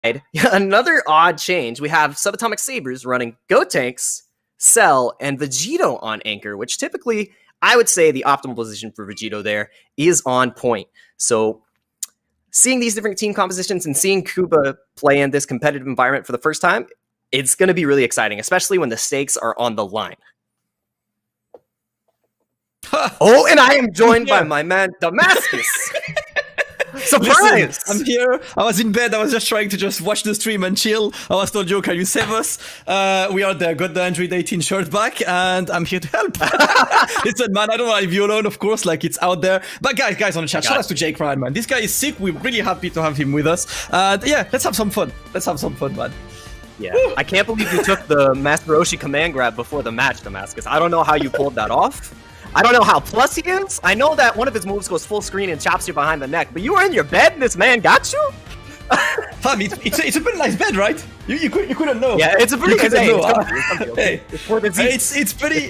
another odd change. We have Subatomic Sabres running Gotenks, Cell, and Vegito on anchor, which typically, I would say the optimal position for Vegito there is on point. So seeing these different team compositions and seeing Kuba play in this competitive environment for the first time, it's going to be really exciting, especially when the stakes are on the line. Oh, and I am joined by my man, Damascus. Surprise! Listen, I'm here. I was in bed. I was just trying to just watch the stream and chill. I was told, Joe, can you save us? We are there. Got the Android 18 shirt back, and I'm here to help. Listen, man, I don't want to leave you alone, of course. Like, it's out there. But guys on the chat, shout out to Jake Ryan, man. This guy is sick. We're really happy to have him with us. Yeah, let's have some fun. Let's have some fun, man. Yeah, I can't believe you took the Master Roshi command grab before the match, Damascus. I don't know how you pulled that off. I don't know how plus he is. I know that one of his moves goes full screen and chops you behind the neck, but you were in your bed and this man got you? Fam, it's a pretty nice bed, right? You couldn't know. Yeah, it's a pretty nice bed. Hey, it's pretty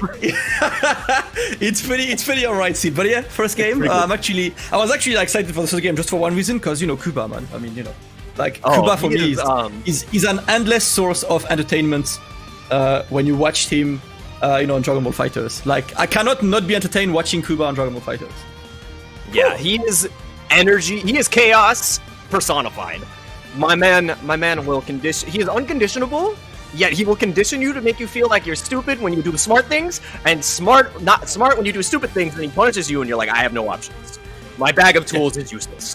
it's pretty alright, Sid. But yeah, first game. I was actually excited for the first game just for one reason, because you know Kuba, man. I mean, you know, like Kuba for me is an endless source of entertainment when you watch him. You know, on Dragon Ball FighterZ. Like, I cannot not be entertained watching Kuba on Dragon Ball FighterZ. Yeah, he is energy. He is chaos personified. My man will condition. He is unconditionable. Yet he will condition you to make you feel like you're stupid when you do smart things, and not smart when you do stupid things. And he punishes you, and you're like, I have no options. My bag of tools is useless.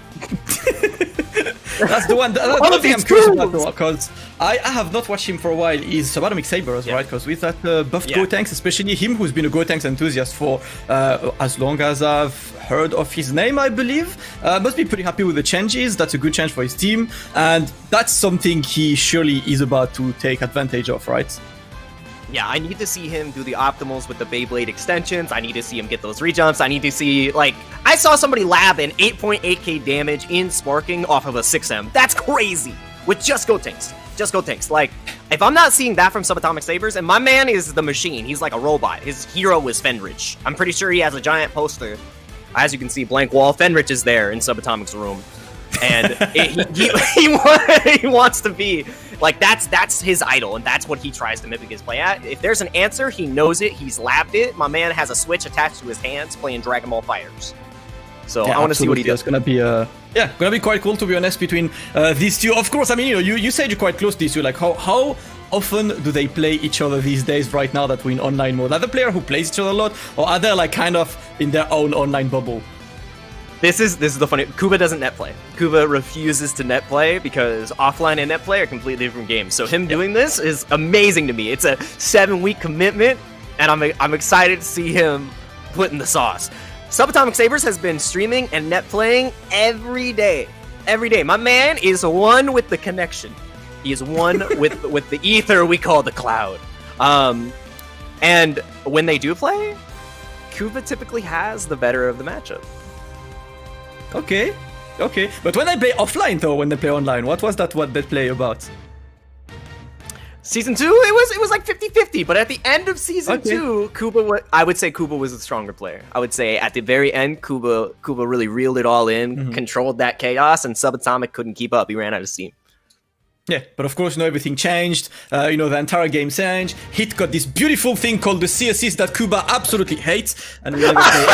That's the one. That's one thing I'm curious about, though, because I have not watched him for a while. Is Subatomic Sabres, right? Because with that buffed Gotenks, especially him, who's been a Gotenks enthusiast for as long as I've heard of his name, I believe, must be pretty happy with the changes. That's a good change for his team, and that's something he surely is about to take advantage of, right? Yeah, I need to see him do the optimals with the Beyblade extensions. I need to see him get those rejumps. I need to see, like, I saw somebody lab an 8.8k damage in Sparking off of a 6M. That's crazy! With just Gotenks. Just Gotenks. Like, if I'm not seeing that from Subatomic Sabres, and my man is the machine, he's like a robot. His hero is Fenrich. I'm pretty sure he has a giant poster. As you can see, blank wall. Fenrich is there in Subatomic's room. And he wants to be like, that's his idol, and that's what he tries to mimic his play at. If there's an answer, he knows it, he's labbed it. My man has a switch attached to his hands playing Dragon Ball FighterZ. So yeah, I want to see what he does. It's gonna be gonna be quite cool, to be honest, between these two. Of course, I mean, you know, you said you're quite close to these two. Like, how often do they play each other these days, right now that we're in online mode? Are the player who plays each other a lot, or are they like kind of in their own online bubble? This is the funny. Kuba doesn't net play. Kuba refuses to net play because offline and net play are completely different games. So him doing this is amazing to me. It's a 7-week commitment, and I'm excited to see him put in the sauce. Subatomic Sabres has been streaming and net playing every day. Every day. My man is one with the connection. He is one with the ether we call the cloud. And when they do play, Kuba typically has the better of the matchup. Okay. But when they play offline, though, when they play online, what was that? What they play about? Season 2, it was like 50-50, but at the end of Season 2, I would say Kuba was the stronger player. I would say at the very end, Kuba really reeled it all in, controlled that chaos, and Subatomic couldn't keep up. He ran out of steam. Yeah, but of course, you know, everything changed. You know, the entire game changed. Hit got this beautiful thing called the C assist that Kuba absolutely hates, and will never play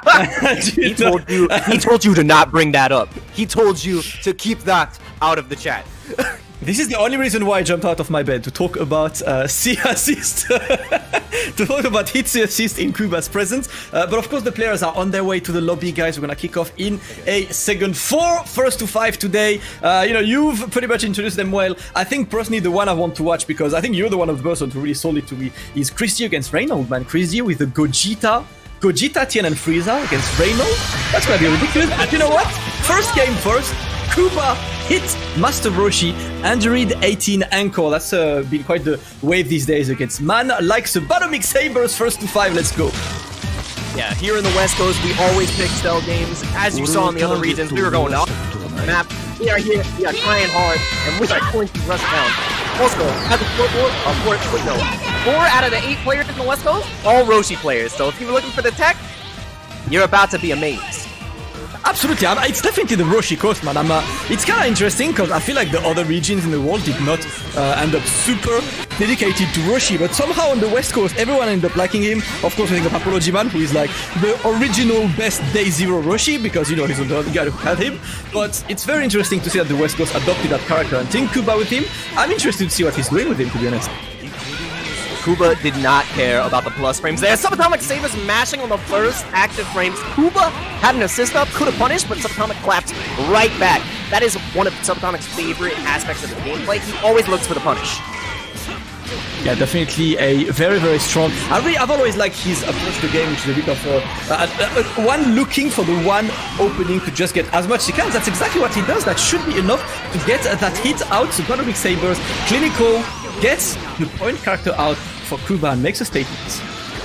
ever. He told you to not bring that up. He told you to keep that out of the chat. This is the only reason why I jumped out of my bed, to talk about C assist, to talk about hit C assist in Kuba's presence. But of course, the players are on their way to the lobby, guys. We're gonna kick off in a second. 4 first to 5 today. You know, you've pretty much introduced them well. I think personally, the one I want to watch, because I think you're the one of the person who really sold it to me, is Christie against Reynolds, man. Christie with the Gogeta, Tien, and Frieza against Reynolds. That's gonna be ridiculous. But you know what? First game first. Kuba hit Master Roshi, Android 18 Anchor. That's been quite the wave these days against man like Subatomic Sabres. First to 5, let's go. Yeah, here in the West Coast, we always pick Cell games. As you saw in the other regions, we were going up the map. We are here, we are trying hard, and we are going to rush down. Also, has a scoreboard, no. 4 out of the 8 players in the West Coast, all Roshi players. So if you were looking for the tech, you're about to be amazed. Absolutely, it's definitely the Roshi coast, man. It's kind of interesting because I feel like the other regions in the world did not end up super dedicated to Roshi, but somehow on the West Coast, everyone ended up liking him. Of course, we think of Apology Man, who is like the original best Day Zero Roshi, because, you know, he's the guy who had him. But it's very interesting to see that the West Coast adopted that character and Team Kuba with him. I'm interested to see what he's doing with him, to be honest. Kuba did not care about the plus frames there. Subatomic Sabers mashing on the first active frames. Kuba had an assist up, could have punished, but Subatomic collapsed right back. That is one of Subatomic's favorite aspects of the gameplay. He always looks for the punish. Yeah, definitely a very, very strong. I've always liked his approach to the game, which is a bit of one looking for the one opening to just get as much as he can. That's exactly what he does. That should be enough to get that hit out. Subatomik Sabers, clinical, gets the point character out for Kuba and makes a statement.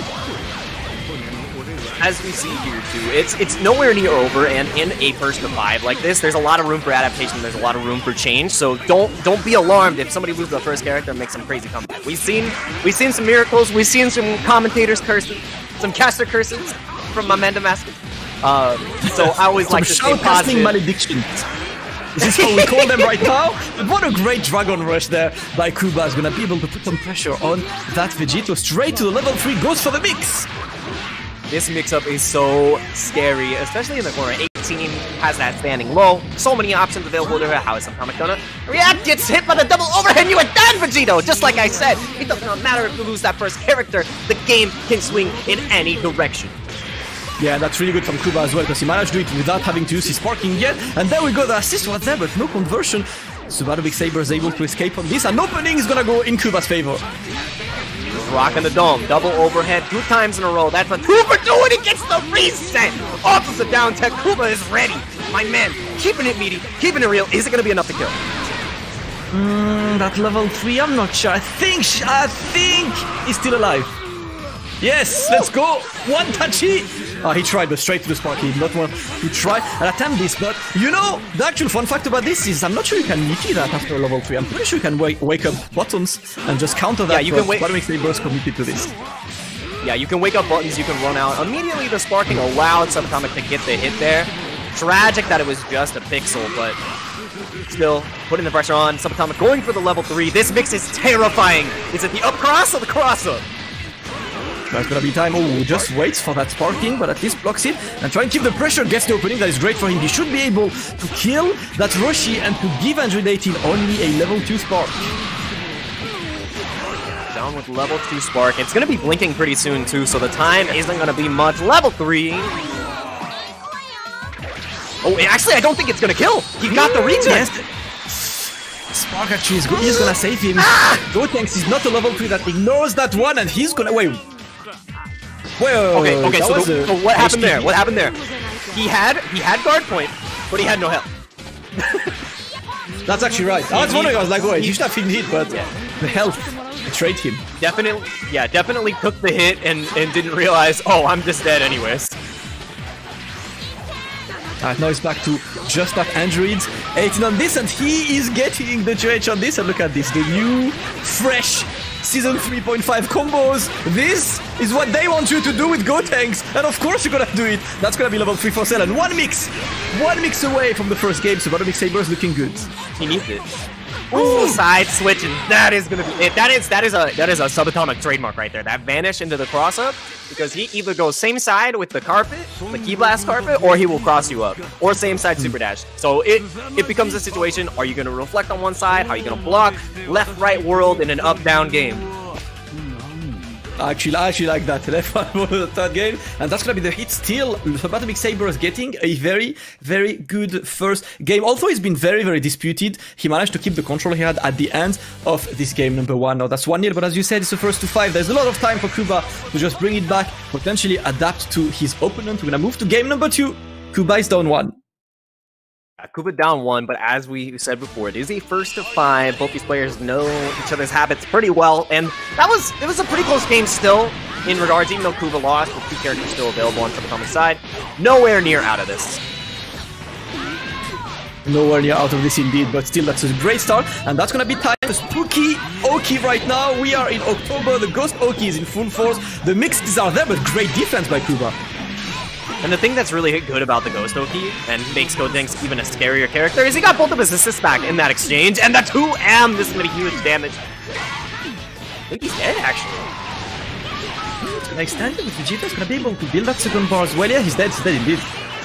As we see here too, it's nowhere near over, and in a first to 5 like this, there's a lot of room for adaptation, there's a lot of room for change, so don't be alarmed if somebody loses the first character and makes some crazy comeback. We've seen some miracles, we've seen some commentators curses, some caster curses from Amanda Master. So I always like to stay positive. Maledictions. This is how we call them right now. But what a great Dragon Rush there by Kuba. Is going to be able to put some pressure on that Vegito. Straight to the level 3, goes for the mix. This mix-up is so scary, especially in the corner. 18 has that standing low. So many options available to her. How is Subatomic gonna react? Gets hit by the double overhead. You are done, Vegito! Just like I said, it does not matter if you lose that first character. The game can swing in any direction. Yeah, that's really good from Kuba as well, because he managed to do it without having to use his sparking yet. And there we go, the assist was there, but no conversion. Subatomik Saber is able to escape on this. An opening is gonna go in Kuba's favor. Rocking the dome, double overhead 2 times in a row. That's what Kuba doing. He gets the reset. Opposite down tech. Kuba is ready. My man, keeping it meaty, keeping it real. Is it gonna be enough to kill? That level 3, I'm not sure. I think he's still alive. Yes, let's go. One touchy. He tried, but straight to the spark. He did not want to try and attempt this. But, you know, the actual fun fact about this is I'm not sure you can Nikki that after level 3. I'm pretty sure you can wake up buttons and just counter that. Yeah, you can wait. What makes Sabers committed to this? Yeah, you can wake up buttons, you can run out. Immediately the sparking allowed Subatomic to get the hit there. Tragic that it was just a pixel, but still putting the pressure on. Subatomic going for the level 3. This mix is terrifying. Is it the up cross or the cross up? There's gonna be time. Oh, just waits for that sparking, but at least blocks it and try and keep the pressure. Gets the opening. That is great for him. He should be able to kill that Roshi and to give Andrew 18 only a level 2 spark. Down with level 2 spark. It's gonna be blinking pretty soon too, so the time isn't gonna be much. Level 3. Oh, actually, I don't think it's gonna kill. He got the regen. Yes. Spark actually is good. He's gonna save him. Gotenks is not a level 3 that ignores that one, and he's gonna wait. Okay, so what happened there? What happened there? He had guard point, but he had no health. That's actually right. I was wondering, I was like, wait, he should have been hit, but yeah. The health betrayed him. Definitely took the hit and didn't realize, oh, I'm just dead anyways. Alright, now he's back to just that Android 18 on this, and he is getting the GH on this, and look at this, the new, fresh Season 3.5 combos. This is what they want you to do with Gotenks, and of course you're gonna do it. That's gonna be level 3 for Cell, and one mix away from the first game, so Subatomik Sabers looking good. He needs it. Ooh, side switching. That is gonna be it. That is a Subatomic trademark right there. That vanish into the cross up, because he either goes same side with the carpet, the Ki Blast carpet, or he will cross you up, or same side super dash. So it becomes a situation: are you gonna reflect on one side? How are you gonna block? Left, right world in an up down game. I actually like that. Left one for the third game, and that's gonna be the hit. Still, Subatomik Sabers getting a very, very good first game. Although it's been very, very disputed, he managed to keep the control he had at the end of this game number 1. Now that's 1-0, but as you said, it's the first to 5. There's a lot of time for Kuba to just bring it back, potentially adapt to his opponent. We're gonna move to game number 2. Kuba is down 1. Kuba down 1, but as we said before, it is a first to 5. Both these players know each other's habits pretty well, and it was a pretty close game still in regards, even though Kuba lost, with 2 characters still available on Subatomic's side. Nowhere near out of this. Nowhere near out of this indeed, but still that's a great start, and that's gonna be time. The spooky Oki right now. We are in October, the Ghost Oki is in full force. The mixes are there, but great defense by Kuba. And the thing that's really good about the Ghost Oki and makes Gotenks even a scarier character is he got both of his assists back in that exchange, and the 2M, this is gonna be huge damage. I think he's dead, actually. Like, standing with Vegeta's gonna be able to build that second bar as well. Yeah, he's dead indeed.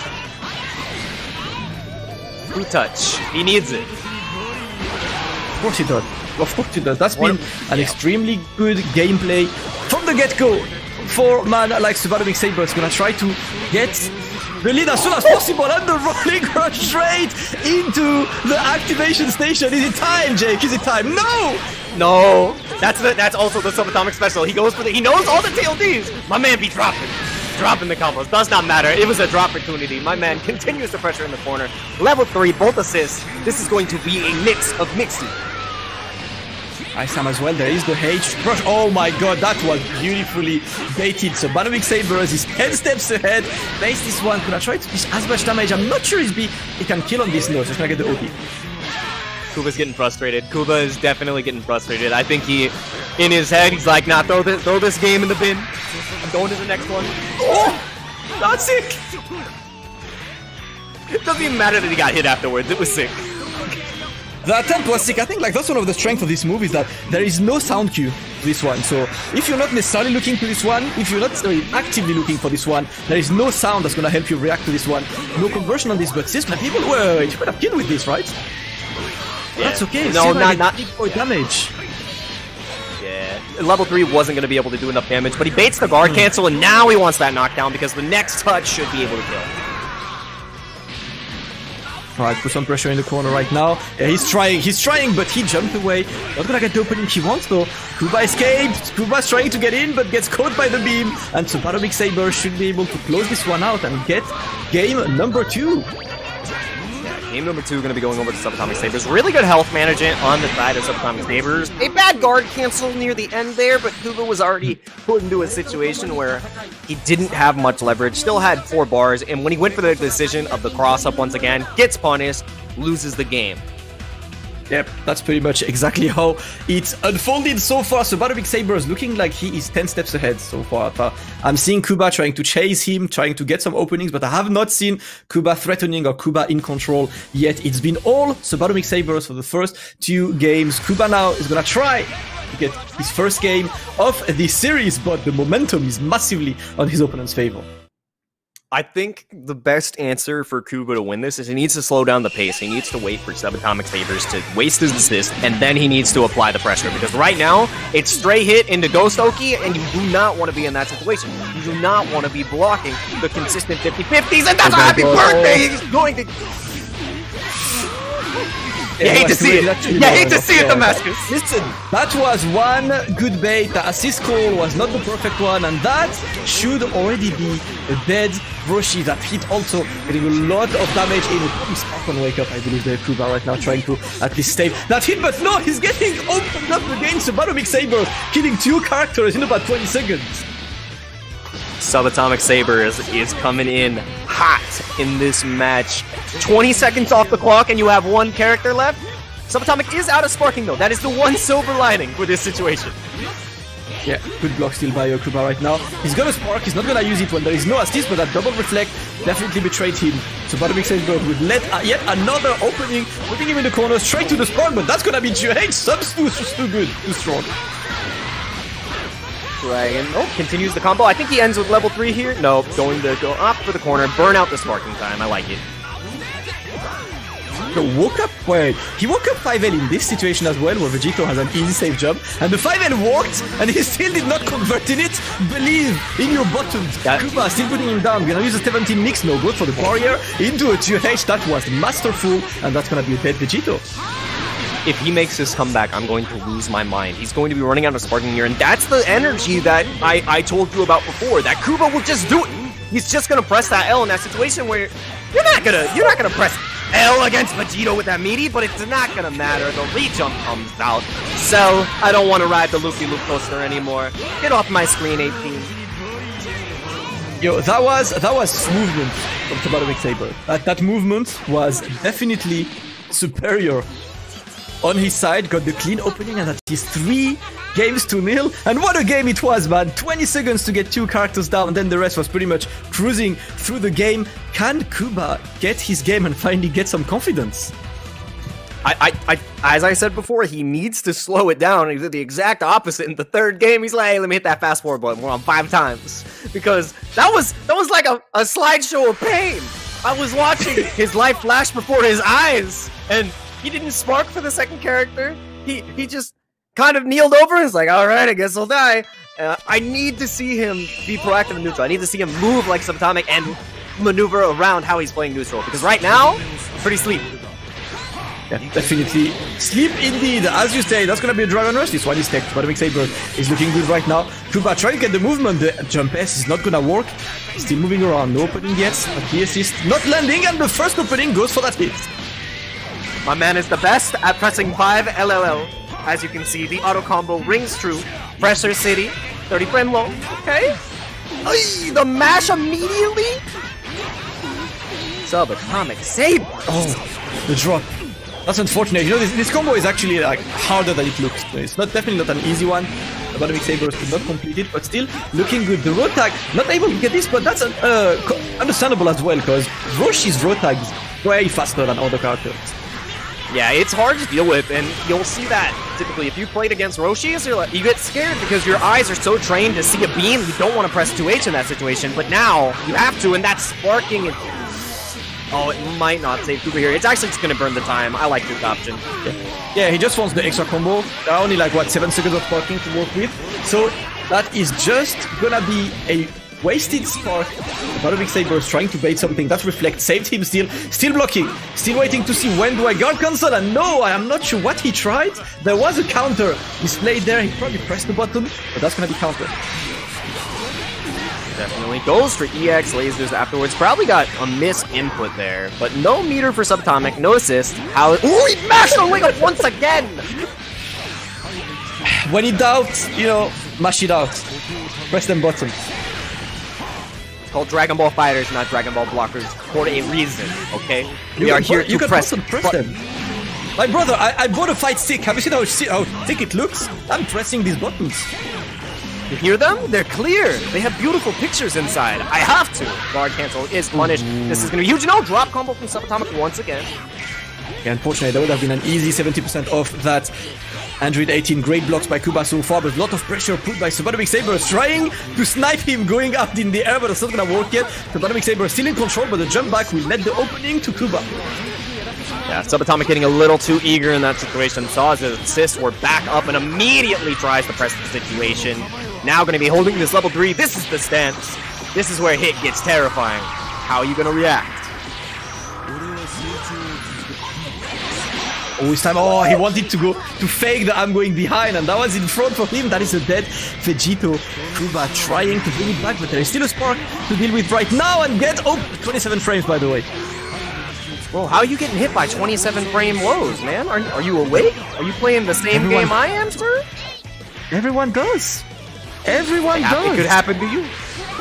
True touch. He needs it. Of course he does. Of course he does. That's been an extremely good gameplay from the get-go for man like Subaru Mix Saber. Is gonna try to get the lead as soon as possible and the rolling rush straight into the activation station. Is it time, Jake? Is it time? No! No! That's also the Subatomic special. He goes for he knows all the TLDs! My man be dropping the combos. Does not matter. It was a drop opportunity. My man continues to pressure in the corner. Level 3, both assists. This is going to be a mix of Mixu. Isam as well, there is the H brush. Oh my god, that was beautifully baited. So Banamic Sabers is 10 steps ahead. Base this one, gonna try to dish as much damage. I'm not sure he can kill on this node, just gonna get the OP. Kuba's getting frustrated. Kuba is definitely getting frustrated. I think in his head, he's like, nah, throw this game in the bin. I'm going to the next one. Oh! Not sick! It doesn't even matter that he got hit afterwards. It was sick. The attempt was sick. I think like that's one of the strengths of this move is that there is no sound cue to this one. So if you're not necessarily looking to this one, if you're not actively looking for this one, there is no sound that's gonna help you react to this one. No conversion on this, but Cisma people, wait, you could have killed with this, right? Yeah. That's okay. No, not for damage. Yeah, level 3 wasn't gonna be able to do enough damage, but he baits the guard cancel, and now he wants that knockdown because the next touch should be able to kill. Alright, put some pressure in the corner right now. Yeah, he's trying, but he jumped away. Not gonna get the opening he wants though. Kuba escaped. Kuba's trying to get in, but gets caught by the beam. And Subaru Mix Saber should be able to close this one out and get game number 2. Yeah, game number 2 gonna be going over to Subatomic Sabers. Really good health management on the side of Subatomic Sabers. A bad guard cancel near the end there, but Kuba was already put into a situation where he didn't have much leverage, still had 4 bars, and when he went for the decision of the cross-up once again, gets punished, loses the game. Yep, that's pretty much exactly how it's unfolded so far. So Subaru Mix Saber is looking like he is 10 steps ahead so far. I'm seeing Kuba trying to chase him, trying to get some openings, but I have not seen Kuba threatening or Kuba in control yet. It's been all Subaru Mix Sabers for the first 2 games. Kuba now is gonna try to get his first game of this series, but the momentum is massively on his opponent's favor. I think the best answer for Kuba to win this is he needs to slow down the pace. He needs to wait for Subatomic Sabers to waste his assist, and then he needs to apply the pressure. Because right now, it's stray hit into Ghost Oki, and you do not want to be in that situation. You do not want to be blocking the consistent 50-50s, and that's a happy birthday! He's going to... You hate to see it. You hate to see it, Damascus. Listen, that was one good bait. The assist call was not the perfect one, and that should already be a dead Roshi. That hit also getting a lot of damage in. He's back on wake up, I believe, the Kuba right now trying to at least save that hit, but no, he's getting opened up against Subaru Mix Saber, killing 2 characters in about 20 seconds. Subatomic Sabers is coming in hot in this match. 20 seconds off the clock and you have 1 character left. Subatomic is out of sparking though. That is the one silver lining for this situation. Yeah, good block still by Kuba right now. He's gonna spark, he's not gonna use it when there is no assist, but that double reflect definitely betrayed him. So Subaru Saber would let yet another opening, putting him in the corner straight to the spark, but that's gonna be GH. Sub's too good, too strong. Dragon. Oh, continues the combo. I think he ends with level 3 here. Nope, going to go up for the corner, burn out the sparking time. I like it. He woke up 5L in this situation as well, where Vegito has an easy safe jump, and the 5L worked, and he still did not convert in it. Believe in your buttons. Kuba still putting him down. Gonna use a 17 mix, no good for the barrier, into a 2H. That was masterful, and that's gonna be a dead Vegito. If he makes this comeback, I'm going to lose my mind. He's going to be running out of sparking here, and that's the energy that I told you about before, that Kuba will just do it. He's just gonna press that L in that situation where you're not gonna press L against Vegito with that meaty, but it's not gonna matter. The re-jump comes out. So I don't want to ride the loop-de-loop coaster anymore. Get off my screen, 18. Yo, that was movement from Subaru Mix Saber. That movement was definitely superior on his side. Got the clean opening, and that is 3 games to nil. And what a game it was, man. 20 seconds to get 2 characters down, and then the rest was pretty much cruising through the game. Can Kuba get his game and finally get some confidence? As I said before, he needs to slow it down. He did the exact opposite in the third game. He's like, hey, let me hit that fast forward button. We're on 5 times. Because that was like a slideshow of pain. I was watching his life flash before his eyes, and he didn't spark for the second character. He just kind of kneeled over and was like, all right, I guess I'll die. I need to see him be proactive and neutral. I need to see him move like Subatomic and maneuver around how he's playing neutral. Because right now, pretty sleep. Yeah, definitely. Sleep indeed. As you say, that's gonna be a Dragon Rush. This one is tech. Subatomic Saber is looking good right now. Kuba trying to get the movement. The jump S is not gonna work. Still moving around. No opening yet. But the assist not landing, and the first opening goes for that hit. My man is the best at pressing 5 LLL. As you can see, the auto combo rings true. Pressure City, 30 frame low. Okay. Ay, the mash immediately. Subatomic Saber. Oh, the drop. That's unfortunate. You know, this combo is actually like harder than it looks. It's definitely not an easy one. Subatomic Sabers did not complete it, but still looking good. The road tag, not able to get this, but that's understandable as well, because Roshi's road tag is way faster than other characters. Yeah, it's hard to deal with, and you'll see that typically if you played against Roshi's, you get scared because your eyes are so trained to see a beam, you don't want to press 2H in that situation, but now you have to, and that's sparking it. Oh, it might not save Kuba here. It's actually just going to burn the time. I like this option. Yeah, he just wants the extra combo. There are only like, what, 7 seconds of sparking to work with. So that is just going to be a wasted spark. Subatomic Sabers trying to bait something. That reflects. Saved him still blocking. Still waiting to see when do I guard cancel. And no, I am not sure what he tried. There was a counter displayed there. He probably pressed the button, but that's going to be countered. Definitely goes for EX lasers afterwards. Probably got a miss input there, but no meter for Subatomic, no assist. How? Ooh, he mashed the wing up once again! When in doubt, you know, mash it out. Press them buttons. It's called Dragon Ball Fighters, not Dragon Ball Blockers, for a reason, okay? We are here to press them. My brother, I bought a fight stick. Have you seen how thick it looks? I'm pressing these buttons. You hear them? They're clear. They have beautiful pictures inside. I have to. Guard cancel is punished. This is going to be huge. No, drop combo from Subatomic once again. Yeah, unfortunately, that would have been an easy 70% off that Android 18. Great blocks by Kuba so far, but a lot of pressure put by Subatomic Saber, trying to snipe him going up in the air, but it's not going to work yet. Subatomic Saber still in control, but the jump back will let the opening to Kuba. Yeah, Subatomic getting a little too eager in that situation. Saw his assists were back up and immediately tries to press the situation. Now going to be holding this level 3. This is the stance. This is where hit gets terrifying. How are you going to react? Oh, this time, oh, he wanted to go to fake the I'm going behind, and that was in front for him. That is a dead Vegito. Kuba trying to bring it back, but there is still a spark to deal with right now and get, oh, 27 frames by the way. Well, how are you getting hit by 27 frame lows, man? Are you awake? Are you playing the same game I am, sir? Everyone does. Everyone does. It could happen to you.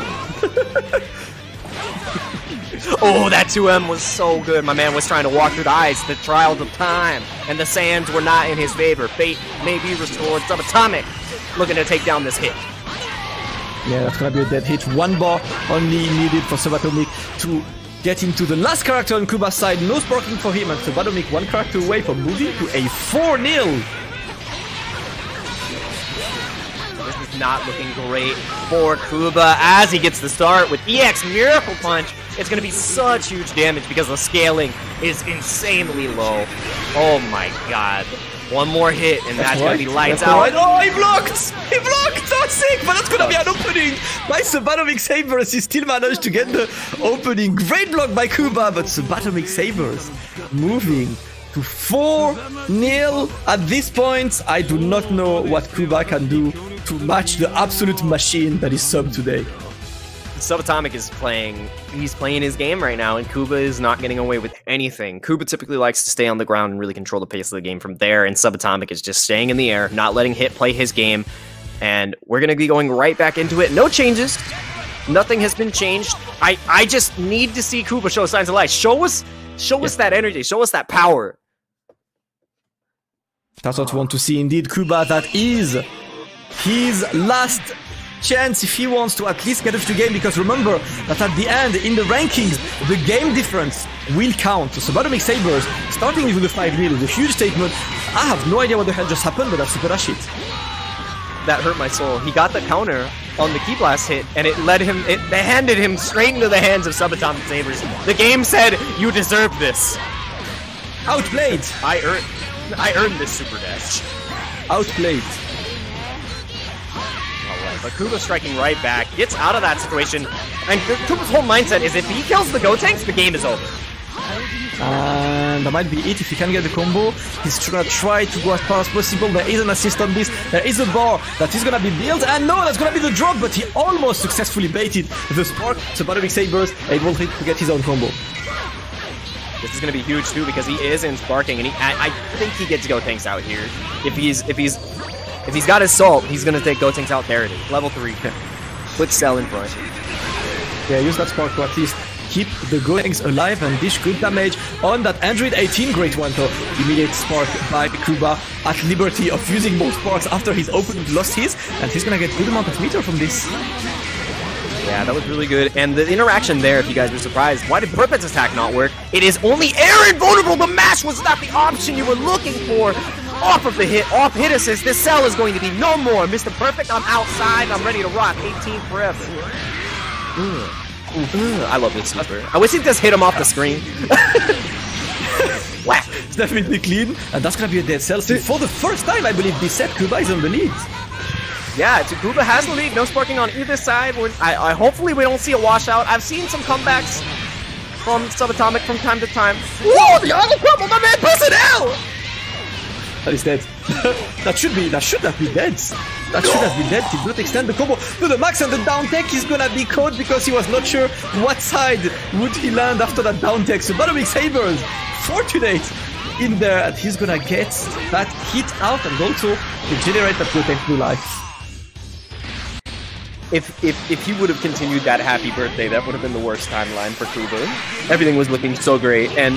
Oh, that 2M was so good. My man was trying to walk through the ice, the trials of time, and the sands were not in his favor. Fate may be restored. Subatomic looking to take down this hit. Yeah, that's gonna be a dead hit. 1 bar only needed for Subatomic to get into the last character on Kuba's side. No sparking for him, and Subatomic 1 character away from moving to a 4-0. This is not looking great for Kuba as he gets the start with EX Miracle Punch. It's going to be such huge damage because the scaling is insanely low. Oh my god. 1 more hit and that's going to be lights out. Right. Oh, he blocked! He blocked! So sick! But that's going to be an opening by Subatomic Sabers. He still managed to get the opening. Great block by Kuba, but Subatomic Sabers moving to 4-0 at this point. I do not know what Kuba can do to match the absolute machine that is Sub today. Subatomic is playing his game right now, and Kuba is not getting away with anything. Kuba typically likes to stay on the ground and really control the pace of the game from there, and Subatomic is just staying in the air, not letting Hit play his game, and we're going to be going right back into it. No changes. Nothing has been changed. I just need to see Kuba show signs of life. Show us that energy. Show us that power. That's what we want to see indeed. Kuba, that is his last chance if he wants to at least get a few games, because remember that at the end in the rankings the game difference will count. So Subaru Mix Sabers starting with the 5-0 is a huge statement. I have no idea what the hell just happened, but that's super dash it. That hurt my soul. He got the counter on the Ki Blast hit, and it handed him straight into the hands of Subatomic Sabers. The game said, "You deserve this." Outplayed. I earned this super dash. Outplayed. But Kuba striking right back, gets out of that situation, and Kuba's whole mindset is if he kills the Gotenks, the game is over. And that might be it if he can get the combo. He's gonna try to go as far as possible. There is an assist on this. There is a bar that is gonna be built, and no, that's gonna be the drop, but he almost successfully baited the spark. So Subaru Mix Sabers able to get his own combo. This is going to be huge too because he is in sparking, and I think he gets Gotenks out here. If he's got his salt, he's going to take Gotenks out. There it is, level 3. Put Cell in front. Yeah, use that spark to at least keep the Gotenks alive and dish good damage on that Android 18. Great one though. Immediate spark by Kuba at liberty of using more sparks after his opponent lost his, and he's going to get good amount of meter from this. Yeah, that was really good. And the interaction there, if you guys were surprised, why did Burpet's attack not work? It is only air invulnerable. The mash was not the option you were looking for. Off of the hit, off hit assist. This cell is going to be no more. Mr. Perfect, I'm outside. I'm ready to rock 18 forever. I love this super. I wish he'd just hit him off the screen. Whack. It's definitely clean, and that's going to be a dead cell. So for the first time, I believe this set, Kuba is on the lead. Yeah, Kuba has the lead, no sparking on either side. I hopefully we don't see a washout. I've seen some comebacks from Subatomic from time to time. Whoa, the auto crumble, my man personnel! That is dead. that should have been dead. That should have been dead. Did not extend the combo to the max, and the down tech is gonna be caught because he was not sure what side would he land after that down tech. So Subaru Mix Sabers, fortunate in there, and he's gonna get that hit out and also to generate that Gotenks blue life. If he would have continued that happy birthday, that would have been the worst timeline for Kuba. Everything was looking so great, and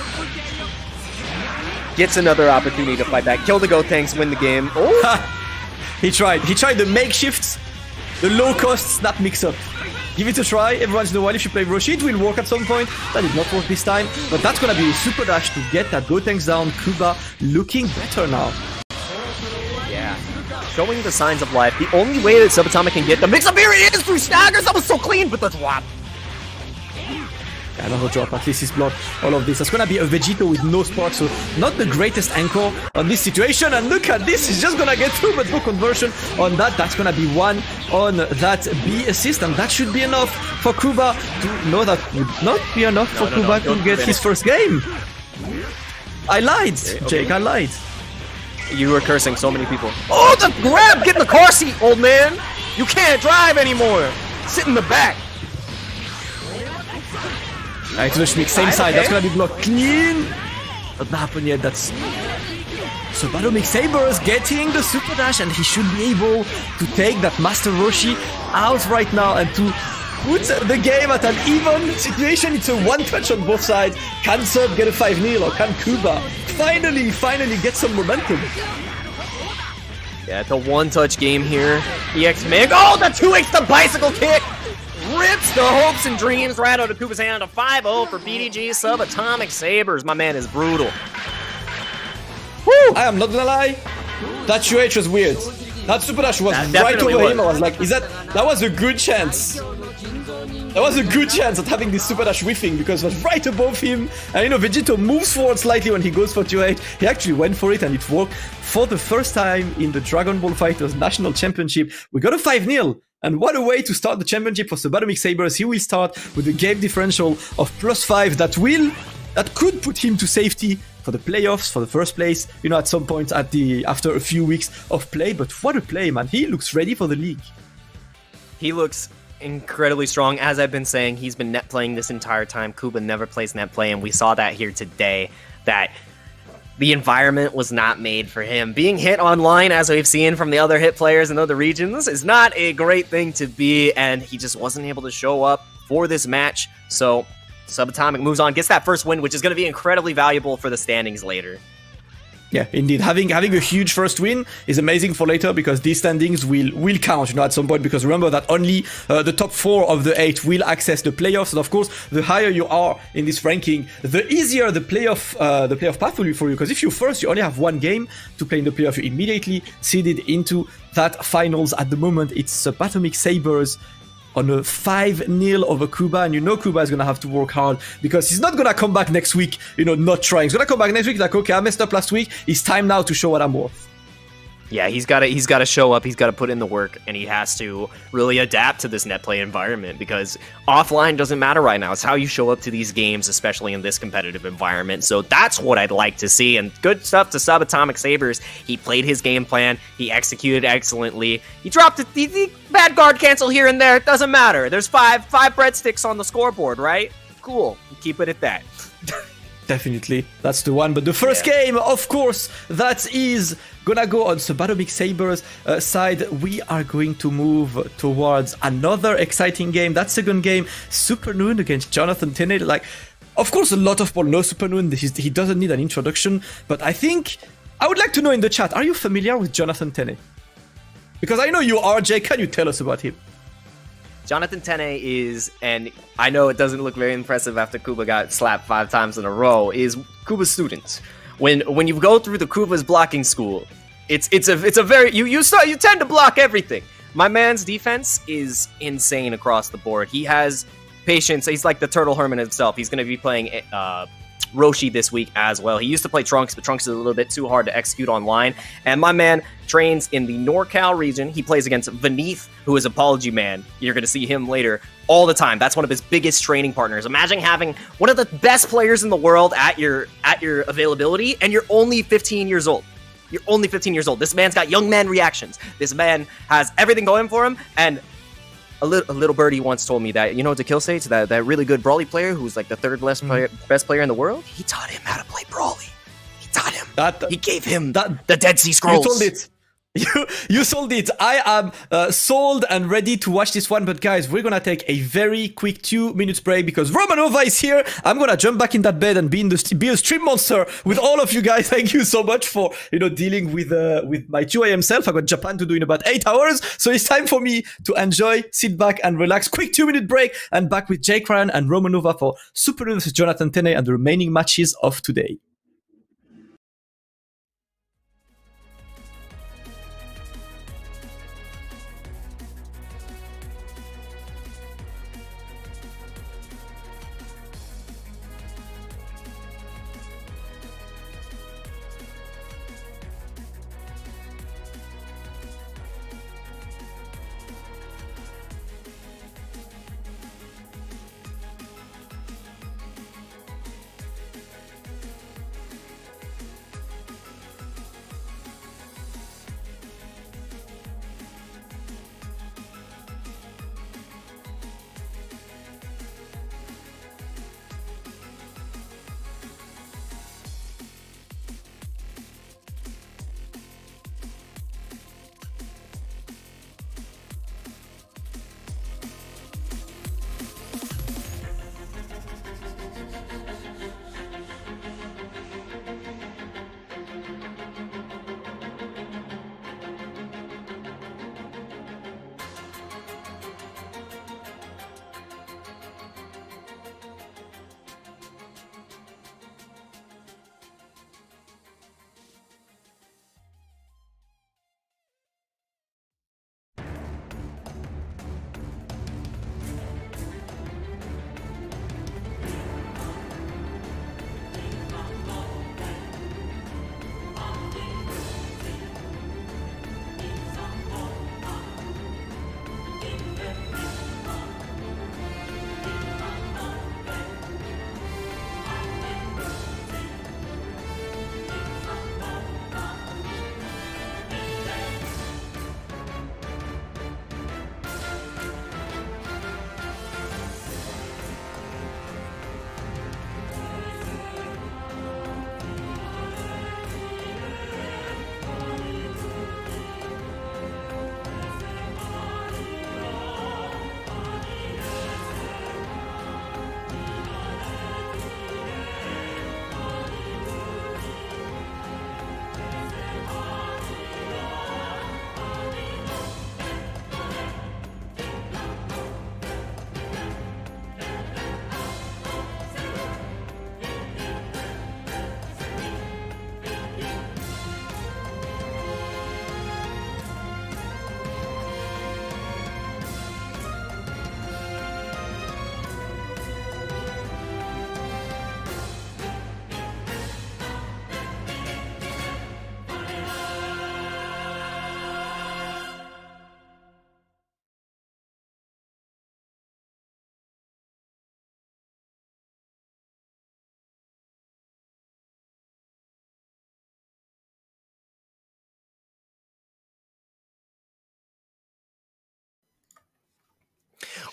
gets another opportunity to fight back. Kill the Gotenks, win the game. Oh! He tried the makeshift, the low-cost snap mix-up. Give it a try. Every once in a while, if you play Roshi, it will work at some point. That did not work this time, but that's gonna be a super dash to get that Gotenks down. Kuba looking better now. Showing the signs of life. The only way that Subatomic can get the mix-up here is through staggers. That was so clean, but the drop. Another drop, at least he's blocked all of this. That's gonna be a Vegito with no spark, so not the greatest anchor on this situation. And look at this, he's just gonna get through, but no conversion on that. That's gonna be 1 on that B assist, and that should be enough for Kuba to know that would not be enough for Kuba to get his first game. I lied, Jake, I lied. You were cursing so many people. Oh, the grab! Get in the car seat, old man! You can't drive anymore! Sit in the back! Alright, to the Schmick, same side, okay. That's gonna be blocked clean! Not happened yet, that's... So Subaru Mix Sabers getting the super dash, and he should be able to take that Master Roshi out right now and to put the game at an even situation. It's a one-touch on both sides. Can Sub get a 5-0 or can Kuba finally get some momentum? Yeah, it's a one-touch game here. EX Mig. Oh, the 2x the bicycle kick! Rips the hopes and dreams right out of Kuba's hand. A 5-0 for BDG Subatomic Sabers. My man is brutal. Woo! I am not gonna lie. That 2H was weird. That super dash was right over him. I was like, that was a good chance. That was a good chance at having this super dash whiffing because it was right above him. And you know, Vegito moves forward slightly when he goes for 2H. He actually went for it and it worked. For the first time in the Dragon Ball FighterZ National Championship, we got a 5-0. And what a way to start the championship for Subaru Mix Sabers. He will start with a game differential of +5 that could put him to safety for the playoffs, for the first place, you know, at some point after a few weeks of play. But what a play, man. He looks ready for the league. He looks incredibly strong. As I've been saying, he's been net playing this entire time. Kuba never plays net play, and we saw that here today, that the environment was not made for him. Being hit online, as we've seen from the other hit players in other regions, is not a great thing to be, and he just wasn't able to show up for this match. So Subatomic moves on, gets that first win, which is going to be incredibly valuable for the standings later. Yeah, indeed. Having a huge first win is amazing for later because these standings will count, you know, at some point. Because remember that only the top 4 of the 8 will access the playoffs, and of course, the higher you are in this ranking, the easier the playoff path will be for you. Because if you're first, you only have 1 game to play in the playoff. You immediately seeded into that finals. At the moment, it's Patomic Sabres on a 5-0 over Kuba, and you know Kuba is gonna have to work hard because he's not gonna come back next week, you know, not trying. He's gonna come back next week like, okay, I messed up last week. It's time now to show what I'm worth. Yeah, he's got to show up, he's got to put in the work, and he has to really adapt to this net play environment because offline doesn't matter right now. It's how you show up to these games, especially in this competitive environment. So that's what I'd like to see, and good stuff to Subatomic Sabres. He played his game plan, he executed excellently. He dropped the bad guard cancel here and there, it doesn't matter. There's five breadsticks on the scoreboard, right? Cool, keep it at that. Definitely, that's the one. But the first game, of course, that is gonna go on Subatomic Sabres side. We are going to move towards another exciting game. That second game, Supernoon against Jonathan Tenney. Like, of course, a lot of people know Supernoon. He doesn't need an introduction. But I think I would like to know in the chat, are you familiar with Jonathan Tenney? Because I know you are, Jay. Can you tell us about him? Jonathan Tenney is, and I know it doesn't look very impressive after Kuba got slapped 5 times in a row, is Kuba's student. When you go through the Kuba's blocking school, it's a very you tend to block everything. My man's defense is insane across the board. He has patience. He's like the Turtle Hermit himself. He's going to be playing Roshi this week as well. He used to play Trunks, but Trunks is a little bit too hard to execute online. And my man trains in the NorCal region. He plays against Vineeth, who is Apology Man. You're going to see him later all the time. That's one of his biggest training partners. Imagine having one of the best players in the world at your availability, and you're only 15 years old. You're only 15 years old. This man's got young man reactions. This man has everything going for him, and a little birdie once told me that, you know, to Kill Stage, that really good Brawly player who's like the 3rd best player in the world, he taught him how to play Brawly. He taught him. He gave him the Dead Sea Scrolls. You told it. You sold it. I am sold and ready to watch this one. But guys, we're gonna take a very quick 2 minutes break because Romanova is here. I'm gonna jump back in that bed and be a stream monster with all of you guys. Thank you so much for, you know, dealing with my 2 a.m. self. I got Japan to do in about 8 hours, so it's time for me to enjoy, sit back and relax. Quick 2-minute break and back with Jake Ryan and Romanova for Supernoon vs Jonathan Tenney and the remaining matches of today.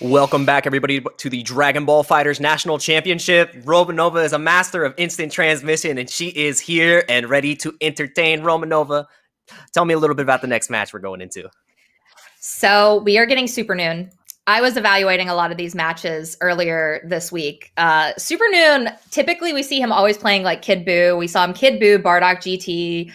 Welcome back, everybody, to the Dragon Ball FighterZ National Championship. Romanova is a master of instant transmission, and she is here and ready to entertain. Romanova, tell me a little bit about the next match we're going into. So we are getting Super Noon. I was evaluating a lot of these matches earlier this week. Super Noon, typically we see him always playing like Kid Buu. We saw him Kid Buu, Bardock GT.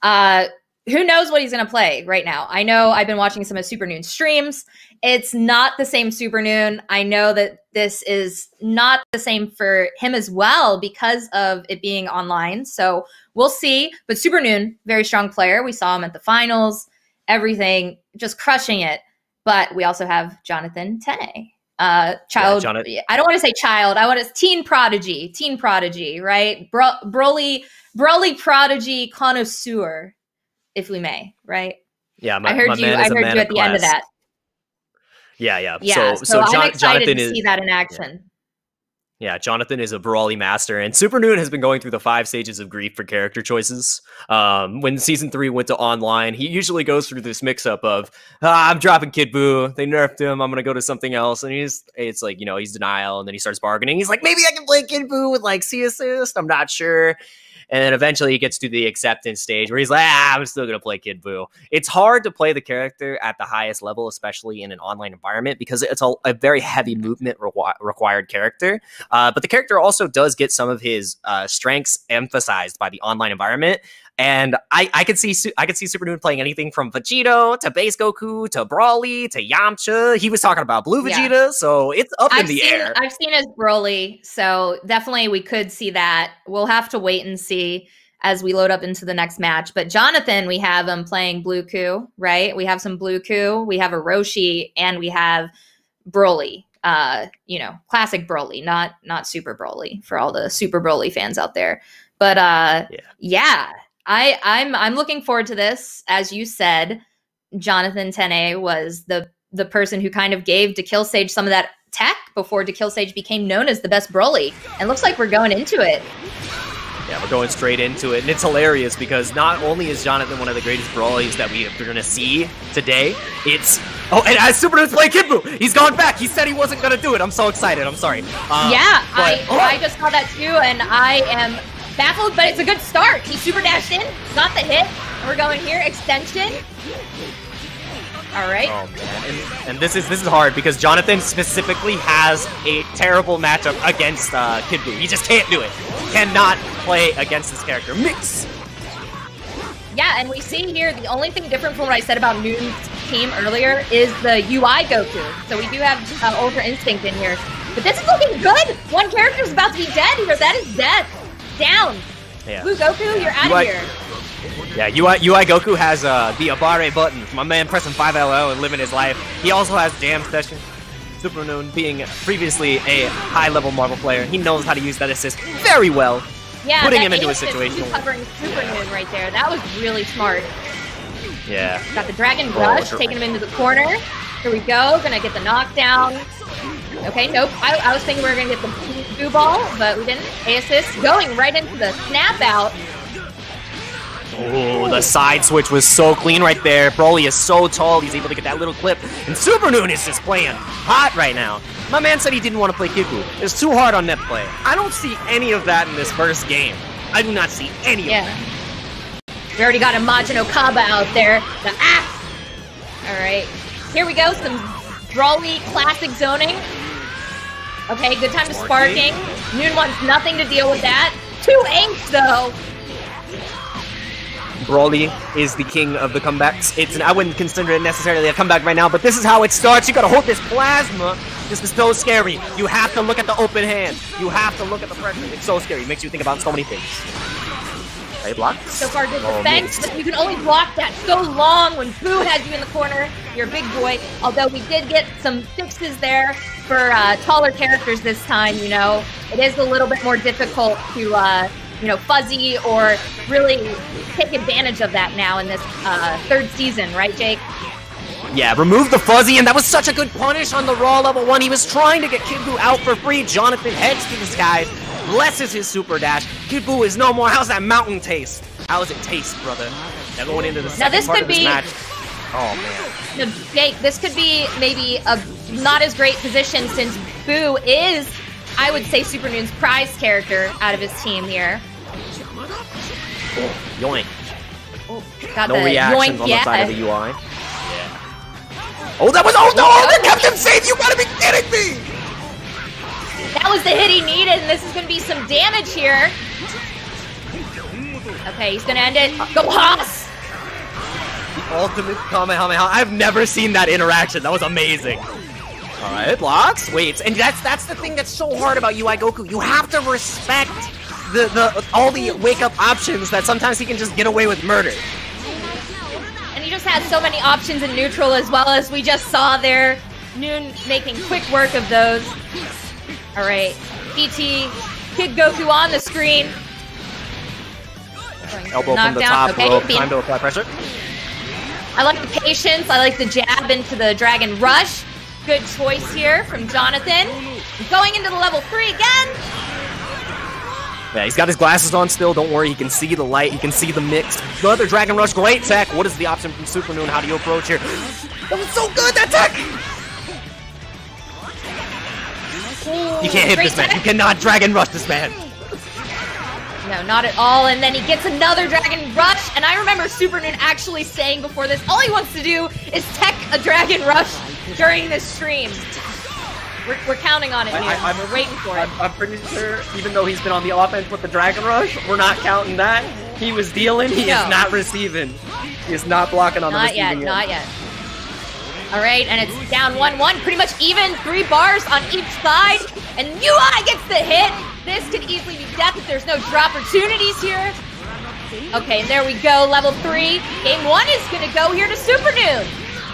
Who knows what he's going to play right now? I know I've been watching some of Super Noon streams. It's not the same Super Noon. I know that this is not the same for him as well because of it being online. So we'll see. But Super Noon, very strong player. We saw him at the finals, everything, just crushing it. But we also have Jonathan Tene. Child, yeah, I don't want to say child. I want to teen prodigy, right? Broly prodigy connoisseur, if we may, right? Yeah, I heard you at the end of that. Yeah. So I'm excited Jonathan to see that in action. Yeah, Jonathan is a Brawly master, and Super Noon has been going through the 5 stages of grief for character choices. When Season 3 went to online, he usually goes through this mix-up of, I'm dropping Kid Buu, they nerfed him, I'm going to go to something else, and it's like, you know, he's denial, and then he starts bargaining. He's like, maybe I can play Kid Buu with, like, C-Assist, I'm not sure. And then eventually he gets to the acceptance stage where he's like, I'm still going to play Kid Buu. It's hard to play the character at the highest level, especially in an online environment, because it's a very heavy movement required character. But the character also does get some of his strengths emphasized by the online environment. And I could see Super Noon playing anything from Vegito to Base Goku to Brawly to Yamcha. He was talking about Blue Vegeta, so it's up in the air. I've seen his Broly, so definitely we could see that. We'll have to wait and see as we load up into the next match. But Jonathan, we have him playing Blue Ku, right? We have some Blue Ku, we have a Roshi, and we have Broly. You know, classic Broly, not Super Broly for all the Super Broly fans out there. But yeah. I'm looking forward to this. As you said, Jonathan Tene was the person who kind of gave DeKillSage some of that tech before DeKillSage became known as the best Broly. And looks like we're going into it. Yeah, we're going straight into it. And it's hilarious because not only is Jonathan one of the greatest Brawlies that we're going to see today, and as Super Noon's playing Kid Buu, he's gone back. He said he wasn't going to do it. I'm so excited. I'm sorry. I just saw that too, and I am baffled, but it's a good start. He super dashed in, got the hit, and we're going here, extension. All right. Oh man, and this is hard because Jonathan specifically has a terrible matchup against Kid Buu. He just can't do it. Cannot play against this character. Mix. Yeah, and we see here the only thing different from what I said about Noon's team earlier is the UI Goku. So we do have Ultra Instinct in here, but this is looking good. One character is about to be dead here. That is death. Down. Yeah. Blue Goku, you're out of here. Yeah, UI Goku has the Abare button. My man pressing 5LL and living his life. He also has Jam Session. Super Noon being previously a high-level Marvel player, he knows how to use that assist very well. Yeah, putting him into a situation. Covering Super Noon right there. That was really smart. Yeah. Got the Dragon Rush, taking him into the corner. Here we go. Gonna get the knockdown. Okay, nope. I was thinking we were going to get the Buu Ball, but we didn't. A-assist going right into the snap out. Oh, the side switch was so clean right there. Broly is so tall, he's able to get that little clip. And Super Noon is just playing hot right now. My man said he didn't want to play Kid Buu. It's too hard on net play. I don't see any of that in this first game. I do not see any of that. We already got a Majin Okaba out there. The axe. All right. Here we go. Some Brawly classic zoning. Okay, good time to sparking. Noon wants nothing to deal with that. 2 8s though. Brawly is the king of the comebacks. I wouldn't consider it necessarily a comeback right now, but this is how it starts. You gotta hold this plasma. This is so scary. You have to look at the open hand. You have to look at the pressure. It's so scary. It makes you think about so many things. Are you blocked? So far, good defense, but you can only block that so long when Buu has you in the corner. You're a big boy. Although we did get some fixes there for taller characters this time, you know. It is a little bit more difficult to, you know, fuzzy or really take advantage of that now in this 3rd season, right, Jake? Yeah, remove the fuzzy, and that was such a good punish on the Raw level 1. He was trying to get Kid Buu out for free. Jonathan heads to the skies, blesses his super dash. Kid Buu is no more. How's that mountain taste? How does it taste, brother? Now going into the second part of this match. Oh, man. No, Jake, this could be maybe a not as great position since Boo is, I would say, Super Noon's prize character out of his team here. Yoink. Got No the reactions yoink, on the yeah. side of the UI. Oh, that was, oh no, that kept him safe! You gotta be kidding me! That was the hit he needed, and this is gonna be some damage here. Okay, he's gonna end it. Go Haas! The ultimate Kamehameha. I've never seen that interaction. That was amazing. Alright, blocks, waits. And that's the thing that's so hard about UI Goku. You have to respect all the wake-up options that sometimes he can just get away with murder. And he just has so many options in neutral, as well as we just saw there. Noon making quick work of those. Alright, PT, Kid Goku on the screen. Elbow from the top rope, time to apply pressure. I like the patience, I like the jab into the Dragon Rush. Good choice here from Jonathan. Going into the level 3 again. Yeah, he's got his glasses on still, don't worry, he can see the light, he can see the mix. Another Dragon Rush, great tech. What is the option from Super Noon? How do you approach here? That was so good, that tech! You can't hit this man, you cannot Dragon Rush this man. No, not at all. And then he gets another Dragon Rush. And I remember Super Noon actually saying before this, all he wants to do is tech a Dragon Rush during this stream. We're counting on it, Noon. We're waiting for it. I'm pretty sure, even though he's been on the offense with the Dragon Rush, we're not counting that. He was dealing, he is not receiving. He is not blocking on the receiving end. Not yet. All right, and it's down 1-1, pretty much even, 3 bars on each side, and UI gets the hit. This could easily be death if there's no drop opportunities here. Okay, and there we go, level 3. Game 1 is gonna go here to Super Noon.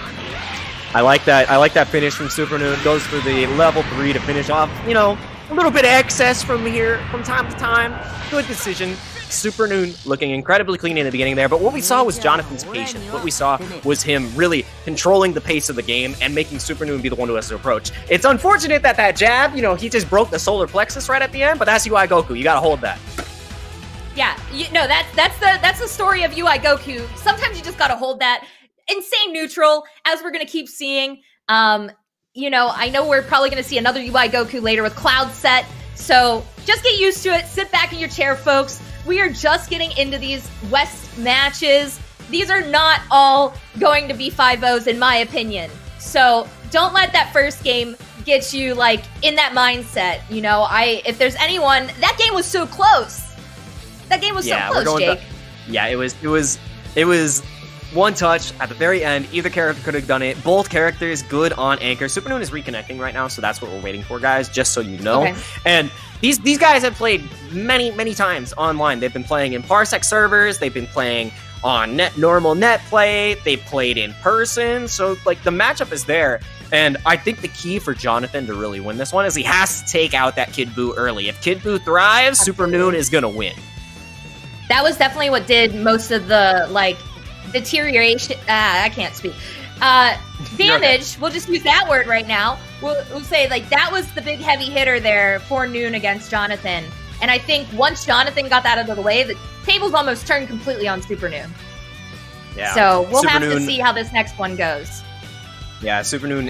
I like that finish from Super Noon. Goes for the level 3 to finish off, you know, a little bit of excess from here, from time to time. Good decision. Super Noon looking incredibly clean in the beginning there, but what we saw was Jonathan's patience. What we saw was him really controlling the pace of the game and making Super Noon be the one who has to approach. It's unfortunate that that jab, you know, he just broke the solar plexus right at the end, but that's UI Goku. You gotta hold that. Yeah, that's the story of UI Goku. Sometimes you just gotta hold that. Insane neutral, as we're gonna keep seeing. You know, I know we're probably gonna see another UI Goku later with Cloud Set, so just get used to it. Sit back in your chair, folks. We are just getting into these West matches. These are not all going to be 5-0s, in my opinion. So don't let that first game get you like in that mindset. You know, if there's anyone, that game was so close. That game was so close, Jake. Yeah, it was one touch at the very end. Either character could have done it. Both characters good on Anchor. Super Noon is reconnecting right now, so that's what we're waiting for, guys, just so you know. Okay. And these guys have played many times online. They've been playing in Parsec servers. They've been playing on normal net play. They've played in person. So, like, the matchup is there. And I think the key for Jonathan to really win this one is he has to take out that Kid Buu early. If Kid Buu thrives, Super Noon is going to win. That was definitely what did most of the, like, deterioration. I can't speak. Damage. We'll just use that word right now. We'll say, like, that was the big heavy hitter there for Noon against Jonathan. And I think once Jonathan got that out of the way, the tables almost turned completely on Super Noon. Yeah. So we'll have to see how this next one goes. Yeah, Super Noon,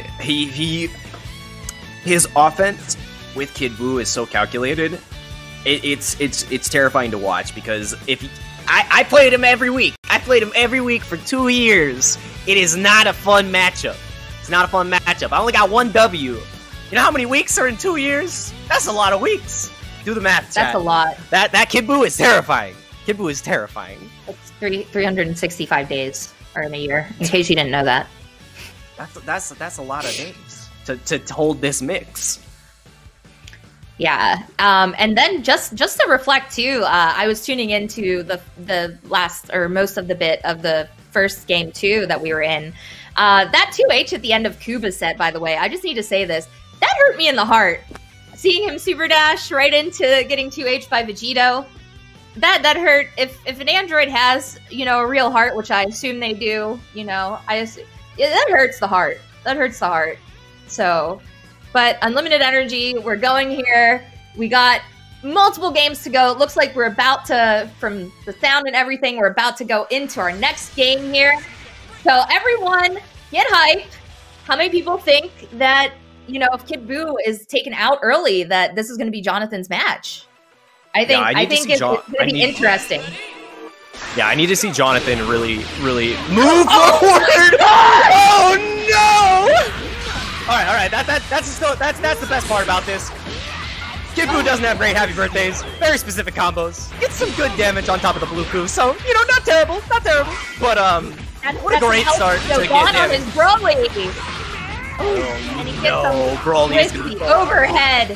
his offense with Kid Buu is so calculated. It's terrifying to watch because I played him every week. I played him every week for 2 years. It is not a fun matchup. It's not a fun matchup. I only got 1 W. You know how many weeks are in 2 years? That's a lot of weeks. Do the math, chat. That's a lot. That Kid Buu is terrifying. Kid Buu is terrifying. It's 365 days or in a year, in case you didn't know that. That's a lot of days to hold this mix. Yeah, and then just to reflect too, I was tuning into the last or most of the bit of the first game too that we were in. That 2H at the end of Kuba's set, by the way, I just need to say this. That hurt me in the heart. Seeing him super dash right into getting 2H by Vegito, that hurt. If an android has, you know, a real heart, which I assume they do, you know, that hurts the heart. That hurts the heart. So, but unlimited energy, we're going here. We got multiple games to go. It looks like we're about to, from the sound and everything, we're about to go into our next game here. So everyone, get hyped. How many people think that, you know, if Kid Buu is taken out early, that this is going to be Jonathan's match? I think it's going to be interesting. Yeah, I need to see Jonathan really move forward. Oh no! All right. That's the best part about this. Kid Buu doesn't have great happy birthdays. Very specific combos. Gets some good damage on top of the Blue Coup. So, you know, not terrible. But what a great start to get on damage. his Broly. Oh, and he gets no, Broly's gonna twisty overhead.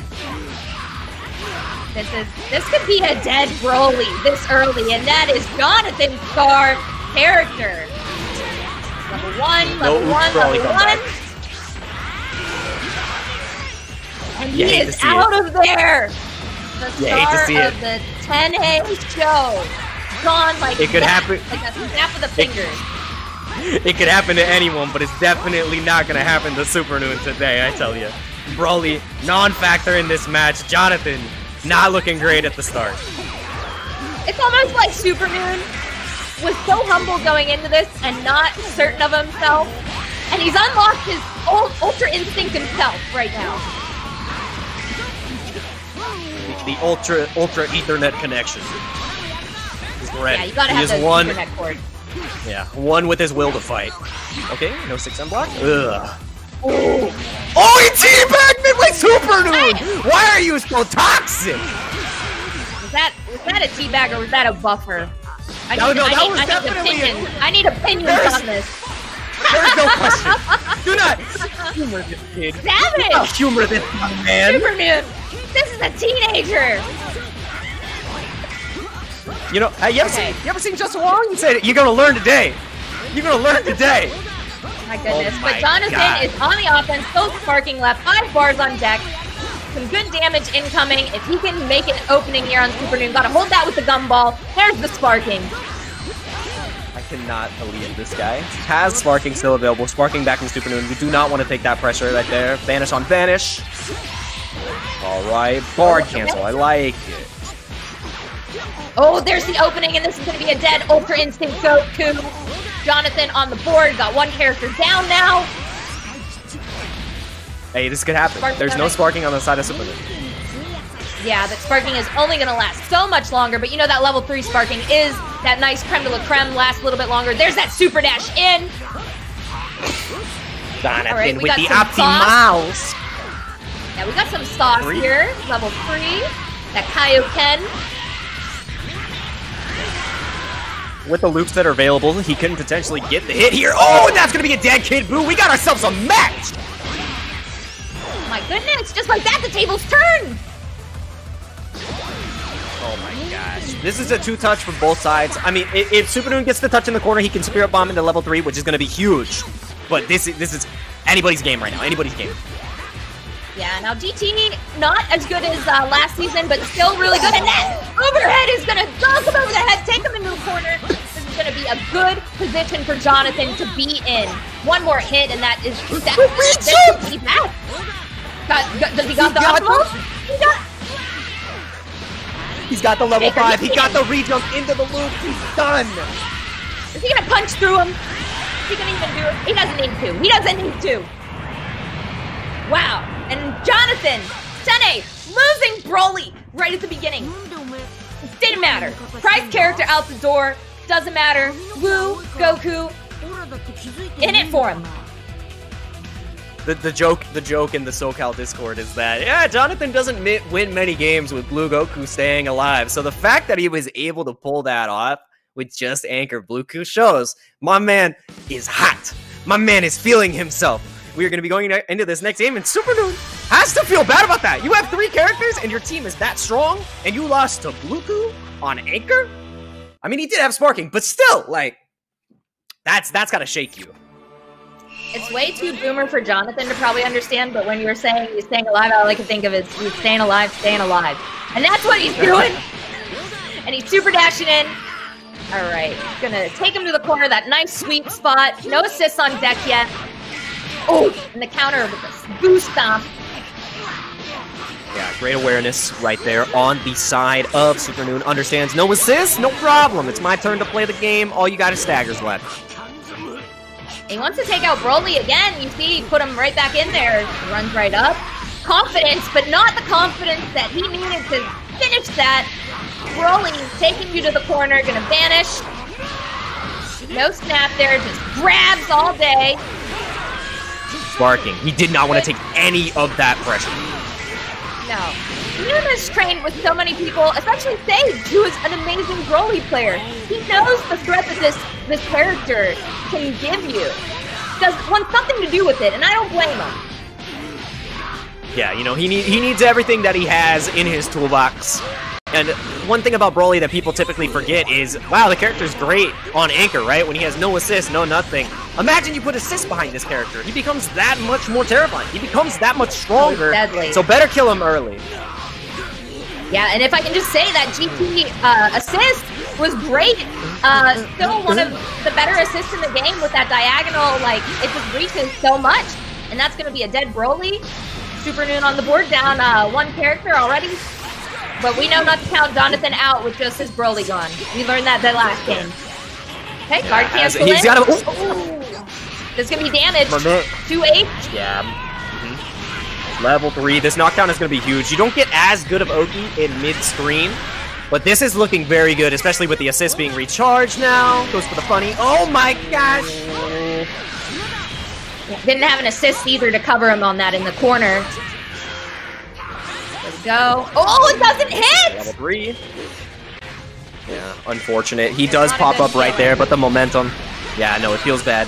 This could be a dead Broly this early, and that is Jonathan's star character. Level 1, level 1. And he is out of there. The star of the 10A show. Gone like it could happen. Like a snap of the fingers. It could happen to anyone, but it's definitely not going to happen to Super Noon today, I tell you. Broly, non-factor in this match. Jonathan, not looking great at the start. It's almost like Super Noon was so humble going into this and not certain of himself. And he's unlocked his old Ultra Instinct himself right now. The Ultra Ethernet connection. He's ready. Yeah, you gotta have the Ethernet cord. Yeah, one with his will to fight. Okay, no 6M block. Ugh. Oh, he teabagged me with Super Noon! Why are you so toxic? Was that a teabag or was that a buffer? I need opinions on this. There's no question. Do not humor this kid. Savage! Do not humor this young man. Super Noon, this is a teenager. You know, you ever seen Justin Wong? He said, "You're gonna learn today. You're gonna learn today." My goodness, oh my but Jonathan is on the offense, still sparking left, 5 bars on deck. Some good damage incoming. If he can make an opening here on Super Noon, gotta hold that with the gumball. There's the sparking. I cannot believe this guy has sparking still available. Sparking back in Super Noon. We do not want to take that pressure right there. Vanish on Vanish. All right, Bard cancel. I like it. Oh, there's the opening, and this is going to be a dead Ultra Instinct Goku. Jonathan on the board, got one character down now. Hey, this could happen. There's no sparking on the side of Super Noon. Yeah, that sparking is only going to last so much longer, but you know that level 3 sparking is that nice creme de la creme, lasts a little bit longer. There's that super dash in. Jonathan with the Optimals. Yeah, we got some sauce here. Level 3. That Kaioken. With the loops that are available, he can potentially get the hit here. Oh, and that's going to be a dead Kid Buu. We got ourselves a match. My goodness, just like that, the tables turned. Oh my gosh. This is a 2-touch from both sides. I mean, if Super Noon gets the touch in the corner, he can Spirit Bomb into level 3, which is going to be huge. But this is anybody's game right now. Anybody's game. Yeah, now GT, not as good as last season, but still really good. And that overhead is going to dunk him over the head, take him into the corner. This is going to be a good position for Jonathan to be in. One more hit, and that is that. Does he got the optimal? He's got the level 5. He got the re-jump into the loop. He's done. Is he going to punch through him? Is he going to even do it? He doesn't need to. He doesn't need to. Wow. And Jonathan, 10A, losing Broly right at the beginning. It didn't matter. Prize character out the door. Doesn't matter. Woo, Goku, in it for him. The joke in the SoCal Discord is that, yeah, Jonathan doesn't win many games with Blue Goku staying alive. So the fact that he was able to pull that off with just Anchor Blue Goku shows my man is hot. My man is feeling himself. We are going to be going into this next game, and Super Noon has to feel bad about that. You have 3 characters, and your team is that strong, and you lost to Blue Goku on Anchor? I mean, he did have sparking, but still, like, that's got to shake you. It's way too boomer for Jonathan to probably understand, but when you were saying he's staying alive, all I could think of is he's staying alive. And that's what he's doing. And he's super dashing in. All right, he's going to take him to the corner, that nice sweet spot. No assists on deck yet. Oh, and the counter with this boost stomp. Yeah, great awareness right there on the side of Super Noon. Understands no assist, no problem. It's my turn to play the game. All you got is staggers left. He wants to take out Broly again. You see, put him right back in there. Runs right up. Confidence, but not the confidence that he needed to finish that. Broly taking you to the corner, gonna vanish. No snap there, just grabs all day. Sparking. He did not want to take any of that pressure. No. Noon has trained with so many people, especially Sage, who is an amazing Broly player. He knows the threat that this character can give you. Wants something to do with it, and I don't blame him. Yeah, you know, he needs everything that he has in his toolbox. And one thing about Broly that people typically forget is, wow, the character's great on Anchor, right? When he has no assist, no nothing. Imagine you put assist behind this character. He becomes that much more terrifying. He becomes that much stronger. Deadly. So better kill him early. Yeah, and if I can just say that GT assist was great. Still one of the better assists in the game with that diagonal, like, it just reaches so much. And that's going to be a dead Broly. Super Noon on the board, down one character already. But we know not to count Jonathan out with just his Broly gone. We learned that the last game. Okay, guard cancel He's got a... There's going to be damage. 2-8. Yeah. Level 3. This knockdown is going to be huge. You don't get as good of Oki in mid-screen, but this is looking very good, especially with the assist being recharged now. Goes for the funny. Oh my gosh! Didn't have an assist either to cover him on that in the corner. There we go. Oh, it doesn't hit! Level 3. Yeah, unfortunate. He does pop up right there, but the momentum. Yeah, no, it feels bad.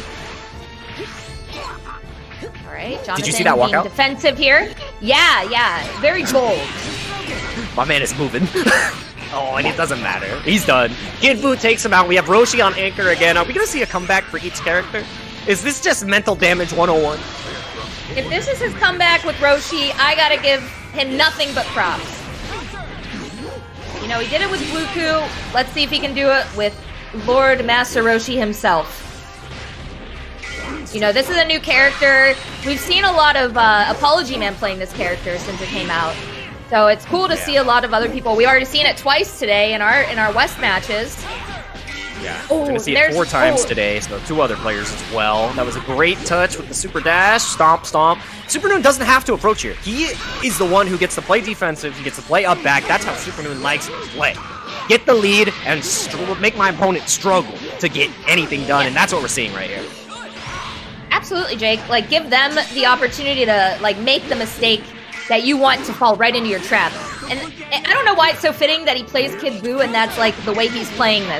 Right, Jonathan did you see that walkout? Defensive here. Yeah, very bold. My man is moving. Oh, and it doesn't matter. He's done. Kid Buu takes him out. We have Roshi on Anchor again. Are we going to see a comeback for each character? Is this just mental damage 101? If this is his comeback with Roshi, I got to give him nothing but props. You know, he did it with Bluku. Let's see if he can do it with Lord Master Roshi himself. You know, this is a new character. We've seen a lot of Apology Man playing this character since it came out. So it's cool to see a lot of other people. We've already seen it twice today in our West matches. Yeah, we're going to see it 4 times today, so 2 other players as well. That was a great touch with the super dash. Stomp, stomp. Super Noon doesn't have to approach here. He is the one who gets to play defensive. He gets to play up back. That's how Super Noon likes to play. Get the lead and make my opponent struggle to get anything done, and that's what we're seeing right here. Absolutely, Jake. Like, give them the opportunity to, like, make the mistake that you want to fall right into your trap. And I don't know why it's so fitting that he plays Kid Buu and that's, like, the way he's playing this.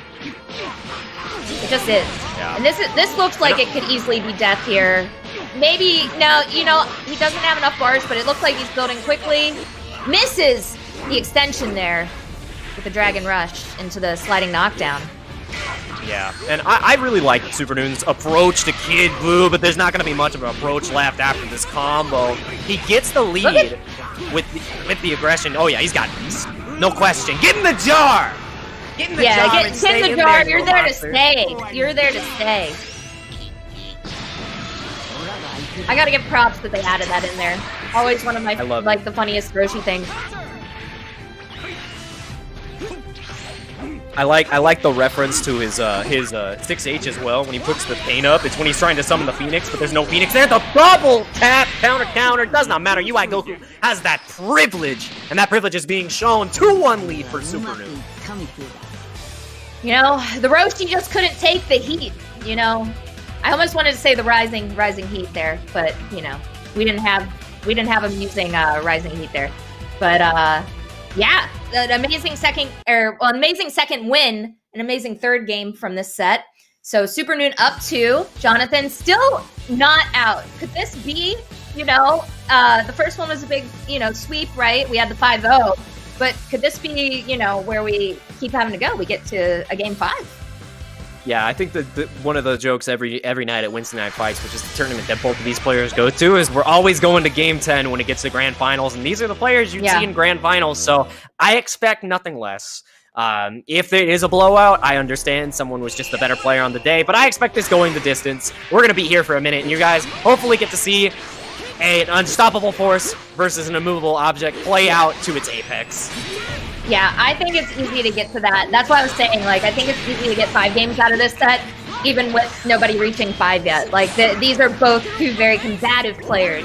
It just is. Yeah. And this looks like it could easily be death here. Maybe, no, you know, he doesn't have enough bars, but it looks like he's building quickly. Misses the extension there with the Dragon Rush into the sliding knockdown. Yeah, and I really like Super Noon's approach to Kid Buu, but there's not going to be much of an approach left after this combo. He gets the lead with the aggression. Oh yeah, he's got this. No question. Get in the jar! Get in the jar get in the jar. You're there to stay. You're there to stay. I gotta give props that they added that in there. Always one of my, like, the funniest Roshi things. I like the reference to his 6H as well. When he puts the pain up, it's when he's trying to summon the Phoenix, but there's no Phoenix there. The double tap, counter, does not matter. UI Goku has that privilege, and that privilege is being shown. 2-1 lead for Super Noon. You know, the Roshi just couldn't take the heat, you know. I almost wanted to say the rising heat there, but, you know, we didn't have him using rising heat there. But yeah, an amazing second win, an amazing third game from this set. So Super Noon up 2. Jonathan still not out. Could this be, you know, the first one was a big, you know, sweep, right? We had the 5-0. But could this be, you know, where we keep having to go? We get to a game 5. Yeah, I think that one of the jokes every night at Wednesday Night Fights, which is the tournament that both of these players go to, is we're always going to Game 10 when it gets to Grand Finals, and these are the players you'd see in Grand Finals, so I expect nothing less. If it is a blowout, I understand someone was just the better player on the day, but I expect this going the distance. We're going to be here for a minute, and you guys hopefully get to see an unstoppable force versus an immovable object play out to its apex. Yeah, I think it's easy to get to that. That's why I was saying, like, I think it's easy to get 5 games out of this set. even with nobody reaching 5 yet. Like, these are both two very combative players.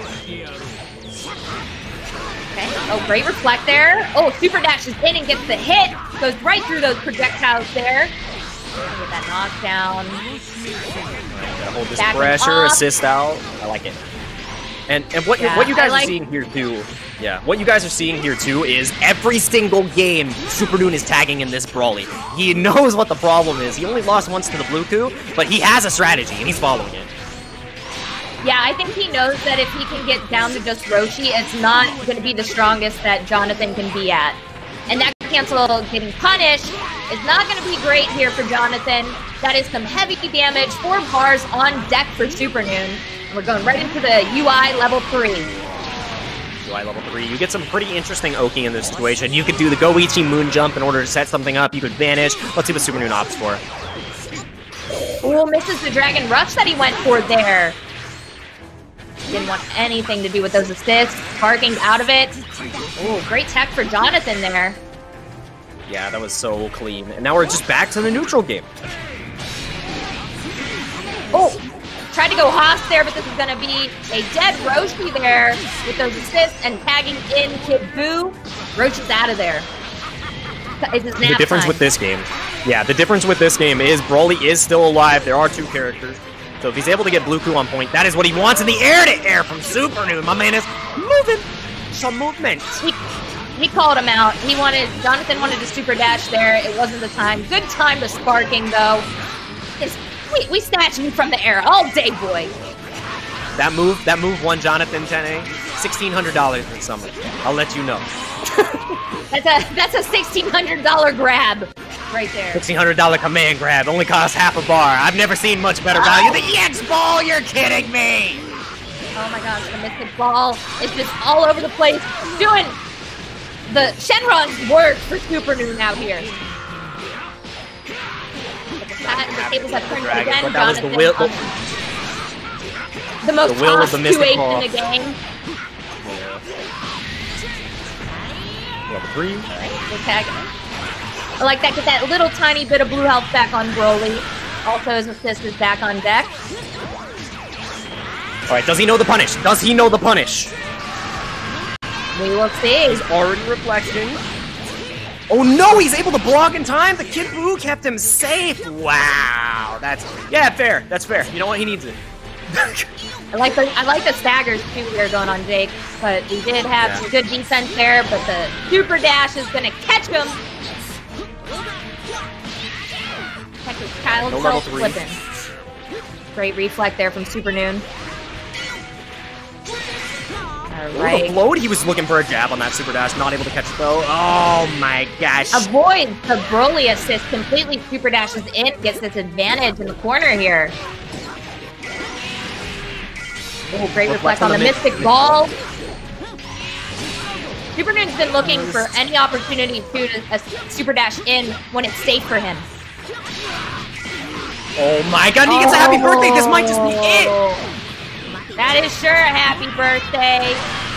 Okay. Oh, great reflect there. Oh, super dashes in and gets the hit. Goes right through those projectiles there. Get that knockdown. Gotta hold this pressure, assist out. I like it. And what you guys are seeing here too. Yeah, what you guys are seeing here too is every single game SuperNoon is tagging in this Brawly. He knows what the problem is. He only lost once to the Bluku, but he has a strategy and he's following it. Yeah, I think he knows that if he can get down to just Roshi, it's not going to be the strongest that Jonathan can be at. And that cancel getting punished is not going to be great here for Jonathan. That is some heavy damage. 4 bars on deck for SuperNoon. And we're going right into the UI level 3. UI level 3. You get some pretty interesting Oki in this situation. You could do the Goichi Moon Jump in order to set something up. You could vanish. Let's see what SuperNoon opts for. Oh, misses the Dragon Rush that he went for there. Didn't want anything to do with those assists. Parking out of it. Oh, great tech for Jonathan there. Yeah, that was so clean. And now we're just back to the neutral game. Oh, tried to go Haas there, but this is going to be a dead Roshi there with those assists and tagging in Kid Buu. Roshi's out of there. It's his nap The difference time. with this game. Yeah, the difference with this game is Brawly is still alive. There are 2 characters. So if he's able to get Bluku on point, that is what he wants in the air-to-air from SuperNoon. My man is moving. Some movement. He called him out. Jonathan wanted to super dash there. It wasn't the time. Good time to sparking though. We snatched him from the air all day, boy. That move won Jonathan 10A $1,600 in summer. I'll let you know. That's a $1,600 grab right there. $1,600 command grab only costs half a bar. I've never seen much better value. The EX ball, you're kidding me! Oh my gosh, the Mystic Ball is just all over the place, doing the Shenron's work for SuperNoon out here. The tables have turned again. That was the most will of tossed the Mystic 2-8 Ball. in the game. Level 3. We'll tag him. I like that. Get that little tiny bit of blue health back on Broly. Also, his assist is back on deck. Alright, does he know the punish? Does he know the punish? We will see. He's already reflecting. Oh no, he's able to block in time! The Kid Buu kept him safe! Wow, yeah, fair. That's fair. You know what? He needs it. I like the staggers too here going on Jake, but he did have some good defense there, but the super dash is gonna catch him. Check his child No level self 3. flipping. Great reflect there from SuperNoon. Alright. The float, he was looking for a jab on that super dash, not able to catch it though. Oh my gosh. Avoids the Broly assist, completely super dashes in, gets this advantage in the corner here. Oh, great reflect on the Mystic Ball. SuperNoon's been looking for any opportunity to super dash in when it's safe for him. Oh my god, he gets a happy birthday! This might just be it! That is sure a happy birthday.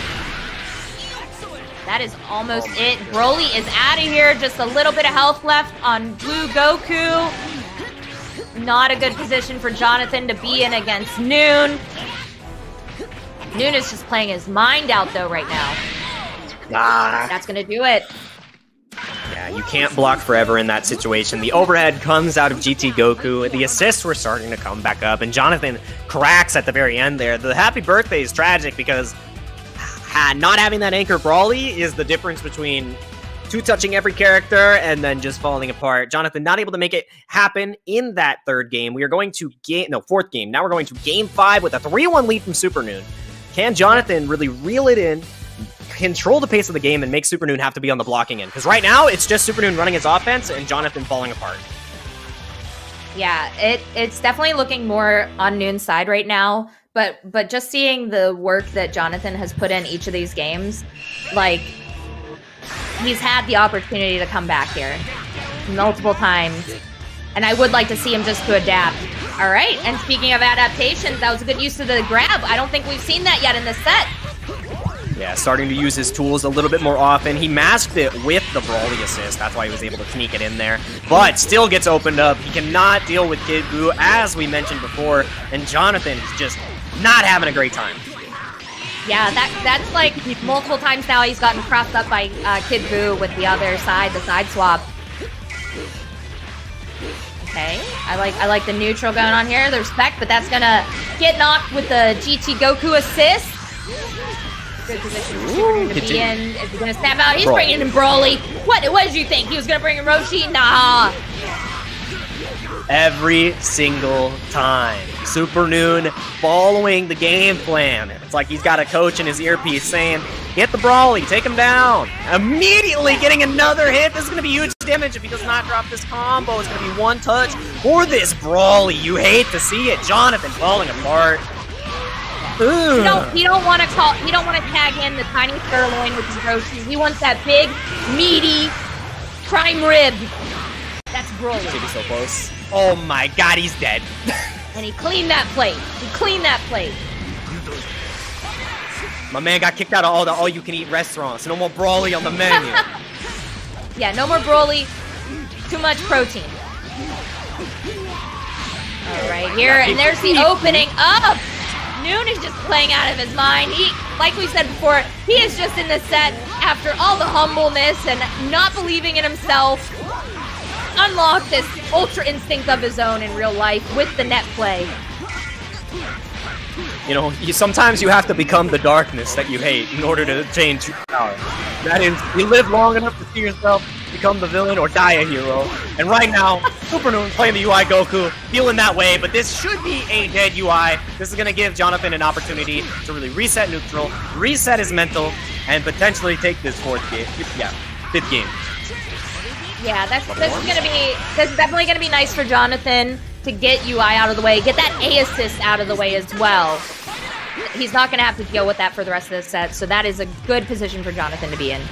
That is almost it. Broly is out of here. Just a little bit of health left on Blue Goku. Not a good position for Jonathan to be in against Noon. Noon is just playing his mind out though right now. That's gonna do it. Yeah, you can't block forever in that situation. The overhead comes out of GT Goku. The assists were starting to come back up, and Jonathan cracks at the very end there. The happy birthday is tragic because not having that anchor Brawly is the difference between two-touching every character and then just falling apart. Jonathan not able to make it happen in that third game. We are going to fourth game. Now we're going to game 5 with a 3-1 lead from SuperNoon. Can Jonathan really reel it in, control the pace of the game, and make SuperNoon have to be on the blocking end? Because right now, it's just SuperNoon running his offense and Jonathan falling apart. Yeah, it's definitely looking more on Noon's side right now. But just seeing the work that Jonathan has put in each of these games, like, he's had the opportunity to come back here multiple times. And I would like to see him just to adapt. All right, and speaking of adaptations, that was a good use of the grab. I don't think we've seen that yet in this set. Yeah, starting to use his tools a little bit more often. He masked it with the Brawly assist. That's why he was able to sneak it in there. but still gets opened up. He cannot deal with Kid Buu, as we mentioned before, and Jonathan is just not having a great time. Yeah, that's like multiple times now he's gotten crossed up by Kid Buu with the other side, the side swap. Okay, I like the neutral going on here, the respect, but that's gonna get knocked with the GT Goku assist. Good position for Super Noon to be in. Is he gonna snap out? He's bringing in Broly. What did you think? He was gonna bring in Roshi? Nah. Every single time. Super Noon following the game plan. It's like he's got a coach in his earpiece saying, get the Broly, take him down. Immediately getting another hit. This is going to be huge damage if he does not drop this combo. It's going to be one touch for this Broly. You hate to see it. Jonathan falling apart. He don't want to tag in the tiny sirloin with his Roshi. He wants that big, meaty prime rib. That's Broly. He's so close. Oh my god, he's dead. And he cleaned that plate. My man got kicked out of all the all-you-can-eat restaurants. No more Broly on the menu. Yeah, no more Broly. Too much protein. All right, here, and there's the opening up. Noon is just playing out of his mind. He, like we said before, he is just in the set after all the humbleness and not believing in himself. Unlock this ultra instinct of his own in real life with the net play. You know, sometimes you have to become the darkness that you hate in order to change your power. That is, you live long enough to see yourself become the villain or die a hero. And right now, Super Noon playing the UI Goku, feeling that way, but this should be a dead UI. This is going to give Jonathan an opportunity to really reset neutral, reset his mental, and potentially take this fifth game. Yeah, this is definitely gonna be nice for Jonathan to get UI out of the way, get that A assist out of the way as well. He's not gonna have to deal with that for the rest of the set, so that is a good position for Jonathan to be in.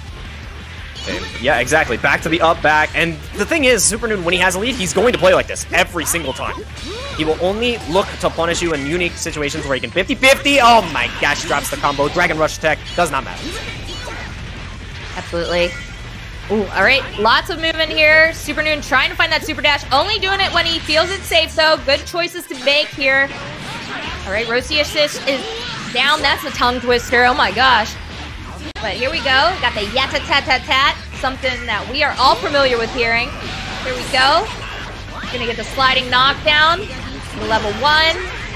Yeah, exactly. Back to the up back, and the thing is, Super Noon, when he has a lead, he's going to play like this every single time. He will only look to punish you in unique situations where he can 50-50. Oh my gosh, drops the combo. Dragon Rush tech, does not matter. Absolutely. Ooh, all right, lots of movement here. Super Noon trying to find that super dash, only doing it when he feels it's safe, though. Good choices to make here. All right, Roshi assist is down. That's a tongue twister. Oh my gosh. But here we go. Got the yata-tat-tat-tat, something that we are all familiar with hearing. Here we go. Gonna get the sliding knockdown into level 1.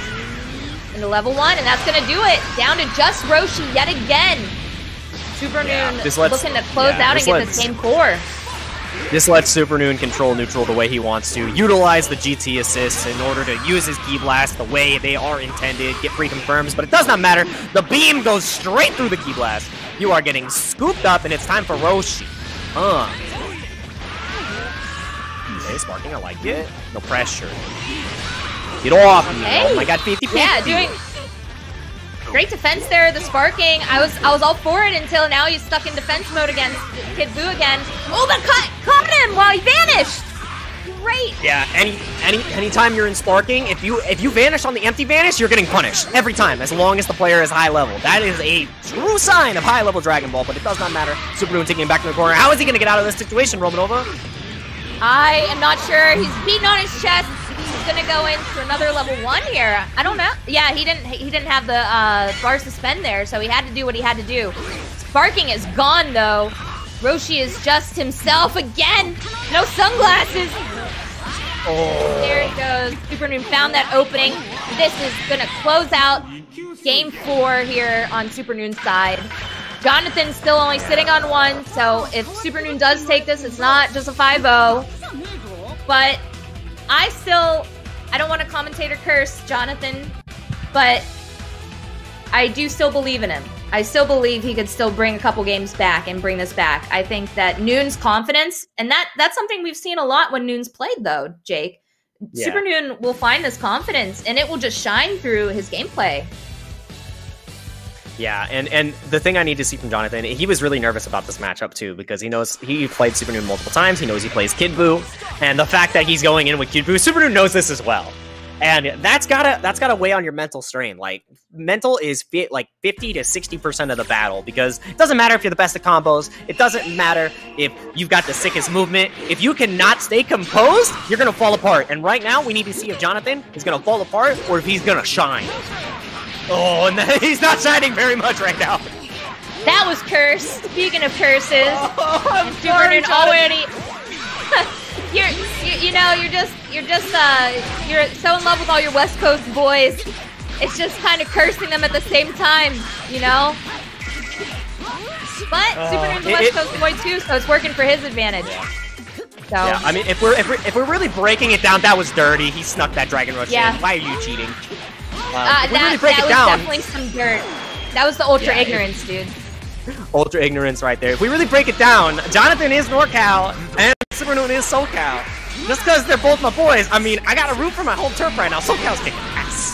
And that's gonna do it. Down to just Roshi yet again. Super Noon looking to close out and get this game core. This lets Super Noon control neutral the way he wants to, utilize the GT assists in order to use his Ki Blast the way they are intended, get free confirms, but it does not matter. The beam goes straight through the Ki Blast. You are getting scooped up, and it's time for Roshi. Okay, sparking, I like it. No pressure. Get off me. Oh my god, 50-50. Yeah, doing great defense there, the sparking. I was all for it until now he's stuck in defense mode against Kid Buu again. Oh, but caught him while he vanished. Great. Yeah, anytime you're in sparking, if you vanish on the empty vanish, you're getting punished every time, as long as the player is high level. That is a true sign of high level Dragon Ball, but it does not matter. Super Noon taking him back to the corner. How is he gonna get out of this situation, Romanova? I am not sure. He's beating on his chest. He's gonna go into another level 1 here. I don't know. Yeah, he didn't have the bar suspend there, so he had to do what he had to do. Sparking is gone though. Roshi is just himself again. No sunglasses. Oh. There he goes. Super Noon found that opening. This is gonna close out game 4 here on Super Noon's side. Jonathan's still only sitting on 1, so if Super Noon does take this, it's not just a 5-0. But I don't want to commentator curse Jonathan, but I do still believe in him. I still believe he could still bring a couple games back and bring this back. I think that Noon's confidence, and that's something we've seen a lot when Noon's played though, Jake. Yeah. Super Noon will find this confidence and it will just shine through his gameplay. Yeah, and the thing I need to see from Jonathan, he was really nervous about this matchup too, because he knows he played Super Noon multiple times, he knows he plays Kid Buu, and the fact that he's going in with Kid Buu, Super Noon knows this as well. And that's gotta weigh on your mental strain. Like, mental is like 50 to 60% of the battle, because it doesn't matter if you're the best at combos. It doesn't matter if you've got the sickest movement. If you cannot stay composed, you're gonna fall apart. And right now, we need to see if Jonathan is gonna fall apart or if he's gonna shine. Oh, and he's not shining very much right now. That was cursed. Speaking of curses, I'm Supernoon already. You're so in love with all your West Coast boys. It's just kind of cursing them at the same time, you know? But Supernoon's a West Coast boy too, so it's working for his advantage. So yeah, I mean, if we're really breaking it down, that was dirty. He snuck that Dragon Rush in. Why are you cheating? That was definitely some dirt. That was the ultra ignorance, dude. Ultra ignorance right there. If we really break it down, Jonathan is NorCal and Supernoon is SoCal. Just because they're both my boys, I mean, I got to root for my home turf right now. SoCal's kicking ass.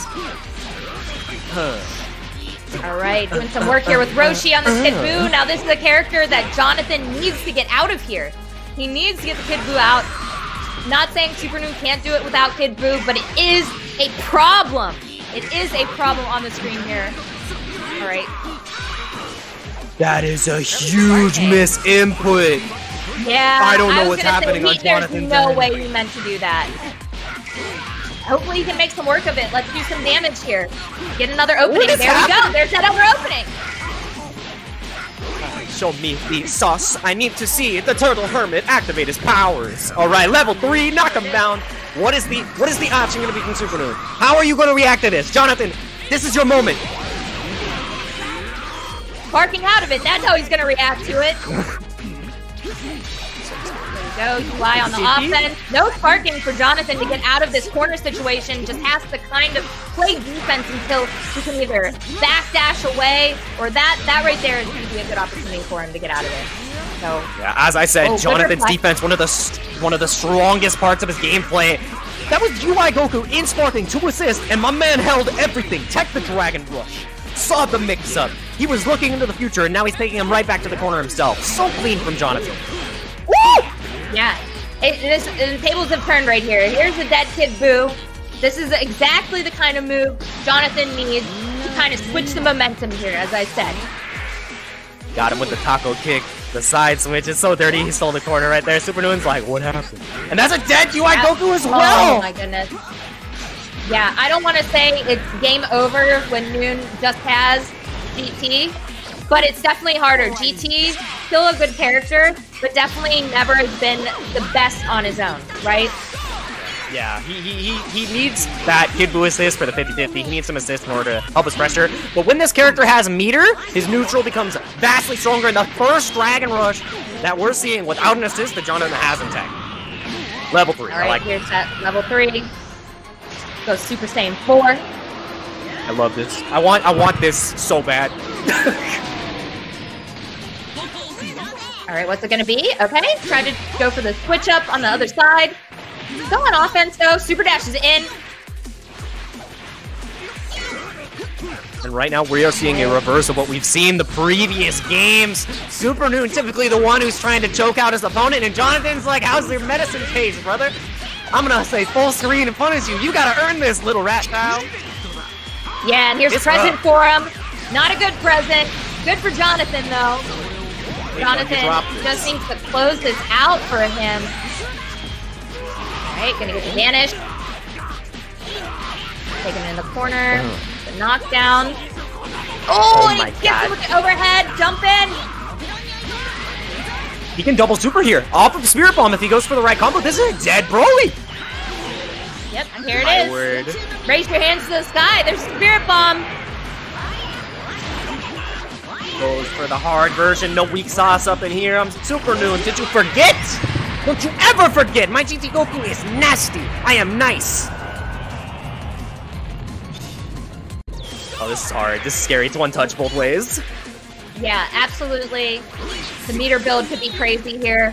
All right, doing some work here with Roshi on this Kid Buu. Now this is a character that Jonathan needs to get out of here. He needs to get the Kid Buu out. Not saying Supernoon can't do it without Kid Buu, but it is a problem. It is a problem on the screen here. All right. That is a huge misinput. Yeah, I don't know what's happening on There's Jonathan's no end. way we meant to do that. Hopefully he can make some work of it. Let's do some damage here. Get another opening. There we go. There's that other opening. Show me the sauce. I need to see the Turtle Hermit activate his powers. All right, level 3, knock him down. What is the option going to be from Supernoon? How are you going to react to this? Jonathan, this is your moment. Barking out of it. That's how he's going to react to it. There we go. UI on the offense. No sparking for Jonathan to get out of this corner situation. Just has to kind of play defense until he can either backdash away, or that right there is going to be a good opportunity for him to get out of there. So yeah, as I said, Jonathan's defense, one of the strongest parts of his gameplay. That was UI Goku in sparking, 2 assists, and my man held everything. Tech the Dragon Rush. Saw the mix-up. He was looking into the future, and now he's taking him right back to the corner himself. So clean from Jonathan. Woo! Yeah, the tables have turned right here. Here's a dead Kid Buu. This is exactly the kind of move Jonathan needs to kind of switch the momentum here, as I said. Got him with the taco kick, the side switch. It's so dirty, he stole the corner right there. Supernoon's like, what happened? And that's a dead UI Goku as well! Oh my goodness. Yeah, I don't want to say it's game over when Noon just has GT, but it's definitely harder. GT, still a good character, but definitely never has been the best on his own, right? Yeah, he needs that Kid Buu assist for the 50-50. He needs some assist in order to help his pressure. But when this character has meter, his neutral becomes vastly stronger. And the first Dragon Rush that we're seeing without an assist that Jonathan has in tech. Level 3. All right, here's that level 3. Goes Super Saiyan 4. I love this. I want this so bad. All right, what's it gonna be? Okay, try to go for the switch up on the other side. Go on offense though. Super Dash is in. And right now we are seeing a reverse of what we've seen the previous games. Supernoon typically the one who's trying to choke out his opponent, and Jonathan's like, how's your medicine taste, brother? I'm gonna say full screen and punish you. You gotta earn this, little rat cow. Yeah, and here's a present for him. Not a good present. Good for Jonathan though. Jonathan just needs to close this out for him. All right, gonna get the vanish. Taking him in the corner. The knockdown. Oh, and he gets him with the overhead. Jump in. He can double super here. Off of Spirit Bomb if he goes for the right combo. This is a dead Broly. Yep, and here it is. Word. Raise your hands to the sky. There's Spirit Bomb. Goes for the hard version. No weak sauce up in here. I'm Supernoon. Did you forget? Don't you ever forget. My GT Goku is nasty. I am nice. Oh, this is hard. This is scary. It's one touch both ways. Yeah, absolutely. The meter build could be crazy here.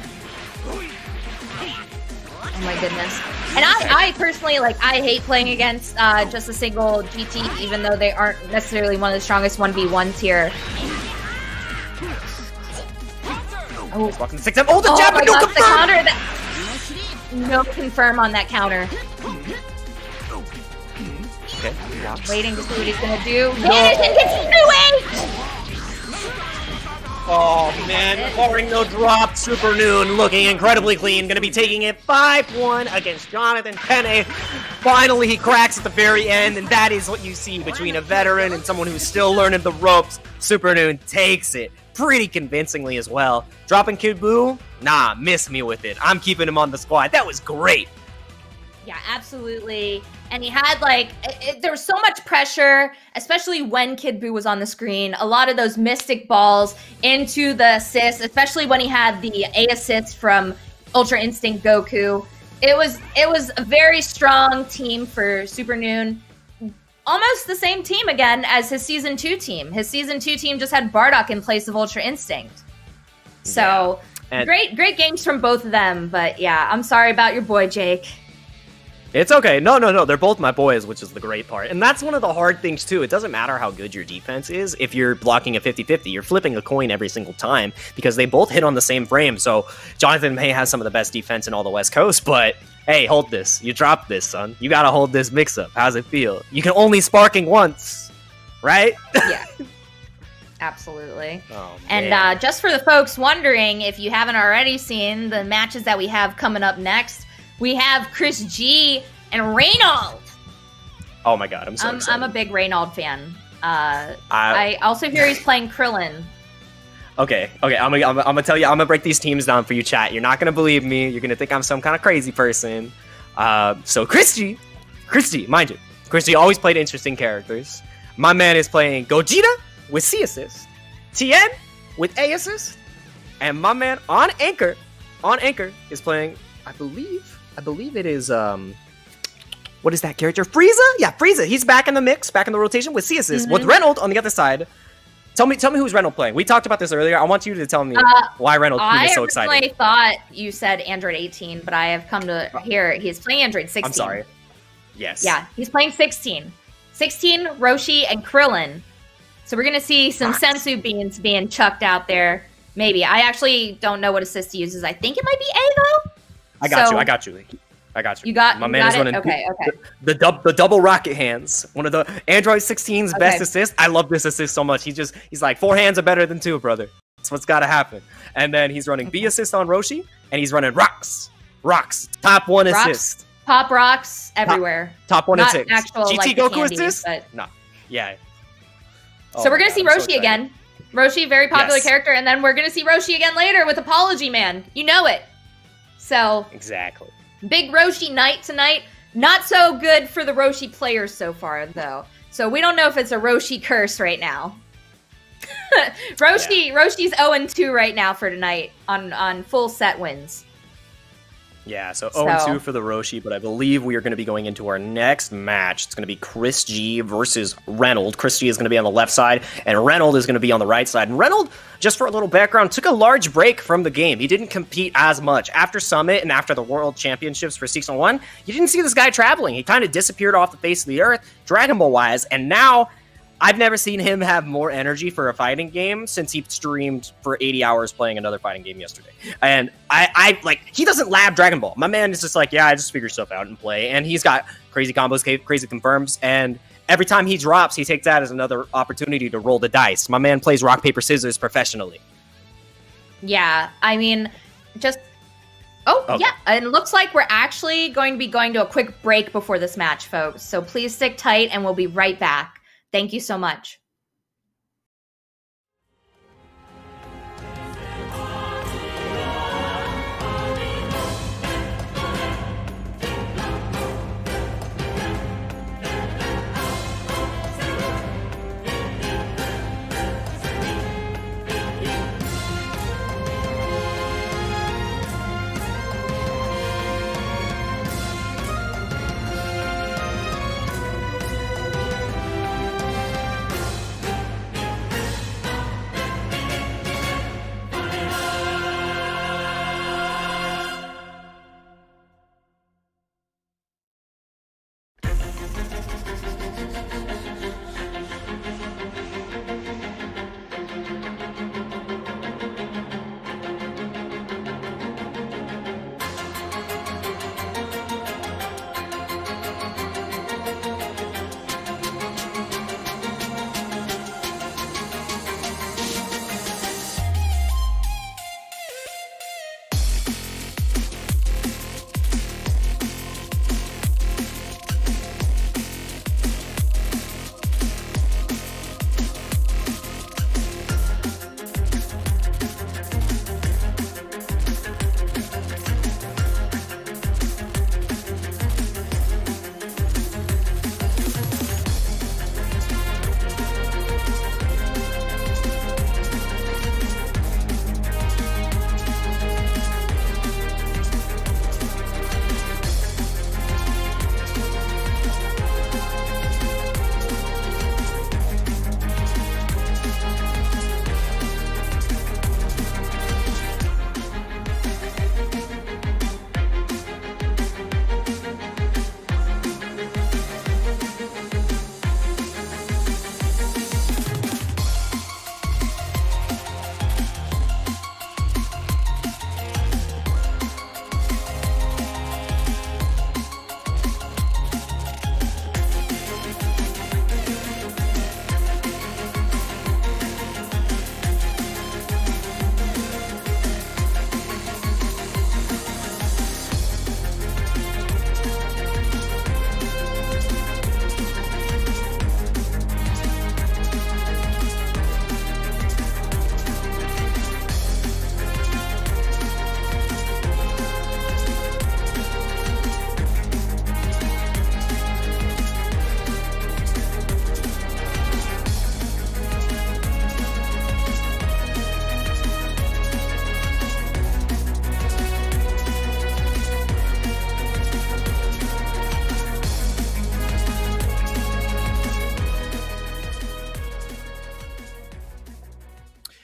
Oh my goodness. And I personally, like, I hate playing against just a single GT, even though they aren't necessarily one of the strongest 1v1s here. Oh, fucking 6M. Oh, the jab, but no confirm! The counter no confirm on that counter. Okay. Yeah. Waiting to see what he's gonna do. Anderson gets 2-8! Oh man, barring no drop, Super Noon looking incredibly clean. Gonna be taking it 5-1 against Jonathan Penne. Finally, he cracks at the very end, and that is what you see between a veteran and someone who's still learning the ropes. Super Noon takes it pretty convincingly as well. Dropping Kid Buu? Nah, miss me with it. I'm keeping him on the squad. That was great. Yeah, absolutely. And he had there was so much pressure, especially when Kid Buu was on the screen. A lot of those mystic balls into the assists, especially when he had the A assist from Ultra Instinct Goku. It was a very strong team for Super Noon. Almost the same team again as his Season 2 team. His Season 2 team just had Bardock in place of Ultra Instinct. So, great games from both of them. But yeah, I'm sorry about your boy, Jake. It's okay. No. They're both my boys, which is the great part. And that's one of the hard things, too. It doesn't matter how good your defense is. If you're blocking a 50-50, you're flipping a coin every single time because they both hit on the same frame. So Jonathan may have some of the best defense in all the West Coast, but hey, hold this. You dropped this, son. You got to hold this mix-up. How's it feel? You can only sparking once, right? Yeah. Absolutely. Oh, and just for the folks wondering, if you haven't already seen the matches that we have coming up next, we have Chris G and Reynald. Oh my god, I'm so excited. I'm a big Reynald fan. I also hear he's playing Krillin. Okay. I'm gonna tell you. I'm gonna break these teams down for you, chat. You're not gonna believe me. You're gonna think I'm some kind of crazy person. So Chris G, mind you, Chris G always played interesting characters. My man is playing Gogeta with C assist, Tien with A assist, and my man on Anchor is playing, I believe it is, what is that character? Frieza? Yeah, Frieza. He's back in the mix, back in the rotation with C assist, with Reynolds on the other side. Tell me who's Reynolds playing. We talked about this earlier. I want you to tell me why Reynolds is so excited. I originally thought you said Android 18, but I have come to hear he's playing Android 16. I'm sorry. Yes. Yeah, he's playing 16. 16, Roshi, and Krillin. So we're going to see some Sensu beans being chucked out there. Maybe. I actually don't know what assist he uses. I think it might be A, though. I got you. You got my man is running okay. The double rocket hands. One of the Android 16's best assists. I love this assist so much. He's like 4 hands are better than 2, brother. That's what's got to happen. And then he's running B assist on Roshi, and he's running rocks. Top 1 assist. Pop rocks everywhere. Top 1 Not assist. Actual, GT like, Goku candy, assist? But... No. Yeah. So we're going to see Roshi again. Roshi, very popular character, and then we're going to see Roshi again later with Apology Man. You know it. So exactly. Big Roshi night tonight. Not so good for the Roshi players so far, though. So we don't know if it's a Roshi curse right now. Roshi's 0-2 right now for tonight on full set wins. Yeah, so 0-2 for the Roshi, but I believe we are going to be going into our next match. It's going to be Chris G versus Reynolds. Chris G is going to be on the left side, and Reynolds is going to be on the right side. And Reynolds, just for a little background, took a large break from the game. He didn't compete as much. After Summit and after the World Championships for Season 1, you didn't see this guy traveling. He kind of disappeared off the face of the earth, Dragon Ball-wise, and now... I've never seen him have more energy for a fighting game since he streamed for 80 hours playing another fighting game yesterday. And I like, he doesn't lab Dragon Ball. My man is just like, yeah, I just figure stuff out and play. And he's got crazy combos, crazy confirms. And every time he drops, he takes that as another opportunity to roll the dice. My man plays rock, paper, scissors professionally. Yeah, I mean, just... Oh, okay. Yeah, and it looks like we're actually going to be going to a quick break before this match, folks. So please stick tight, and we'll be right back. Thank you so much.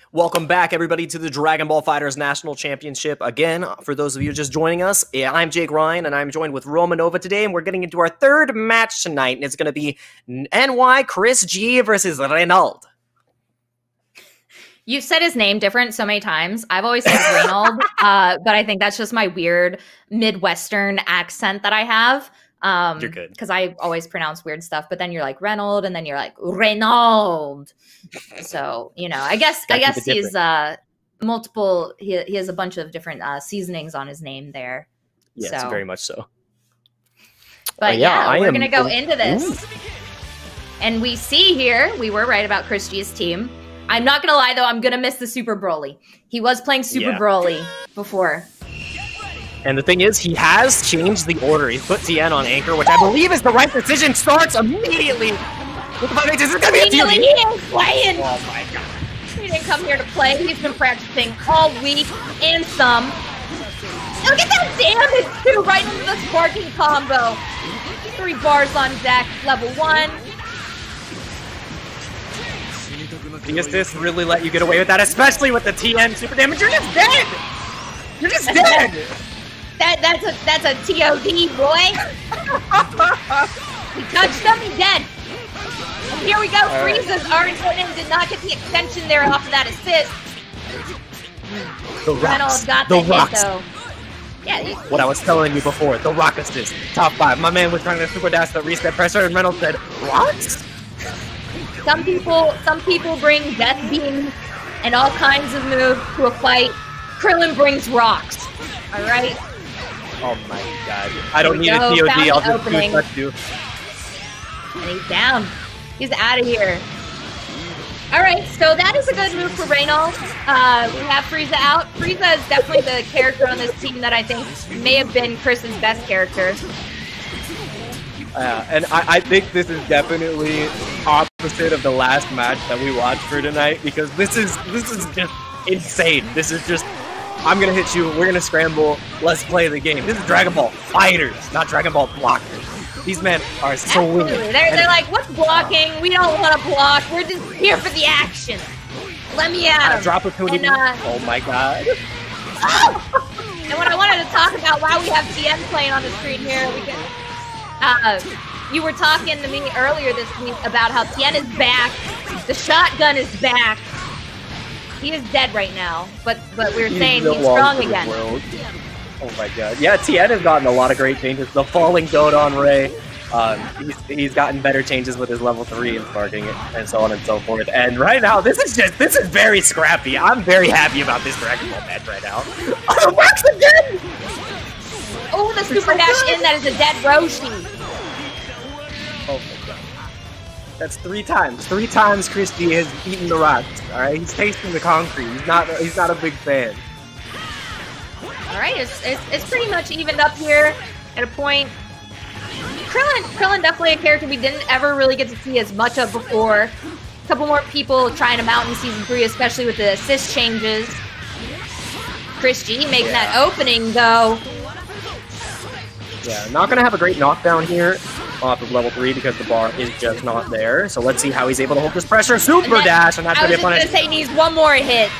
Welcome back, everybody, to the Dragon Ball FighterZ National Championship. Again, for those of you just joining us, I'm Jake Ryan, and I'm joined with Romanova today, and we're getting into our third match tonight, and it's going to be NY Chris G versus Reynald. You've said his name different so many times. I've always said Reynald, but I think that's just my weird Midwestern accent that I have. You're good. Because I always pronounce weird stuff, but then you're like Reynald, and then you're like Reynald. So, you know, I guess he's multiple. He has a bunch of different seasonings on his name there. Yes, very much so. But we're gonna go into this, and we see here we were right about Chris G's team. I'm not gonna lie though, I'm gonna miss the Super Broly. He was playing Super Broly before. And the thing is, he has changed the order. He's put Tien on anchor, which I believe is the right decision. Starts immediately. What the fuck? This is gonna be a TOD. He is playing. Oh my god. He didn't come here to play. He's been practicing all week and some. Look at that damage too, right into the sparking combo. 3 bars on deck, level 1. This really let you get away with that, especially with the Tien super damage. You're just dead. You're just dead. That's a TOD, boy. He touched him, he's dead. And here we go, Frieza's Arjun did not get the extension there off of that assist. The rocks. Reynolds got the hit, rocks. though. Yeah, what I was telling you before, the rock assist, top 5. My man was trying to super dash the reset pressure, and Reynolds said, "What?" Some people bring death beams and all kinds of moves to a fight. Krillin brings rocks. All right. Oh my god! I don't need a TOD. I'll just do touch you. And he's down. He's out of here. All right, so that is a good move for Reynald. We have Frieza out. Frieza is definitely the character on this team that I think may have been Chris's best character. And I think this is definitely opposite of the last match that we watched for tonight, because this is just insane. This is just, I'm gonna hit you, we're gonna scramble, let's play the game. This is Dragon Ball FighterZ, not Dragon Ball blockers. These men are so winning. They're like, what's blocking? We don't want to block. We're just here for the action. Let me at him. Drop opportunity. Oh my god. And what I wanted to talk about while we have Tien playing on the screen here, we can. You were talking to me earlier this week about how Tien is back. The shotgun is back. He is dead right now, but we were saying he's strong again. Oh my god. Yeah, Tien has gotten a lot of great changes. The falling Dodon Ray. He's gotten better changes with his level 3 and sparking it, and so on and so forth. And right now, this is very scrappy. I'm very happy about this Dragon Ball match right now. Oh, Wax again! Oh, the super dash in, that is a dead Roshi. Oh my god. That's 3 times. 3 times Chris G has eaten the rocks. Alright? He's tasting the concrete. He's not a big fan. Alright, it's pretty much evened up here at a point. Krillin definitely a character we didn't ever really get to see as much of before. A couple more people trying him out in Season 3, especially with the assist changes. Chris G making that opening, though. Yeah, not going to have a great knockdown here off of level 3 because the bar is just not there. So let's see how he's able to hold this pressure. Super dash, and that's going to be a punish. I was just going to say he needs one more hit.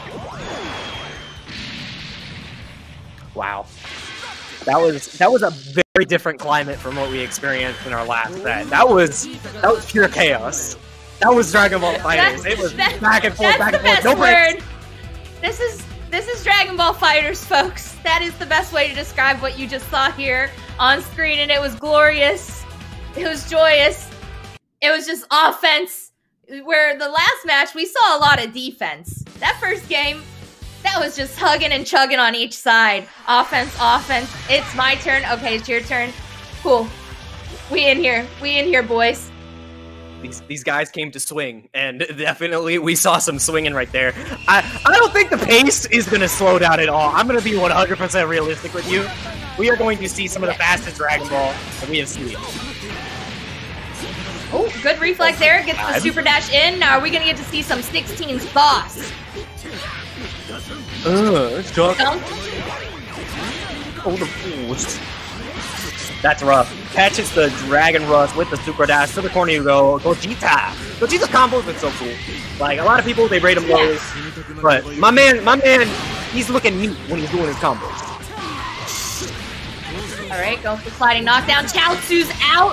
Wow. That was a very different climate from what we experienced in our last set. That was pure chaos. That was Dragon Ball FighterZ. It was back and forth, back and forth. No breaks. This is Dragon Ball FighterZ, folks. That is the best way to describe what you just saw here on screen, and it was glorious. It was joyous. It was just offense. Where the last match, we saw a lot of defense. That first game, that was just hugging and chugging on each side. Offense, offense. It's my turn. Okay, it's your turn. Cool. We in here. We in here, boys. These guys came to swing, and definitely we saw some swinging right there. I don't think the pace is going to slow down at all. I'm going to be 100% realistic with you. We are going to see some of the fastest Dragon Ball that we have seen. Oh, good reflex there. Gets the super dash in. Now are we going to get to see some 16's boss? Chuck. Dunk. Oh, the boost. That's rough. Catches the Dragon Rush with the Super Dash. To the corner you go. Gogeta. Gogeta's combos been so cool. Like, a lot of people, they rate him low. But my man, he's looking neat when he's doing his combos. Alright, going for sliding knockdown. Chaozu's out.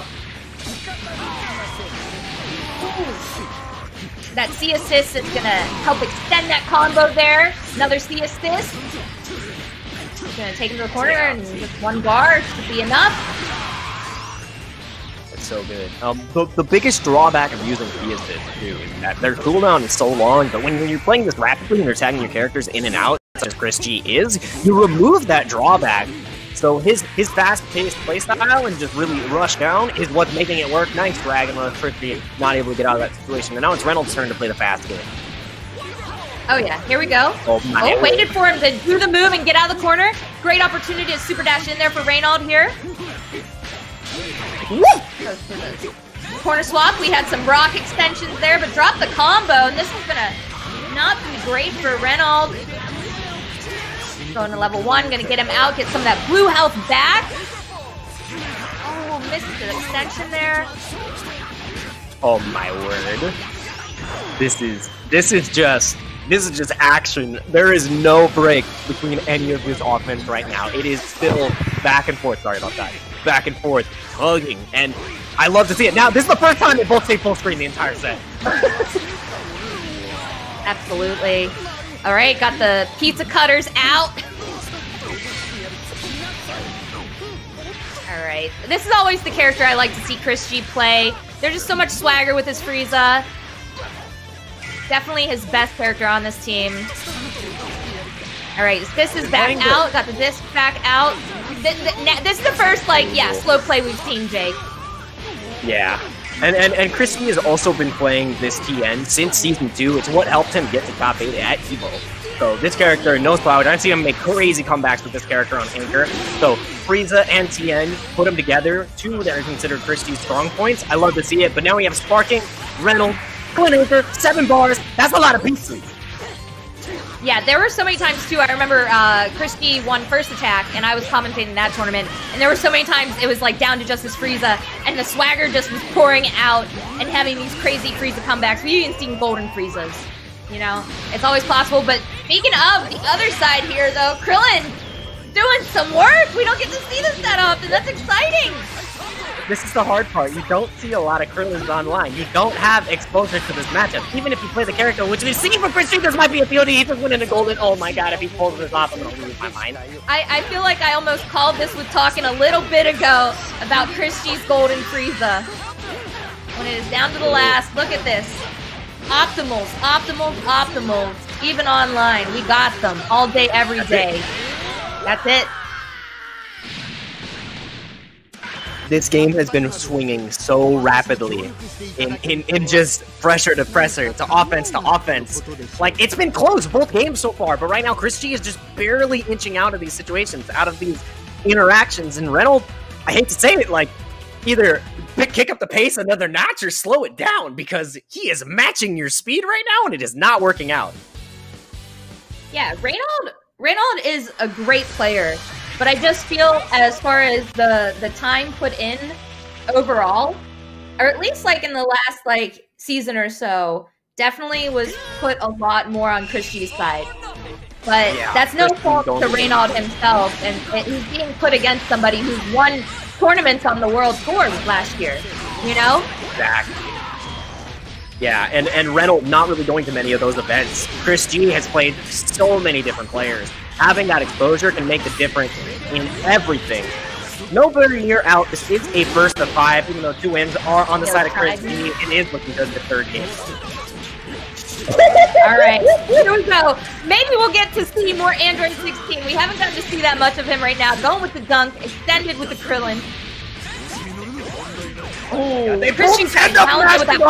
That C assist is gonna help extend that combo there. Another C assist. Gonna take him to the corner and just one bar should be enough. It's so good. The biggest drawback of using C assist too is that their cooldown is so long, but when you're playing this rapidly and you're tagging your characters in and out, such as Chris G is, you remove that drawback. So his fast-paced playstyle and just really rush down is what's making it work. Nice Dragon Rush, Chris G not able to get out of that situation. And now it's Reynolds' turn to play the fast game. Oh yeah, here we go. Oh, waited for him to do the move and get out of the corner. Great opportunity to super dash in there for Reynald here. Goes for the corner swap. We had some rock extensions there, but dropped the combo, and this one's gonna not be great for Reynald. Going to level 1, gonna get him out, get some of that blue health back. Oh, missed the extension there. Oh my word. This is just action. There is no break between any of his offense right now. It is still back and forth. Sorry about that. Back and forth, hugging, and I love to see it. Now, this is the first time they both stay full screen the entire set. Absolutely. All right, got the pizza cutters out. All right, this is always the character I like to see Chris G play. There's just so much swagger with his Frieza. Definitely his best character on this team. All right, this is back out. Got the disc back out. This is the first, like, yeah, slow play we've seen, Jake. Yeah. And Chris G has also been playing this TN since Season 2. It's what helped him get to top 8 at EVO. So this character knows Cloud. I see him make crazy comebacks with this character on Anchor. So Frieza and TN, put them together. Two that are considered Chris G's strong points. I love to see it. But now we have Sparking, Reynolds, Twin Anchor, 7 bars. That's a lot of pieces. Yeah, there were so many times, too. I remember Chris G won first attack, and I was commentating that tournament. And there were so many times it was, like, down to just his Frieza, and the swagger just was pouring out and having these crazy Frieza comebacks. We've even seen golden Friezas, you know? It's always possible. But speaking of the other side here, though, Krillin doing some work. We don't get to see this that often. That's exciting. This is the hard part. You don't see a lot of Krillins online. You don't have exposure to this matchup. Even if you play the character, which we've seen for Chris G, this might be a POD. He just went into golden. Oh my god, if he pulls this off, I'm going to lose my mind. I feel like I almost called this with talking a little bit ago about Chris G's golden Frieza. When it is down to the last, look at this. Optimals, optimals, optimals. Even online, we got them all day, every day. That's it. This game has been swinging so rapidly in just pressure to pressure, to offense. Like, it's been close both games so far, but right now Chris G is just barely inching out of these situations, out of these interactions. And Reynolds, I hate to say it, like, either kick up the pace another notch or slow it down, because he is matching your speed right now and it is not working out. Yeah, Reynald is a great player. But I just feel, as far as the time put in overall, or at least like in the last like season or so, definitely was put a lot more on Chris G's side. But yeah, that's no fault to Reynald himself, and he's being put against somebody who's won tournaments on the world tour last year, you know? Exactly. Yeah, and Reynolds not really going to many of those events. Chris G has played so many different players. Having that exposure can make the difference in everything. Nobody near out. This is a first of 5, even though 2 wins are on the side of Chris G. It is looking good in the third game. All right, here we go. Maybe we'll get to see more Android 16. We haven't gotten to see that much of him right now. Going with the dunk, extended with the Krillin. Oh, they Chris G's head up with that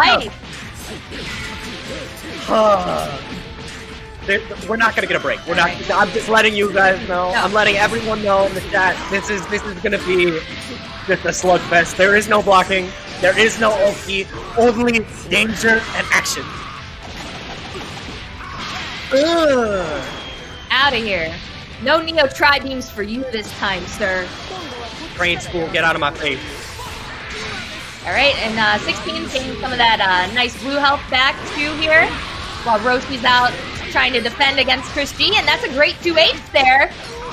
5 life. We're not gonna get a break. We're not. I'm just letting you guys know. No. I'm letting everyone know in the chat. This is gonna be just a slugfest. There is no blocking. There is no ulti. Only danger and action. Out of here. No Neo Tri-Beams for you this time, sir. Train school, get out of my face. All right, and 16 taking some of that nice blue health back too here, while Roshi's out trying to defend against Chris G, and that's a great 2H there.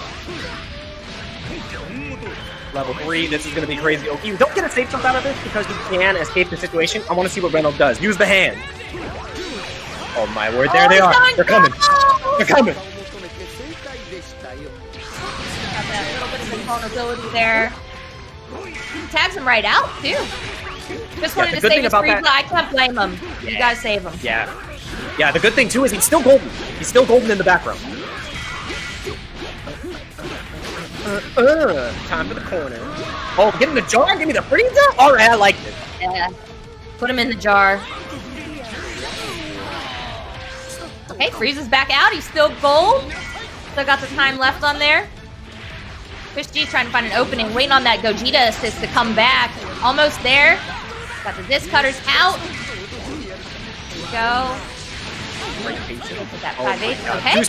Level 3, this is going to be crazy. Okay, you don't get a safe jump out of this because you can escape the situation. I want to see what Reynolds does. Use the hand. Oh my word, there they are. They're coming. They're coming. Got that little bit of invulnerability there. Tags him right out, too. Just wanted to save his Frieza. I can't blame him. You gotta save him. Yeah. Yeah, the good thing, too, is he's still golden. He's still golden in the background. Time for the corner. Oh, get in the jar? Give me the Frieza? Alright, I like it. Yeah. Put him in the jar. Okay, Frieza's back out. He's still gold. Still got the time left on there. Chris G's trying to find an opening, waiting on that Gogeta assist to come back. Almost there. Got the disc cutters out. There we go. With that 5-8. Okay.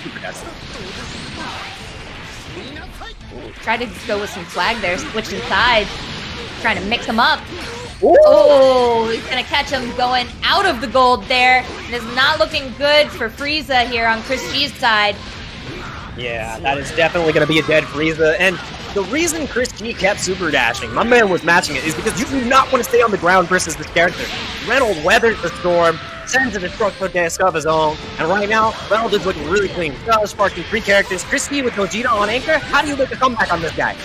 Try to go with some swag there, switching sides. Trying to mix them up. Ooh. Oh, he's gonna catch him going out of the gold there. It is not looking good for Frieza here on Chris G's side. Yeah, that is definitely going to be a dead Frieza, and the reason Chris G kept super dashing, my man was matching it, is because you do not want to stay on the ground versus this character. Reynolds weathers the storm, sends a destructive disc of his own, and right now, Reynolds is looking really clean. Sparking 3 characters, Chris G with Gogeta on anchor, how do you make a comeback on this guy?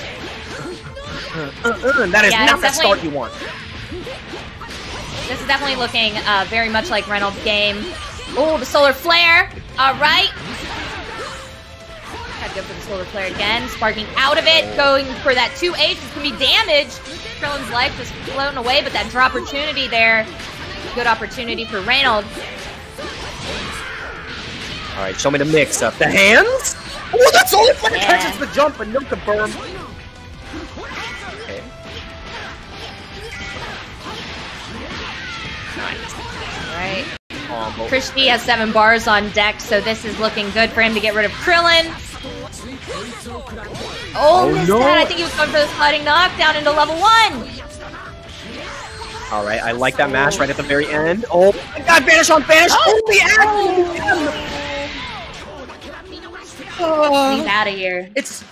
That is not the start you want. This is definitely looking very much like Reynolds' game. Oh, the solar flare. All right. Gotta go for the solar flare again. Sparking out of it. Going for that 2H. It's going to be damaged. Krillin's life just floating away, but that draw opportunity there. Good opportunity for Reynolds. All right, show me the mix-up. The hands? Oh, that solar flare catches the jump, but no confirm. Okay. Nice. All right. Chris G has 7 bars on deck, so this is looking good for him to get rid of Krillin. Oh, missed that. I think he was going for the sliding knockdown into level 1. All right, I like that mash right at the very end. Oh, my God, Vanish on Vanish! Only He's out of here.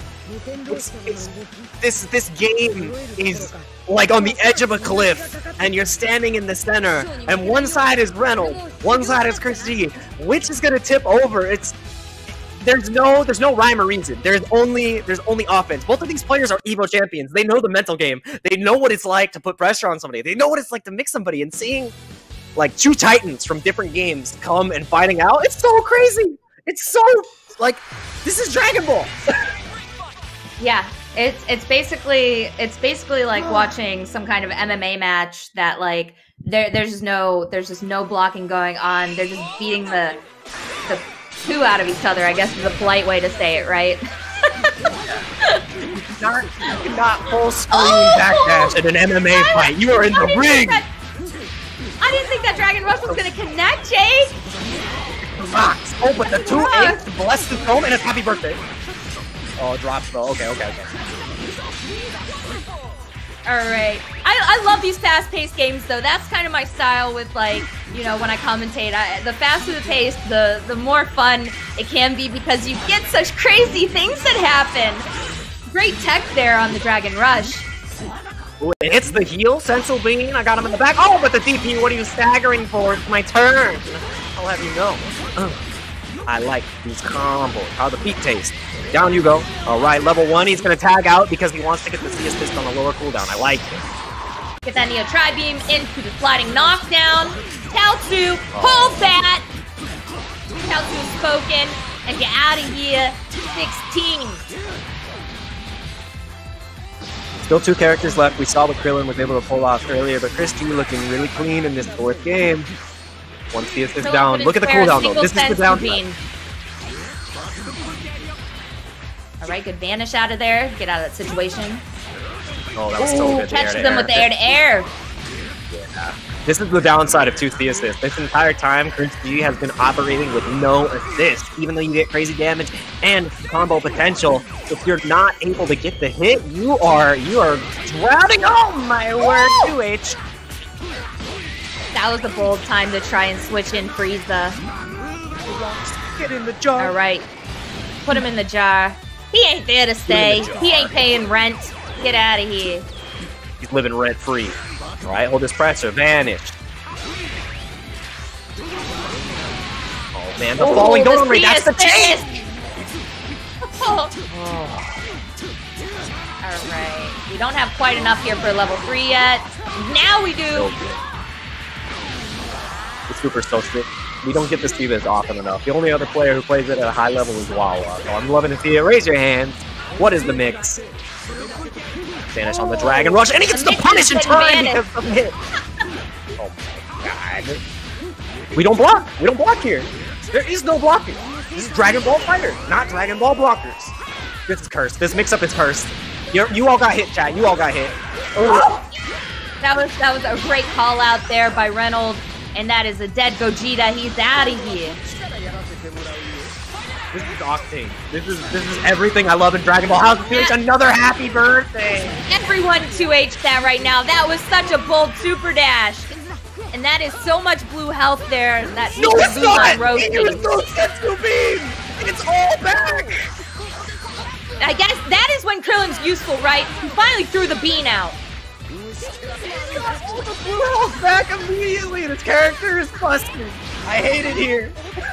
This game is like on the edge of a cliff, and you're standing in the center, and one side is Reynolds, one side is Chris G. Which is gonna tip over? There's no rhyme or reason. There's only offense. Both of these players are EVO champions. They know the mental game. They know what it's like to put pressure on somebody. They know what it's like to mix somebody, and seeing like 2 titans from different games come and fighting out, it's so crazy. It's so like, this is Dragon Ball. Yeah, it's basically like watching some kind of MMA match that like there's just no blocking going on. They're just beating the poo out of each other, I guess is a polite way to say it, right? You cannot full screen backdash in an MMA fight. You are in the ring. I didn't think that Dragon Rush was gonna connect, Jake. Fox. Oh, but the 2-8 bless the throne and it's happy birthday. Oh, drop throw. Okay. Alright. I love these fast-paced games, though. That's kind of my style with, like, you know, when I commentate. The faster the pace, the more fun it can be because you get such crazy things that happen. Great tech there on the Dragon Rush. Ooh, it hits the heel, Sensu Bean. I got him in the back. Oh, but the DP, what are you staggering for? It's my turn. I'll have you know. I like these combos. How the feet taste. Down you go. All right, level 1. He's going to tag out because he wants to get the C assist on a lower cooldown. I like it. Get that Neo Tri-Beam into the sliding knockdown. Taotsu, hold that! Taotsu is spoken, and get out of here. 16. Still 2 characters left. We saw what Krillin was able to pull off earlier, but Chris G looking really clean in this 4th game. Once the assist down. Look at the cooldown though. This is the down. Alright, good vanish out of there. Get out of that situation. Oh, that was so good. Catches them with the air-to-air. Yeah. This is the downside of 2 assists. This entire time, Chris G has been operating with no assist. Even though you get crazy damage and combo potential, if you're not able to get the hit, you are drowning. Oh my word, 2H. That was a bold time to try and switch in Frieza. Get in the jar. All right, put him in the jar. He ain't there to stay. He ain't paying rent. Get out of here. He's living rent free. All right, hold this pressure. Vanished. Oh man, the falling don't rate. That's the chase. All right, we don't have quite enough here for level 3 yet. Now we do. The Super's so sick. We don't get to see this often enough. The only other player who plays it at a high level is Wawa. So I'm loving to see it. Raise your hands. What is the mix? Vanish on the Dragon Rush, and he gets the punish in time because of hit. Oh my god. We don't block. We don't block here. There is no blocking. This is Dragon Ball Fighter, not Dragon Ball blockers. This is cursed. This mix-up is cursed. You all got hit, chat. You all got hit. Oh. That was a great call out there by Reynolds. And that is a dead Gogeta. He's out of here. This is Octane. This is everything I love in Dragon Ball. How's it feeling? Another happy birthday. Everyone 2H that right now. That was such a bold super dash. And that is so much blue health there. That no, it's not! It was no Senzu Bean! It's all back! I guess that is when Krillin's useful, right? He finally threw the bean out. The blue health back immediately, and his character is busted. I hate it here.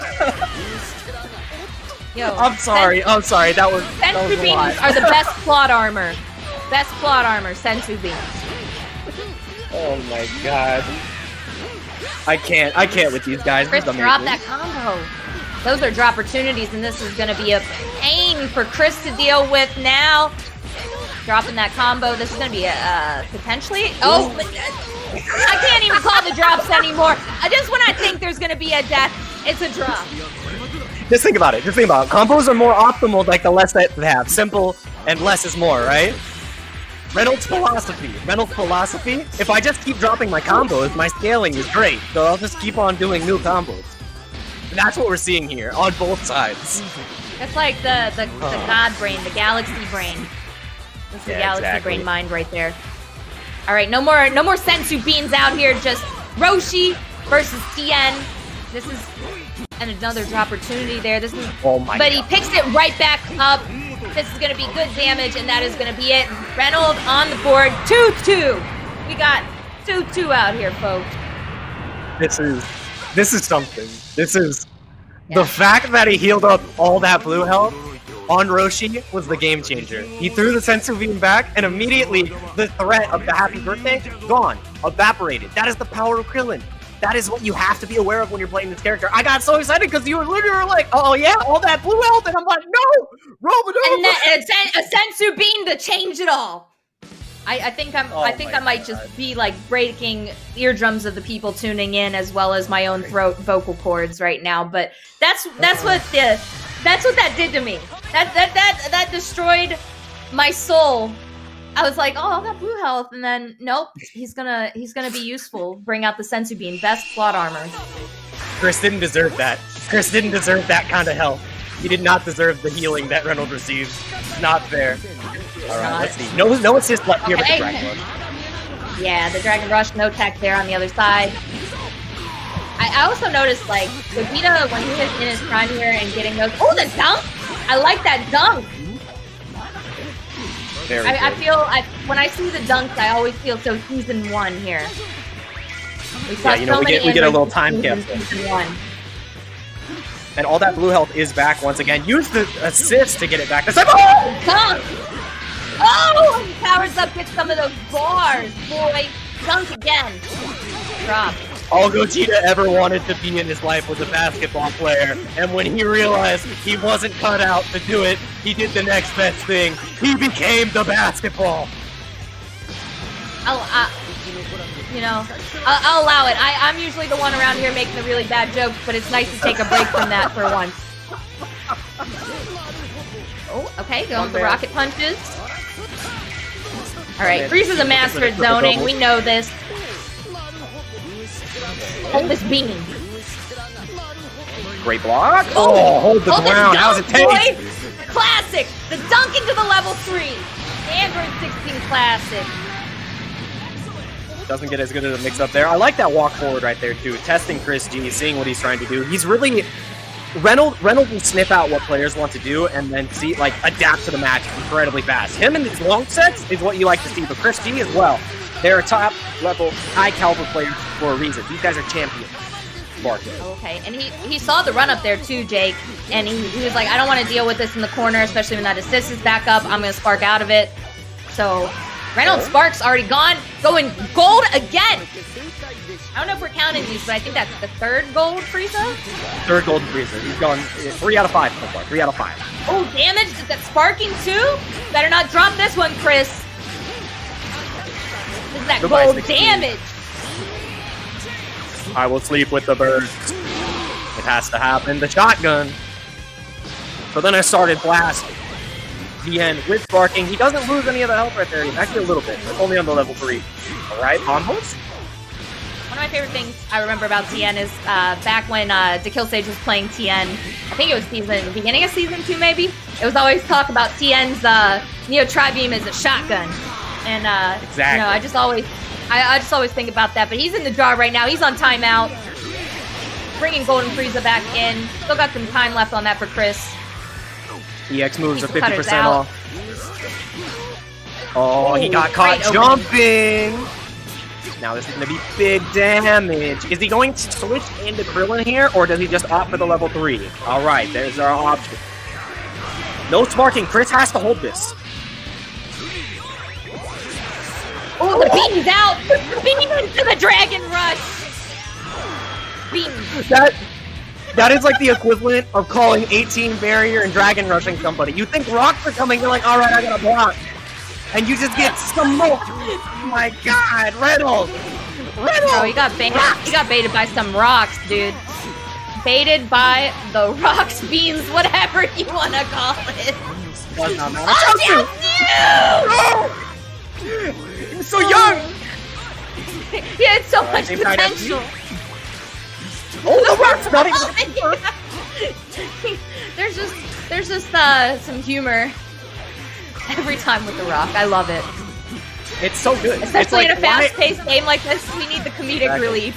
Yo, I'm sorry. That was Senzu beans are the best plot armor. Best plot armor, Senzu beans. Oh my god. I can't with these guys. Chris, drop that combo. Those are drop opportunities, and this is going to be a pain for Chris to deal with now. Dropping that combo. This is going to be a potentially. Oh, I can't even call the drops anymore. Just when I think there's going to be a death, it's a drop. Just think about it. Combos are more optimal, like the less that they have. Simple and less is more, right? Reynolds' philosophy. If I just keep dropping my combos, my scaling is great. So I'll just keep on doing new combos. And that's what we're seeing here on both sides. It's like the god brain, the galaxy brain. This is the galaxy brain mind right there. All right, no more Senzu beans out here. Just Roshi versus Tien. This is another opportunity there. This is, but he picks it right back up. This is gonna be good damage, and that is gonna be it. Reynolds on the board, 2-2. We got 2-2 out here, folks. This is something. This is the fact that he healed up all that blue health on Roshi was the game changer. He threw the Senzu beam back, and immediately the threat of the happy birthday gone, evaporated. That is the power of Krillin. That is what you have to be aware of when you're playing this character. I got so excited because you were literally like, oh yeah, all that blue health, and I'm like, no, Robin. And a Senzu beam to change it all. I think I might just be like breaking eardrums of the people tuning in, as well as my own throat vocal cords right now. But that's what that did to me. That destroyed my soul. I was like, oh, that blue health, and then nope, he's gonna be useful. Bring out the Senzu beam, best plot armor. Chris didn't deserve that. Chris didn't deserve that kind of health. He did not deserve the healing that Reynolds received. Not fair. All right, let's see. No assist left here, but the Dragon Rush. Yeah, the Dragon Rush, no tech there on the other side. I also noticed, like, Gogeta, when he was in his prime here and getting those... Oh, the dunk! I like that dunk! I feel, when I see the dunks, I always feel so Season 1 here. We get a little time capsule. Season 1. And all that blue health is back once again. Use the assist to get it back. Oh! Dunk! Oh! He powers up, gets some of those bars, boy. Dunk again. Drop. All Gogeta ever wanted to be in his life was a basketball player, and when he realized he wasn't cut out to do it, he did the next best thing. He became the basketball. I'll allow it. I'm usually the one around here making the really bad jokes, but it's nice to take a break from that for once. Oh, okay, going with the rocket punches. All right, Frieza's a master at zoning. We know this. Hold this beam. Great block. Oh, hold the ground. How's it take? Boy. Classic. The dunk into the level 3. Android 16 classic. Doesn't get as good as a mix up there. I like that walk forward right there too. Testing Chris G, seeing what he's trying to do. He's really Reynolds will sniff out what players want to do and then see adapt to the match incredibly fast. Him in these long sets is what you like to see, but Chris G as well. They're top level, high caliber players for a reason. These guys are champions. Okay, and he saw the run up there too, Jake, and he was like, I don't want to deal with this in the corner, especially when that assist is back up. I'm going to spark out of it. So Reynolds Spark's already gone, going gold again. I don't know if we're counting these, but I think that's the 3rd gold Frieza. 3rd gold Frieza. He's gone 3 out of 5 so far. 3 out of 5. Oh, damage! Is that sparking too? Better not drop this one, Chris. This is that gold damage. I will sleep with the birds. It has to happen. The shotgun. So then I started blasting. Tien with sparking. He doesn't lose any of the health right there. Actually a little bit. But only on the level 3. Alright, onwards. One of my favorite things I remember about Tien is back when DeKill Sage was playing Tien. I think it was beginning of season 2 maybe. It was always talk about Tien's Neo Tri-Beam as a shotgun. And exactly. You know, I just always think about that. But he's in the draw right now. He's on timeout. Bringing Golden Frieza back in. Still got some time left on that for Chris. EX moves are 50% off. Oh, he got caught jumping. Now this is going to be big damage. Is he going to switch into Krillin here, or does he just opt for the level 3? All right, there's our option. No sparking. Chris has to hold this. Oh, the beam's out! Beam into the Dragon Rush! Beam. That is like the equivalent of calling 18 barrier and Dragon Rushing somebody. You think rocks are coming, you're like, alright, I gotta block. And you just get smoked. Oh my god, Reynolds! Reynolds! Oh, he got baited by some rocks, dude. Baited by the rocks, beams, whatever you wanna call it. Oh, he was so young! He had so much potential. Oh, the rock's not even. There's just some humor every time with the rock. I love it. It's so good. Especially in a fast-paced game like this, we need the comedic relief.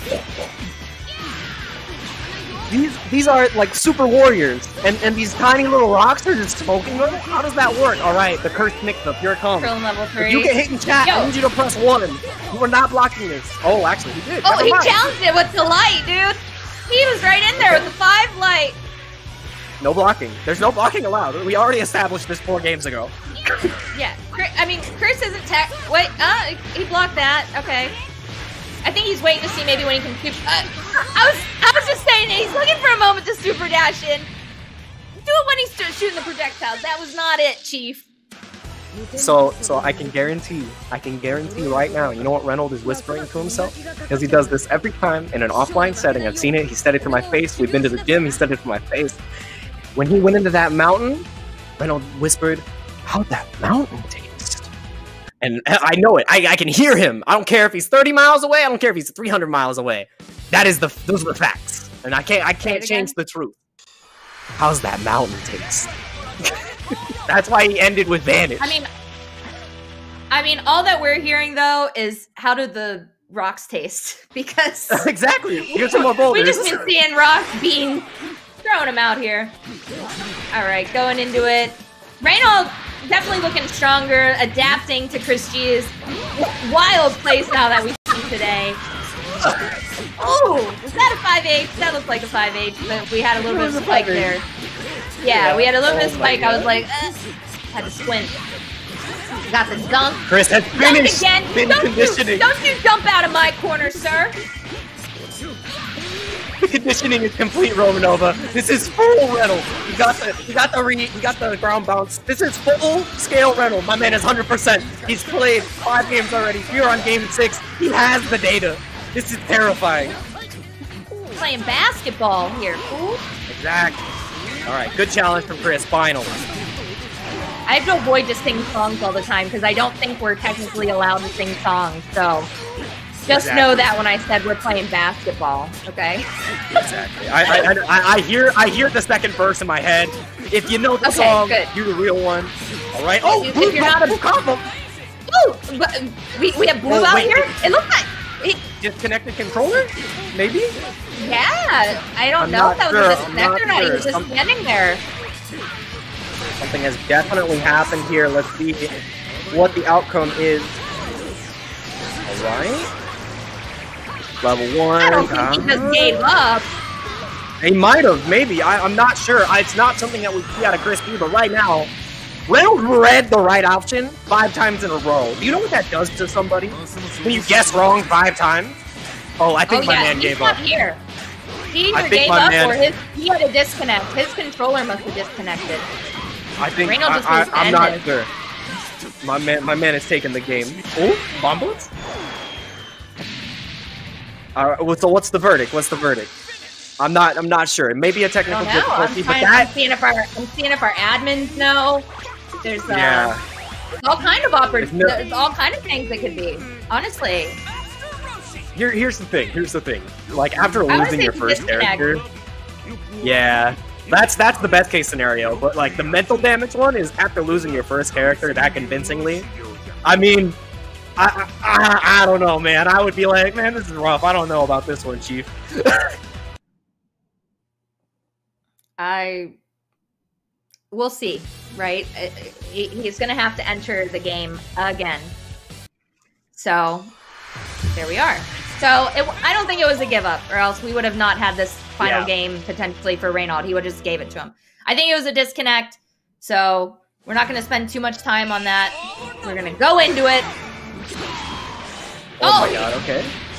These are like super warriors, and these tiny little rocks are just smoking them? How does that work? Alright, the cursed mix-up, here it comes. Krillin level 3. If you get hit in chat, I need you to press 1. You are not blocking this. Oh, actually, he did. Oh, he challenged it with the light, dude! He was right in there with the 5 light! No blocking. There's no blocking allowed. We already established this 4 games ago. Yeah, I mean, Chris isn't tech. Wait, he blocked that. Okay. I think he's waiting to see maybe when he can super. I was just saying he's looking for a moment to super dash in. Do it when he's shooting the projectiles. That was not it, Chief. So I can guarantee right now, you know what Reynolds is whispering to himself? Because he does this every time in an offline setting. I've seen it. He said it to my face. We've been to the gym. He said it to my face. When he went into that mountain, Reynolds whispered, "How'd that mountain taste?" And I know it. I can hear him. I don't care if he's 30 miles away. I don't care if he's 300 miles away. Those are the facts, and I can't change the truth. How's that mountain taste? That's why he ended with Vanish. I mean, all that we're hearing though is how do the rocks taste? Because exactly. Here's some more boulders. We just been seeing rocks being throwing them out here. All right, going into it. Reynolds definitely looking stronger, adapting to Chris G's wild playstyle that we see today. Oh, was that a 5H? That looked like a 5H, but we had a little bit of spike there. Yeah, we had a little bit of spike. I was like, had to squint. Got the dunk. Chris has finished. Don't you jump out of my corner, sir. The conditioning is complete, Romanova. This is full Reynolds. You got the ground bounce. This is full scale Reynolds. My man is 100%. He's played 5 games already. We're on game 6. He has the data. This is terrifying. Playing basketball here, fool. Exactly. All right, good challenge from Chris. Finally. I have to avoid just singing songs all the time because I don't think we're technically allowed to sing songs. So Just know that when I said we're playing basketball, okay? Exactly. I hear the second verse in my head. If you know the song, good. you're the real one. All right. Oh, if you're not a combo. Oh, we have blue out here. It looks like disconnected controller, maybe. Yeah, I don't know if that was a disconnect or not. He was just standing there. Something has definitely happened here. Let's see what the outcome is. All right. Level 1. I don't think he just gave up. He might have, maybe. I'm not sure. It's not something that we see out of Chris B, but right now, Reynolds read the right option 5 times in a row. Do you know what that does to somebody? When you guess wrong 5 times? Oh, I think my man gave up. Here. He either gave up or he had a disconnect. His controller must have disconnected. I think I'm not sure. My man is taking the game. Oh, Bombos? So what's the verdict? What's the verdict? I'm not sure. It may be a technical difficulty, but I'm seeing if our admins know. There's all kind of there's all kind of things it could be. Honestly. Here's the thing. Like after losing your first character, yeah, that's the best case scenario. But like the mental damage one is after losing your first character that convincingly. I mean, I don't know, man. I would be like, man, this is rough. I don't know about this one, Chief. We'll see, right? He's gonna have to enter the game again. So there we are. So I don't think it was a give up, or else we would have not had this final game potentially for Reynald. He would have just gave it to him. I think it was a disconnect. So we're not going to spend too much time on that. We're going to go into it. Oh my god, okay.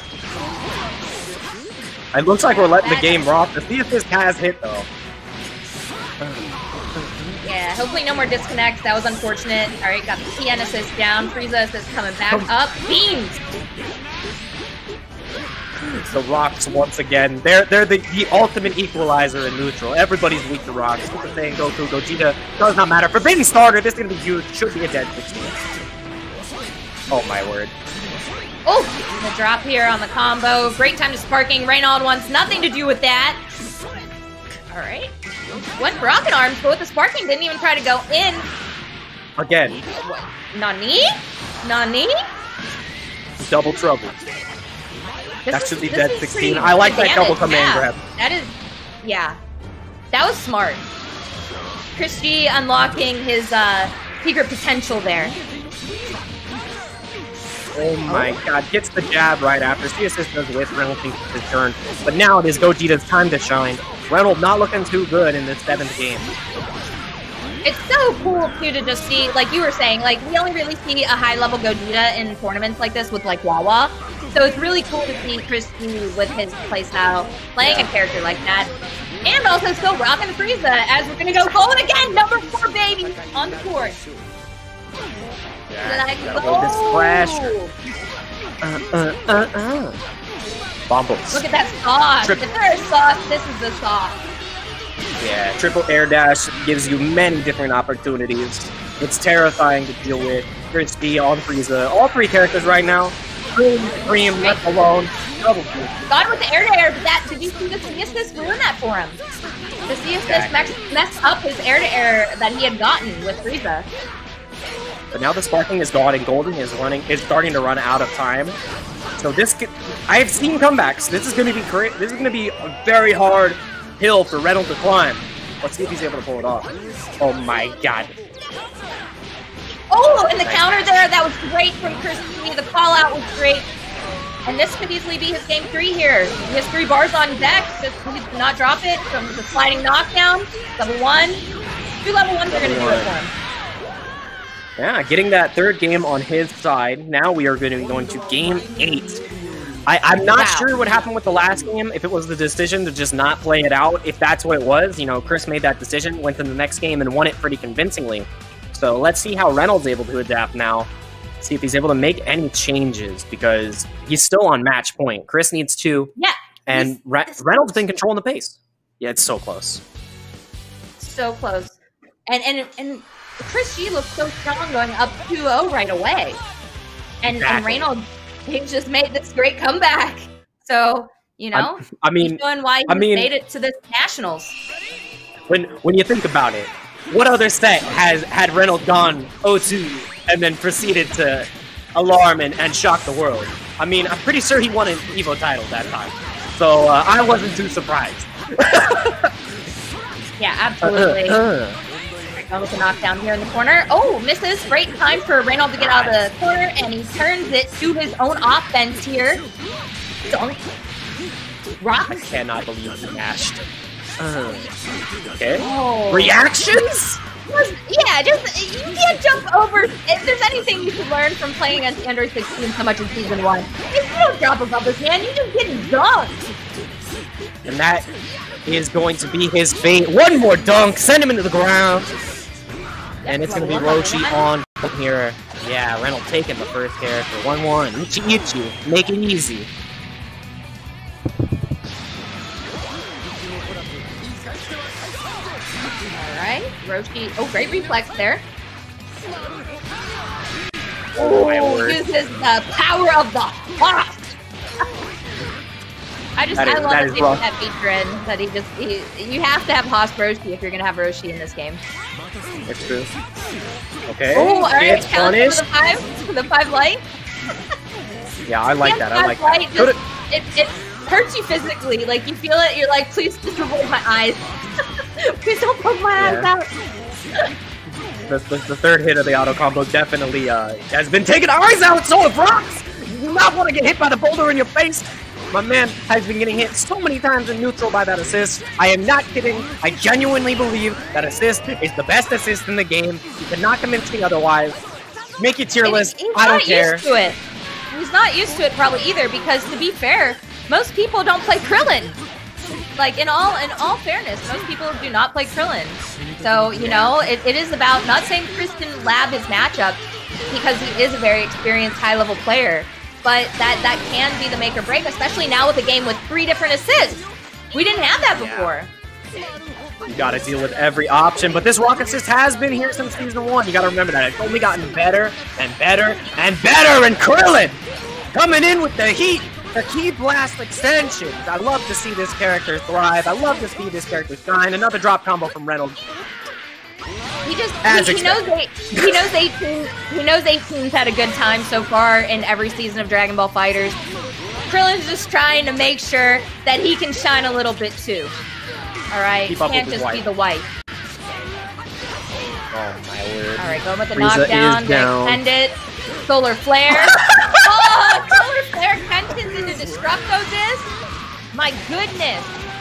It looks like we're letting the game rock. Let's see if this has hit though. Yeah, hopefully no more disconnects. That was unfortunate. All right, got the TN assist down. Frieza assist coming back up. Beams! The rocks once again. They're the ultimate equalizer in neutral. Everybody's weak to rocks. Super Saiyan, Goku, Gogeta, does not matter. Forbidden Starter, this is gonna be huge. Should be a dead 16. Oh my word. Oh, the drop here on the combo. Great time to sparking. Reynald wants nothing to do with that. Alright. Went for rocket arms, but with the sparking, didn't even try to go in. Again. Nani? Nani? Double trouble. That should be dead 16. I like that double command grab. That is, yeah. That was smart. Chris G unlocking his secret potential there. Oh my god, gets the jab right after. C-Assist does with Reynolds thinks it's his turn. But now it is Gogeta's time to shine. Reynolds not looking too good in this 7th game. It's so cool, too, to just see, like you were saying, like, we only really see a high-level Gogeta in tournaments like this with, like, Wawa. So it's really cool to see Chris G with his playstyle playing a character like that. And also still rocking Frieza as we're going to go forward again. Number 4, baby, on the court. Let's go. This pressure. Bombos. Look at that sauce. If there's sauce, this is the sauce. Yeah, triple air dash gives you many different opportunities. It's terrifying to deal with. Chris G on Frieza. All 3 characters right now. Dream left alone. Double kill. Got with the air to air, but that, did you see the C-Assist ruin that for him? The C-Assist messed up his air to air that he had gotten with Frieza. But now the sparking is gone and Golden is starting to run out of time. So I've seen comebacks. This is going to be great. This is going to be a very hard hill for Reynolds to climb. Let's see if he's able to pull it off. Oh my god. Oh, and the counter there, that was great from Chris G. The call out was great. And this could easily be his game 3 here. He has 3 bars on deck. Just needs to not drop it from the sliding knockdown. Level 1. 2 level 1s are going to do it for him. Yeah, getting that 3rd game on his side. Now we are going to be going to game 8. I'm not sure what happened with the last game, if it was the decision to just not play it out. If that's what it was, you know, Chris made that decision, went to the next game, and won it pretty convincingly. So let's see how Reynolds is able to adapt now. See if he's able to make any changes, because he's still on match point. Chris needs 2. Yeah. And Reynolds been controlling the pace. Yeah, it's so close. So close. And Chris G looks so strong going up 2-0 right away. And Reynolds He's just made this great comeback. So, you know, I mean, he's showing why he made it to the Nationals. When you think about it, what other set had Reynolds gone 0-2 and then proceeded to alarm and shock the world? I mean, I'm pretty sure he won an EVO title that time, so I wasn't too surprised. Yeah, absolutely. Going with the knockdown here in the corner. Oh, misses. Great time for Reynolds to get out of the corner, and he turns it to his own offense here. Dunk. Rock. I cannot believe he mashed. Okay. Oh. Reactions? Yeah, just you can't jump over. If there's anything you should learn from playing against the under 16 so much in season 1, if you don't jump above this man, you just get dunked. And that is going to be his fate. One more dunk, send him into the ground. And it's going to be Roshi on here. Yeah, Reynolds taking the first character. 1-1. Ichi, make it easy. Alright, Roshi. Oh, great reflex there. Oh, my word. Uses the power of the Hawk. I love that they put that feature in, that you have to have Haas Roshi if you're going to have Roshi in this game. It's true. Okay. Oh, alright, it's punished. For the 5 light. Yeah, I like that. I like light that. It hurts you physically. Like, you feel it, you're like, please just avoid my eyes. Please don't poke my eyes out. The third hit of the auto combo definitely has been taking eyes out. So have rocks. You do not want to get hit by the boulder in your face. My man has been getting hit so many times in neutral by that assist. I am not kidding. I genuinely believe that assist is the best assist in the game. You cannot convince me otherwise. Make it tier list. I don't care. Used to it. He's not used to it probably either, because to be fair, most people don't play Krillin. Like, in all fairness, most people do not play Krillin. So, you know, it is about, not saying Kristen lab his matchup, because he is a very experienced high-level player, but that can be the make or break, especially now with a game with 3 different assists. We didn't have that before. You gotta deal with every option, but this rock assist has been here since season 1. You gotta remember that. It's only gotten better and better and better, and Krillin coming in with the heat. The Ki Blast extensions. I love to see this character thrive. I love to see this character shine. Another drop combo from Reynolds. He knows 18's had a good time so far in every season of Dragon Ball FighterZ. Krillin's just trying to make sure that he can shine a little bit too. Alright, can't just be the white. Oh my word. Alright, going with the Frieza knockdown, extend it. Solar Flare. Oh, Solar Flare Kenshin's into Destructo Disc. My goodness.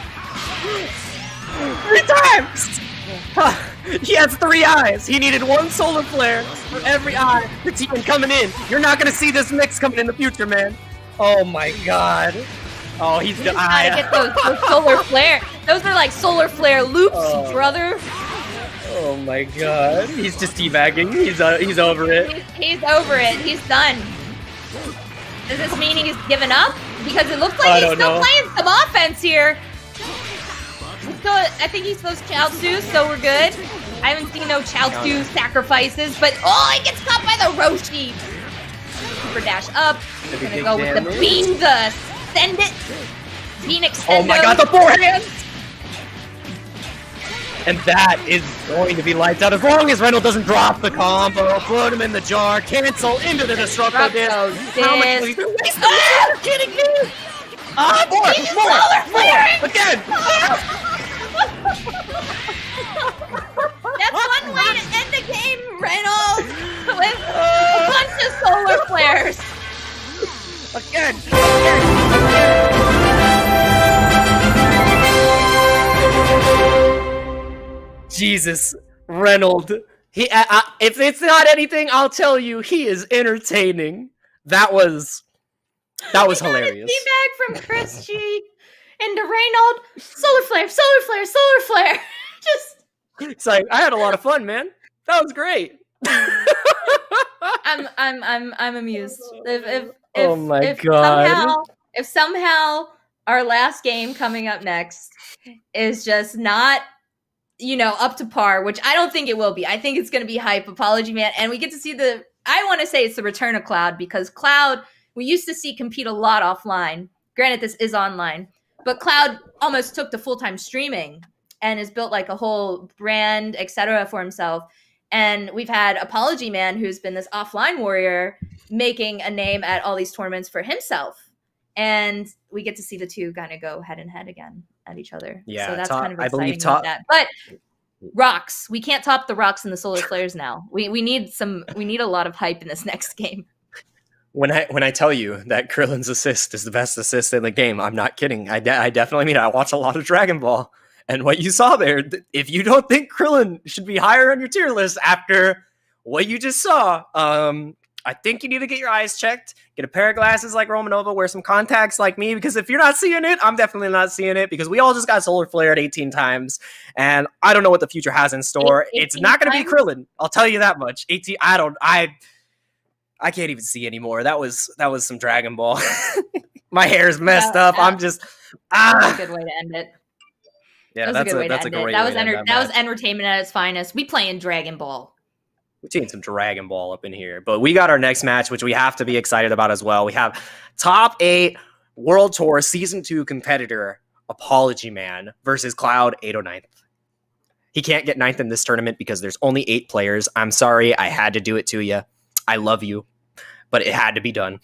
3 times! He has 3 eyes. He needed 1 solar flare for every eye that's even coming in. You're not gonna see this mix coming in the future, man. Oh my god. Oh, he's the eye. Gotta get those solar flare. Those are like solar flare loops, brother. Oh my god. He's just teabagging. He's over it. He's over it. He's done. Does this mean he's given up? Because it looks like he's still playing some offense here. I think he goes Chaozu, so we're good. I haven't seen no Chaozu sacrifices, but he gets caught by the Roshi. Super dash up. We're gonna go with the beam, send it. Beam extendo. Oh my god, the forehand! And that is going to be lights out as long as Reynolds doesn't drop the combo. Put him in the jar, cancel into the Destructo Disc. How much will you do? Are you kidding me? More! Again! That's one way to end the game, Reynolds! With a bunch of solar flares! Again! Jesus, Reynolds. If it's not anything, I'll tell you, he is entertaining. That was hilarious. Feedback from Chris G into Reynolds. Solar flare, solar flare, solar flare. Just. It's like, I had a lot of fun, man. That was great. I'm amused. Oh my god. If somehow our last game coming up next is just not, up to par, which I don't think it will be. I think it's going to be hype. Apology Man. And we get to see I want to say it's the return of Cloud, because Cloud we used to see compete a lot offline. Granted, this is online, but Cloud almost took to full-time streaming and has built like a whole brand, etc. for himself. And we've had Apology Man, who's been this offline warrior, making a name at all these tournaments for himself. And we get to see the two kind of go head and head again at each other. Yeah, so that's kind of exciting. I believe top. That. But rocks, we can't top the rocks and the solar flares now. We need a lot of hype in this next game. When I tell you that Krillin's assist is the best assist in the game, I'm not kidding. I definitely mean it. I watch a lot of Dragon Ball. And what you saw there, if you don't think Krillin should be higher on your tier list after what you just saw, I think you need to get your eyes checked, get a pair of glasses like Romanova, wear some contacts like me, because if you're not seeing it, I'm definitely not seeing it, because we all just got solar flared 18 times, and I don't know what the future has in store. It's not going to be Krillin. I'll tell you that much. 18, I can't even see anymore. That was some Dragon Ball. My hair's messed up. I'm just, That's a good way to end it. Yeah, that's a great way. That was entertainment at its finest. We playing Dragon Ball. We're seeing some Dragon Ball up in here. But we got our next match, which we have to be excited about as well. We have top 8 World Tour Season 2 competitor Apology Man versus Cloud 809th. He can't get 9th in this tournament because there's only 8 players. I'm sorry, I had to do it to you. I love you, but it had to be done.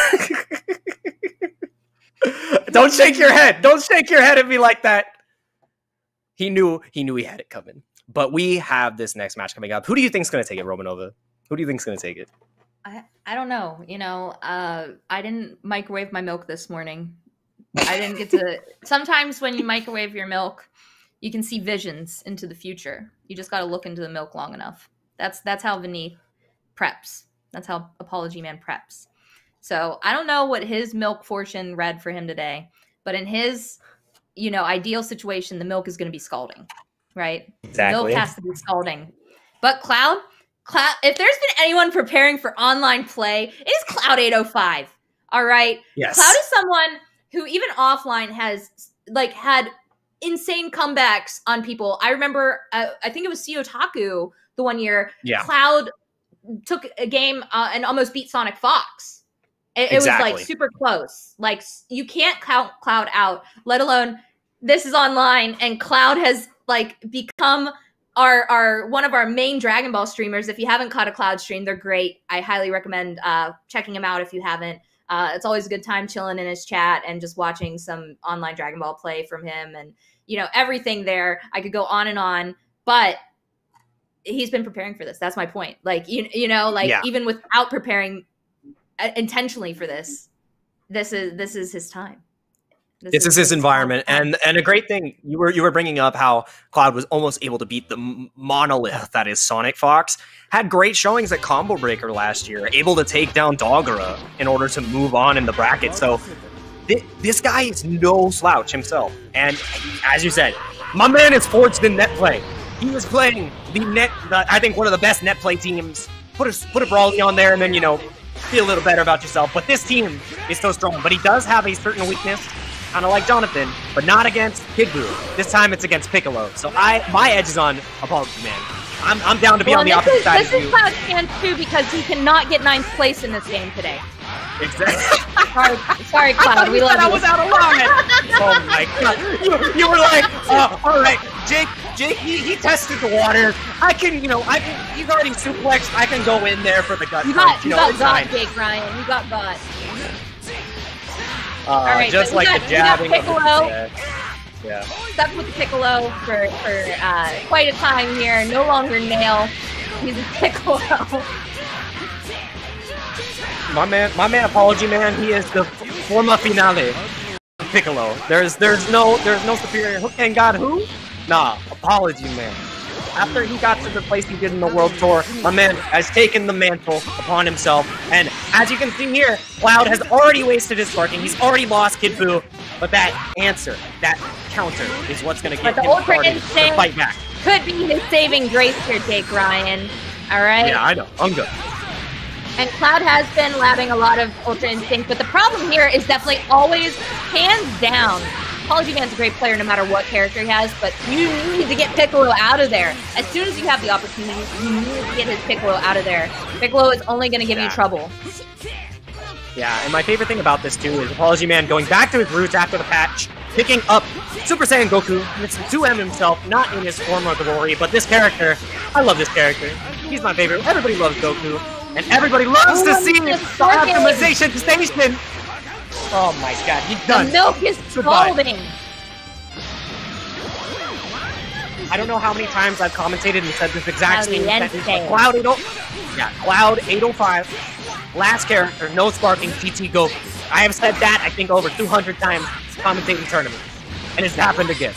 Don't shake your head. Don't shake your head at me like that. He knew he had it coming. But we have this next match coming up. Who do you think's going to take it, Romanova? Who do you think's going to take it? I don't know. You know, I didn't microwave my milk this morning. I didn't get to... Sometimes when you microwave your milk, you can see visions into the future. You just got to look into the milk long enough. That's how Vinny preps. That's how Apology Man preps. So I don't know what his milk fortune read for him today, but in his, ideal situation, the milk is going to be scalding, right? Exactly. Milk has to be scalding. But Cloud, if there's been anyone preparing for online play, it is Cloud 805. All right. Yes. Cloud is someone who even offline has had insane comebacks on people. I remember, I think it was Siotaku the one year. Yeah. Cloud took a game and almost beat Sonic Fox. It Exactly. was super close. You can't count Cloud out, let alone this is online, and Cloud has become our one of our main Dragon Ball streamers. If you haven't caught a Cloud stream, they're great. I highly recommend checking him out if you haven't. It's always a good time chilling in his chat and just watching some online Dragon Ball play from him, and everything there. I could go on, but he's been preparing for this. That's my point. Even without preparing intentionally for this is his time. This is his environment, and a great thing you were bringing up how Cloud was almost able to beat the monolith that is Sonic Fox. Had great showings at Combo Breaker last year, able to take down Dogura in order to move on in the bracket. So this guy is no slouch himself, and as you said, my man is forged in net play. He was playing I think one of the best net play teams. Put a Brawly on there, and then feel a little better about yourself. But this team is so strong. But he does have a certain weakness, kind of like Jonathan, but not against Kid Buu. This time it's against Piccolo. So my edge is on Apology Man. I'm down to be on the opposite side of you. This is Cloud's chance too, because he cannot get 9th place in this game today. Exactly. Sorry, Cloud. We love you. I was out of line. Oh my god! You were like, all right, Jake, he tested the water. I can, he's already suplexed. I can go in there for the gut. You got got, Jake Ryan. You got got. All right, just like the jabbing. Piccolo. Yeah. Stuck with the Piccolo for quite a time here. No longer Nail. He's a Piccolo. My man, Apology Man. He is the forma finale. Piccolo. There's no superior. And God who? Nah, Apology Man. After he got to the place he did in the World Tour, my man has taken the mantle upon himself. And as you can see here, Cloud has already wasted his sparking. He's already lost Kid Buu. But that answer, that counter, is what's going to get him started to fight back. Could be his saving grace here, Jake Ryan. All right? Yeah, I know. I'm good. And Cloud has been labbing a lot of Ultra Instinct, but the problem here is definitely always hands down. Apology Man's a great player no matter what character he has, but you need to get Piccolo out of there. As soon as you have the opportunity, you need to get his Piccolo out of there. Piccolo is only going to give you trouble. Yeah, and my favorite thing about this too is Apology Man going back to his roots after the patch, picking up Super Saiyan Goku, Mr. 2M himself, not in his former glory, but this character, I love this character. He's my favorite. Everybody loves Goku, and everybody loves to see the optimization station. Oh my god, he's done. The milk is scalding. I don't know how many times I've commentated and said this exact same sentence. Cloud 805, last character, no sparking, GT Goku. I have said that, I think, over 200 times commentating tournaments, and it's happened again.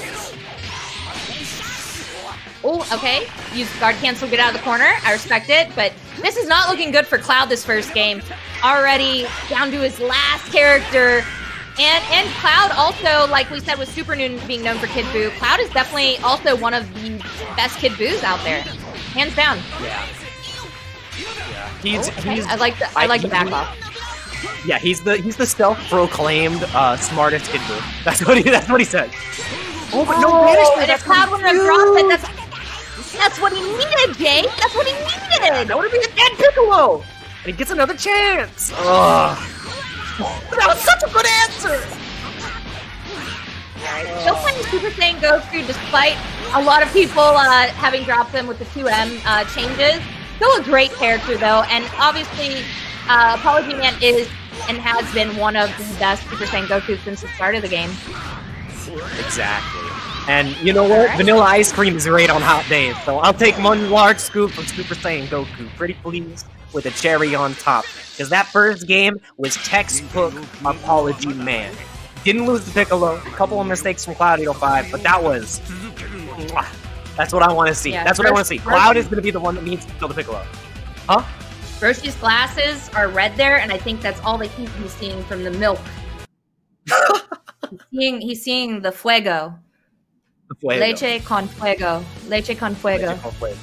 Oh, okay. Use guard cancel, get out of the corner. I respect it, but this is not looking good for Cloud this first game. Already down to his last character. And Cloud also, like we said with Super Noon being known for Kid Buu, Cloud is definitely also one of the best Kid Buus out there. Hands down. Yeah. I like the back off. Yeah, he's the self-proclaimed smartest Kid Buu. That's what he said. Oh, but no banishment. And if Cloud wouldn't have dropped it, that's what he needed, Jay. That's what he needed. That would have been a dead Piccolo. And he gets another chance. Ugh. That was such a good answer! Alright, still playing Super Saiyan Goku despite a lot of people having dropped them with the 2M changes. Still a great character though, and obviously Apology Man is and has been one of the best Super Saiyan Goku since the start of the game. Exactly. And you know what? Right. Vanilla ice cream is great on hot days, so I'll take one large scoop of Super Saiyan Goku, pretty please, with a cherry on top. Because that first game was textbook Apology Man. Didn't lose the Piccolo, a couple of mistakes from Cloud 805, but that was... That's what I want to see. Yeah, that's what I want to see. Cloud is going to be the one that needs to kill the Piccolo. Huh? Roshi's glasses are red there, and I think that's all the heat he's seeing from the milk. he's seeing the fuego. The fuego. Leche con fuego. Leche con fuego. Leche con fuego.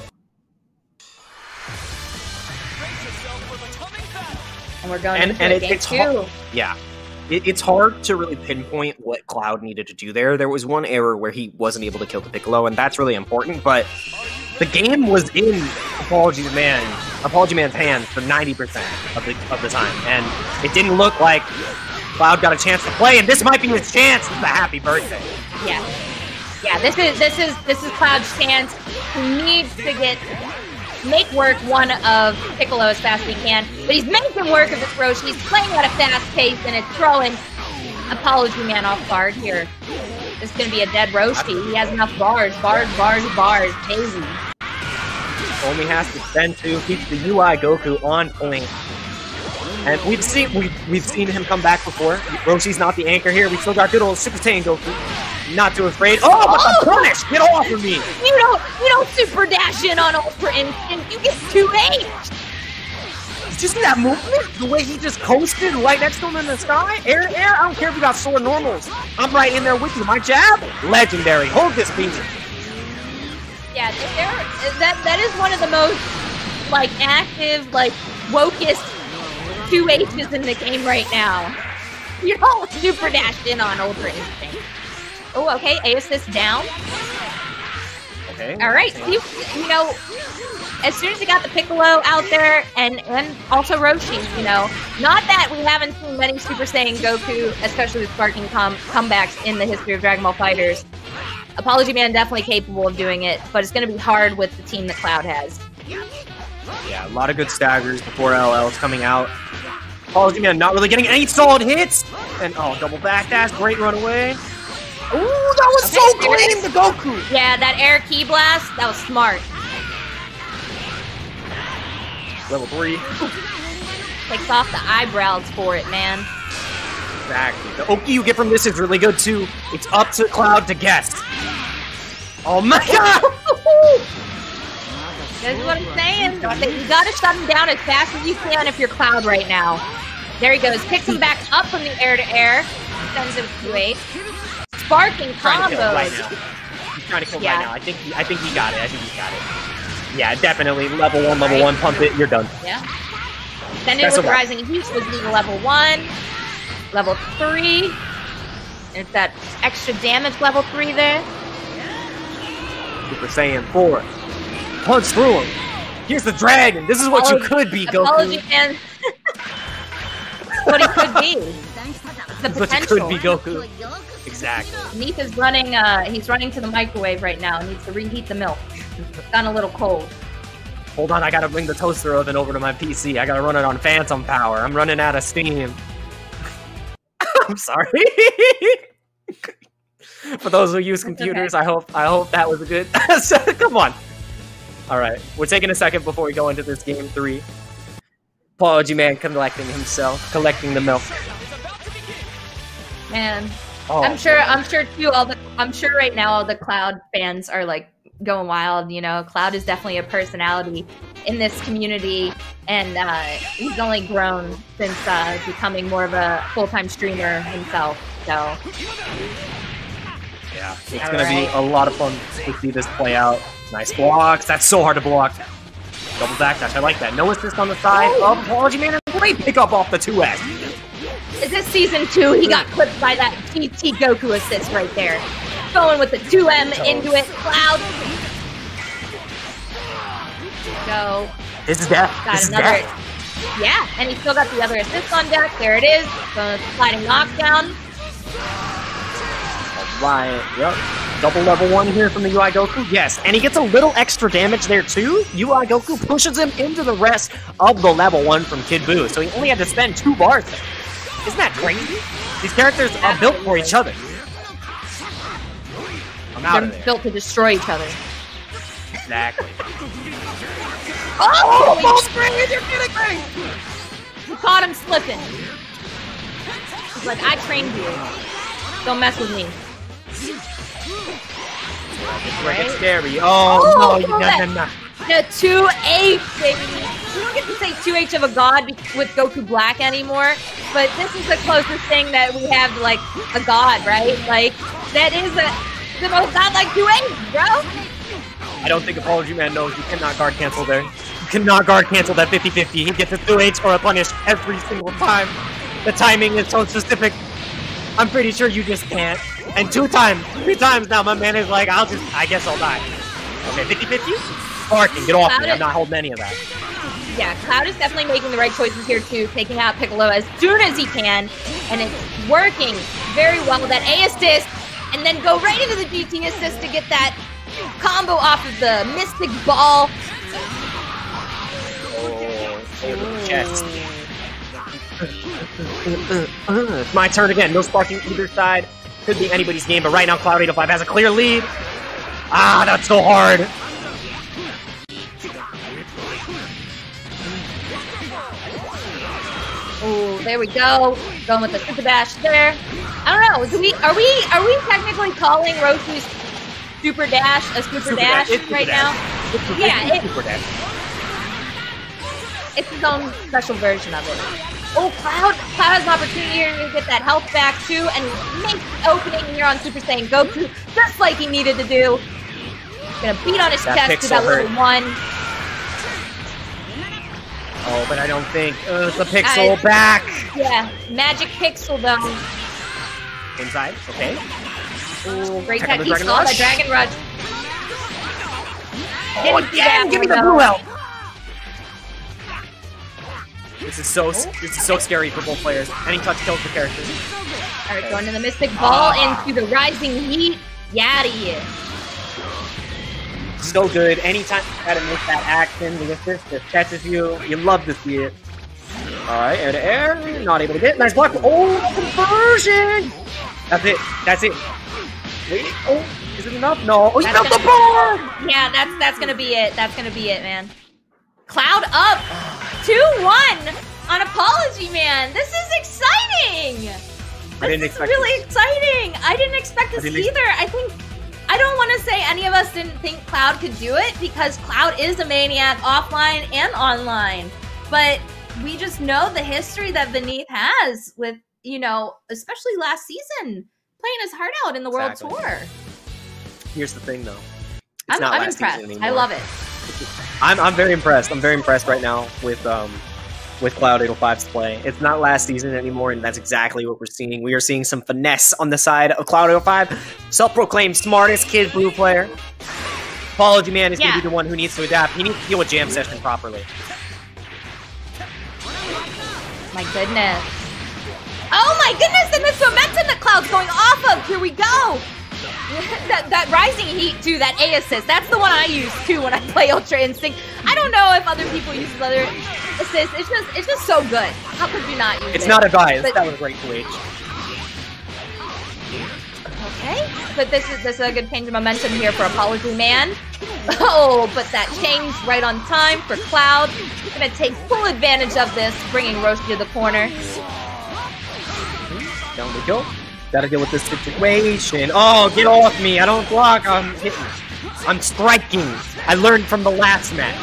And we're going into game two. Yeah. It's hard to really pinpoint what Cloud needed to do there. There was one error where he wasn't able to kill the Piccolo, and that's really important, but the game was in Apology Man's hands for 90% of the time, and it didn't look like Cloud got a chance to play, and this might be his chance. It's a happy birthday. Yeah. Yeah, this is Cloud's chance. He needs to make work one of Piccolo as fast as he can, but he's making work of this Roshi. He's playing at a fast pace, and it's throwing Apology Man off guard here. This is going to be a dead Roshi. He has enough bars. Daisy. Only has to spend 2, keeps the UI Goku on point. And we've seen him come back before. Roshi's not the anchor here. We still got good old Super Saiyan Goku. Not too afraid. Oh, but the punish! Get off of me! You don't super dash in on Ultra Instinct. You get 2H. Did you see that movement? The way he just coasted right next to him in the sky? Air to air? I don't care if you got sword normals. I'm right in there with you. My jab? Legendary. Hold this beat. Yeah, that is one of the most active, wokest 2H's in the game right now. You don't super dash in on Ultra Instinct. Oh, okay, A-assist down. Okay. Alright, as soon as he got the Piccolo out there, and also Roshi, not that we haven't seen many Super Saiyan Goku, especially with sparking comebacks in the history of Dragon Ball FighterZ. Apology Man definitely capable of doing it, but it's going to be hard with the team that Cloud has. Yeah, a lot of good staggers before LL's coming out. Apology Man not really getting any solid hits! And, double back dash, great run away. Ooh, that was so clean, the Goku! Yeah, that air key blast, that was smart. Level 3. Takes off the eyebrows for it, man. Exactly. The Oki you get from this is really good, too. It's up to Cloud to guess. Oh my god! That's what I'm saying. You gotta shut him down as fast as you can if you're Cloud right now. There he goes. Picks him back up from the air to air. Sends him to 8. Sparking combos. He's trying to kill right now. I think he got it. Yeah, definitely. Level 1, pump it, you're done. Yeah. Then it with Rising Heat was level 1. Level 3. It's that extra damage level 3 there. Super Saiyan 4. Punch through him. Here's the dragon. This is what you could be, Goku. Apology Man. what he could be. The What potential. could be Goku. Exactly. Neith is running. He's running to the microwave right now. Needs to reheat the milk. It's gotten a little cold. Hold on, I gotta bring the toaster oven over to my PC. I gotta run it on phantom power. I'm running out of steam. I'm sorry. For those who use computers, okay. I hope that was a good. Come on. All right, we're taking a second before we go into this game 3. Apology Man collecting the milk. Man, Oh, I'm sure too. I'm sure right now all the Cloud fans are like going wild. You know, Cloud is definitely a personality in this community, and he's only grown since becoming more of a full-time streamer himself. So yeah, it's gonna be a lot of fun to see this play out. Nice blocks. That's so hard to block. Double backdash. I like that. No assist on the side. Oh, Apology Man. Great pickup off the 2S. is this season 2? He got clipped by that GT Goku assist right there. Going with the 2M into it. Cloud. Go. This is death. Got This is another. death. Yeah, and he still got the other assist on deck. There it is. Sliding knockdown. Right, yep. Double level 1 here from the UI Goku. Yes, and he gets a little extra damage there too. UI Goku pushes him into the rest of the level 1 from Kid Buu, so he only had to spend 2 bars there. Isn't that crazy? These characters are built for each other. I'm out of They're there. built to destroy each other. Exactly. Oh, Ball spring, you're kidding me! he caught him slipping. He's like, I trained you. Don't mess with me. Where it gets scary. Oh, no, you no. The 2H, baby. We don't get to say 2H of a god with Goku Black anymore, but this is the closest thing that we have to, like, a god, right? Like, that is the most godlike 2H, bro. I don't think Apology Man knows you cannot guard cancel there. You cannot guard cancel that 50-50. He gets a 2H or a punish every single time. The timing is so specific. I'm pretty sure you just can't. And 3 times now, my man is like, I guess I'll die. Okay, 50-50? Sparking, get off me. I'm not holding any of that. Yeah, Cloud is definitely making the right choices here too, taking out Piccolo as soon as he can, and it's working very well. That A assist, and then go right into the GT assist to get that combo off of the Mystic Ball. Oh, chest. It's my turn again. No sparking either side. Could be anybody's game, but right now Cloud 805 has a clear lead. Ah, that's so hard. Oh, there we go. Going with the super dash there. I don't know. Are we technically calling Roshi's super dash a super dash right now? Yeah, it's his own special version of it. Oh, Cloud has an opportunity here to get that health back too, and make the opening here on Super Saiyan Goku, just like he needed to do. Gonna beat on his chest to that level 1. Oh, but I don't think it's a pixel back. Yeah, magic pixel though. Inside, okay. Ooh, great Check tech. out the He Dragon saw the Rush. Dragon Rush. Oh, again, give me the blue out. This is so scary for both players. Any touch kills the characters. All right, going to the Mystic Ball into the Rising Heat. Yaddy. So good. Anytime you try to miss that action, the assist just catches you. You love to see it. Alright, air to air. Not able to get it. Nice block. Oh, conversion! That's it. That's it. Wait. Oh, is it enough? No. Oh, you got the ball! Yeah, that's gonna be it. That's gonna be it, man. Cloud up 2-1 on Apology Man. This is exciting. This is really exciting. I didn't expect this either. I don't want to say any of us didn't think Cloud could do it, because Cloud is a maniac offline and online. But we just know the history that Beneath has with, you know, especially last season, playing his heart out in the World Tour. Here's the thing, though. I'm impressed. I love it. I'm very impressed. I'm very impressed right now with Cloud 805's play. It's not last season anymore, and that's exactly what we're seeing. We are seeing some finesse on the side of Cloud 805. Self-proclaimed smartest Kid Buu player. Apology Man is going to be the one who needs to adapt. He needs to deal with Jam Session properly. My goodness. Oh my goodness, and this momentum that Cloud's going off of. Here we go. that rising heat too, that A assist. That's the one I use too when I play Ultra Instinct. I don't know if other people use other assists. It's just so good. How could you not use it? It's not advised. That was great to H. Okay, but this is a good change of momentum here for Apology Man. Oh, but that change right on time for Cloud. Gonna take full advantage of this, bringing Roshi to the corner. Down we go. Gotta deal with this situation. Oh, get off me! I don't block. I'm hitting. I'm striking. I learned from the last match.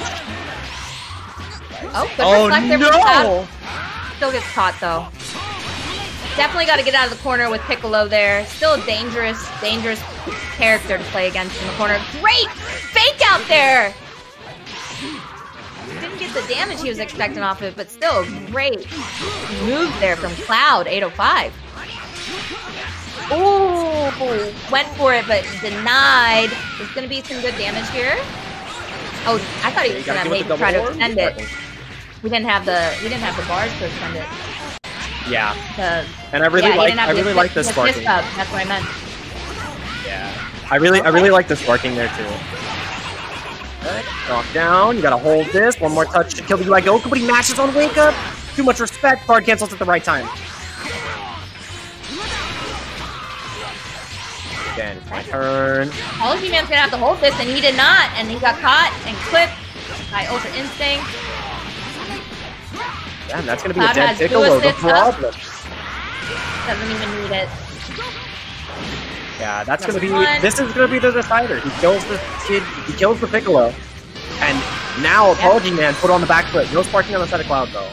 Oh, good reflect there from Cloud. No! Still gets caught though. Definitely got to get out of the corner with Piccolo there. Still a dangerous character to play against in the corner. Great fake out there! Didn't get the damage he was expecting off of it, but still great move there from Cloud, 805. Ooh, went for it, but denied. There's going to be some good damage here. Oh, I thought he was going to maybe try to extend it. We didn't have the bars to extend it. Yeah. And I really like the sparking. That's what I meant. Yeah. I really like the sparking there too. Knock down. You gotta hold this. One more touch to kill the UI Goku, but he mashes on wake up. Too much respect. Guard cancels at the right time. Again, it's my turn. Apology Man's gonna have to hold this, and he did not, and he got caught and clipped by Ultra Instinct. Damn, that's gonna be a dead Piccolo. The problem. Doesn't even need it. Yeah, that's gonna be. This is gonna be the decider. He kills the kid. He kills the Piccolo, and now Apology Man put on the back foot. No sparking on the side of Cloud though.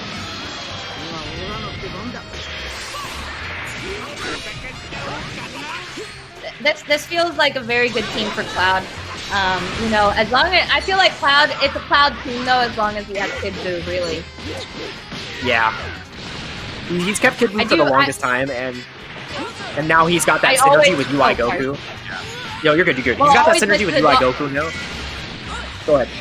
This feels like a very good team for Cloud. You know, as long as I feel like Cloud, it's a Cloud team though, as long as he has Kid Buu, really. Yeah, he's kept Kid Buu for the longest time, and now he's got that synergy with UI Goku. Yo, you're good, you're good. He's got that synergy with UI Goku now. Go ahead.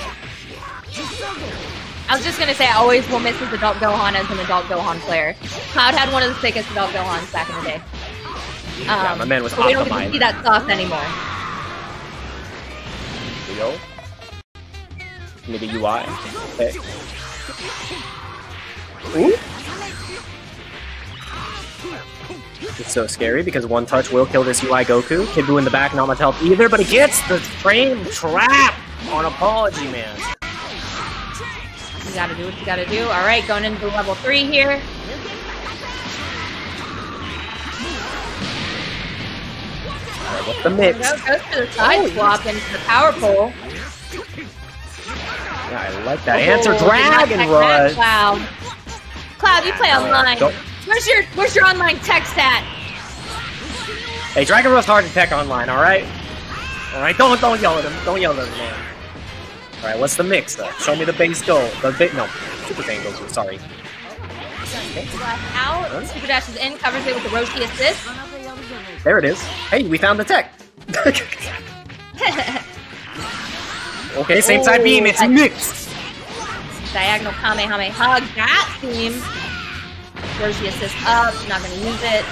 I was just gonna say, I always will miss his Adult Gohan as an Adult Gohan player. Cloud had one of the sickest Adult Gohans back in the day. Yeah, my man was optimized. We don't get to see that sauce anymore. Go. Maybe UI. Okay. Ooh. It's so scary because one touch will kill this UI Goku. Kid Buu in the back, not much help either, but he gets the frame trap on Apology Man. You gotta do what you gotta do. Alright, going into level 3 here. Alright, what's the mix? Goes for the side swap into the power pole. Yeah, I like that answer. Dragon Rush! Cloud. Cloud, you play online. Where's your online tech stat? Hey, Dragon Rush hard to tech online, alright? Alright, don't yell at him. Don't yell at him, man. Alright, what's the mix though? Show me the base goal. No, Super Saiyan Goku, sorry. Okay, out. Super Dash is in, covers it with the Roshi assist. There it is. Hey, we found the tech. Okay, same side beam, it's mixed. Diagonal Kamehameha, that team. Roshi assist up, not gonna use it.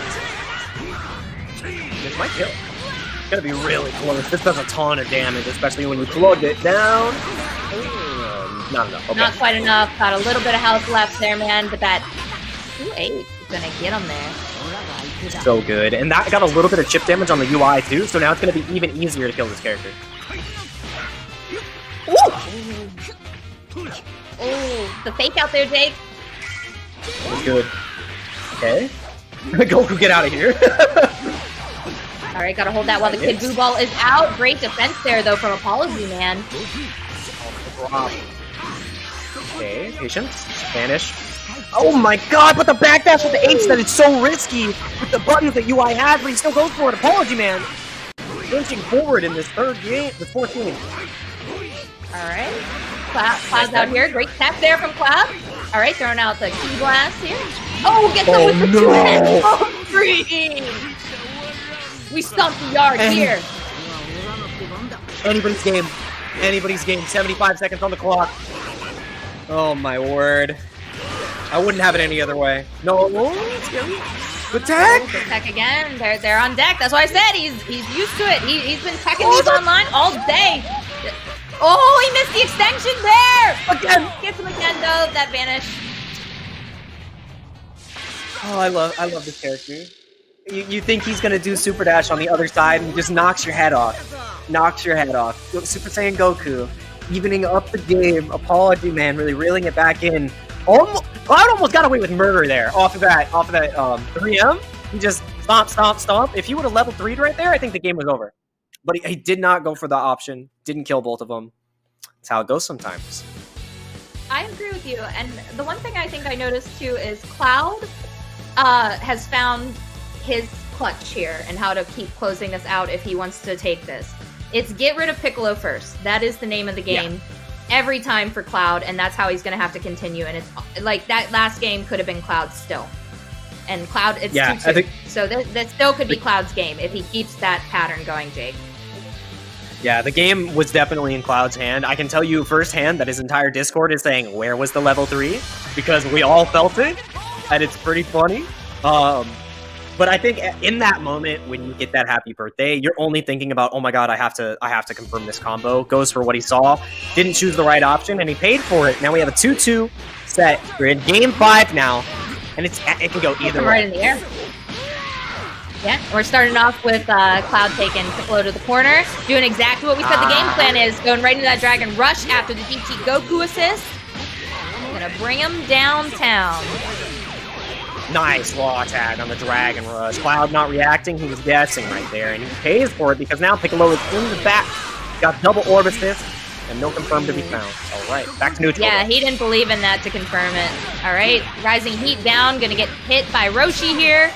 This might kill. It's gonna be really close. This does a ton of damage, especially when you plugged it down. Not enough. Okay. Not quite enough. Got a little bit of health left there, man, but that 2-8 is gonna get him there. So good. And that got a little bit of chip damage on the UI too, so now it's gonna be even easier to kill this character. Oh, the fake out there, Jake. That was good. Okay. Goku, get out of here. Alright, gotta hold that while the Kid Buu ball is out. Great defense there, though, from Apology Man. Okay, patience. Vanish. Oh my god, but the backdash with the H, that is so risky with the buttons that UI has, but he still goes for it. Apology Man. Inching forward in this fourth game. Alright. Cloud's out here. Great tap there from Cloud. Alright, throwing out the Ki Blast here. Oh, gets him with the 2-hit. Oh, free! We stomped the yard here. Anybody's game. Anybody's game. 75 seconds on the clock. Oh my word. I wouldn't have it any other way. No. Good tech. Good tech again. They're on deck. That's why I said he's used to it. He's been teching these online all day. Oh, he missed the extension there. Again. Gets him again though. That vanished. Oh, I love this character. You think he's gonna do Super Dash on the other side and just knocks your head off. Knocks your head off. Super Saiyan Goku, evening up the game. Apology Man, really reeling it back in. Cloud almost got away with murder there off of that 3M. He just stomp. If he would have level 3'd right there, I think the game was over. But he did not go for the option. Didn't kill both of them. That's how it goes sometimes. I agree with you. And the one thing I think I noticed too is Cloud has found his clutch here and how to keep closing this out if he wants to take this. It's get rid of Piccolo first. That is the name of the game. Yeah. Every time for Cloud, and that's how he's going to have to continue. And it's like that last game could have been Cloud still. And Cloud, it's 2-2. So that still could be Cloud's game if he keeps that pattern going, Jake. Yeah, the game was definitely in Cloud's hand. I can tell you firsthand that his entire Discord is saying, where was the level 3? Because we all felt it, and it's pretty funny. But I think in that moment, when you get that happy birthday, you're only thinking about, oh my god, I have to confirm this combo. Goes for what he saw, didn't choose the right option, and he paid for it. Now we have a 2-2 set. We're in game 5 now, and it can go either way. Right in the air. Yeah, we're starting off with Cloud taking Piccolo to the corner, doing exactly what we said the game plan is, going right into that Dragon Rush after the DT Goku assist. Gonna bring him downtown. Nice raw attack on the Dragon Rush. Cloud not reacting, he was guessing right there, and he pays for it because now Piccolo is in the back. Got double orb assist, and no confirm to be found. Alright, back to neutral. Yeah, he didn't believe in that to confirm it. Alright, Rising Heat down, gonna get hit by Roshi here.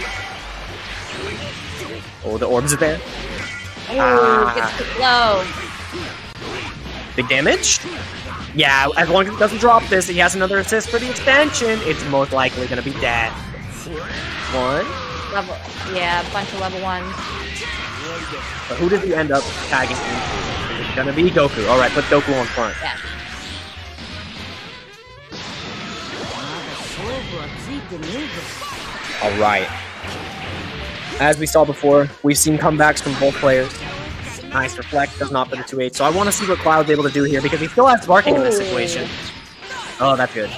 Oh, the orbs are there. Oh, gets too low. Big damage? Yeah, as long as it doesn't drop this, he has another assist for the extension. It's most likely going to be dead. One. Yeah, a bunch of level 1s. But who does he end up tagging into? It's going to be Goku. All right, put Goku on front. Yeah. All right. As we saw before, we've seen comebacks from both players. Nice reflect, does not put a 2-8. So I want to see what Cloud's able to do here because he still has sparking in this situation. Oh, that's good.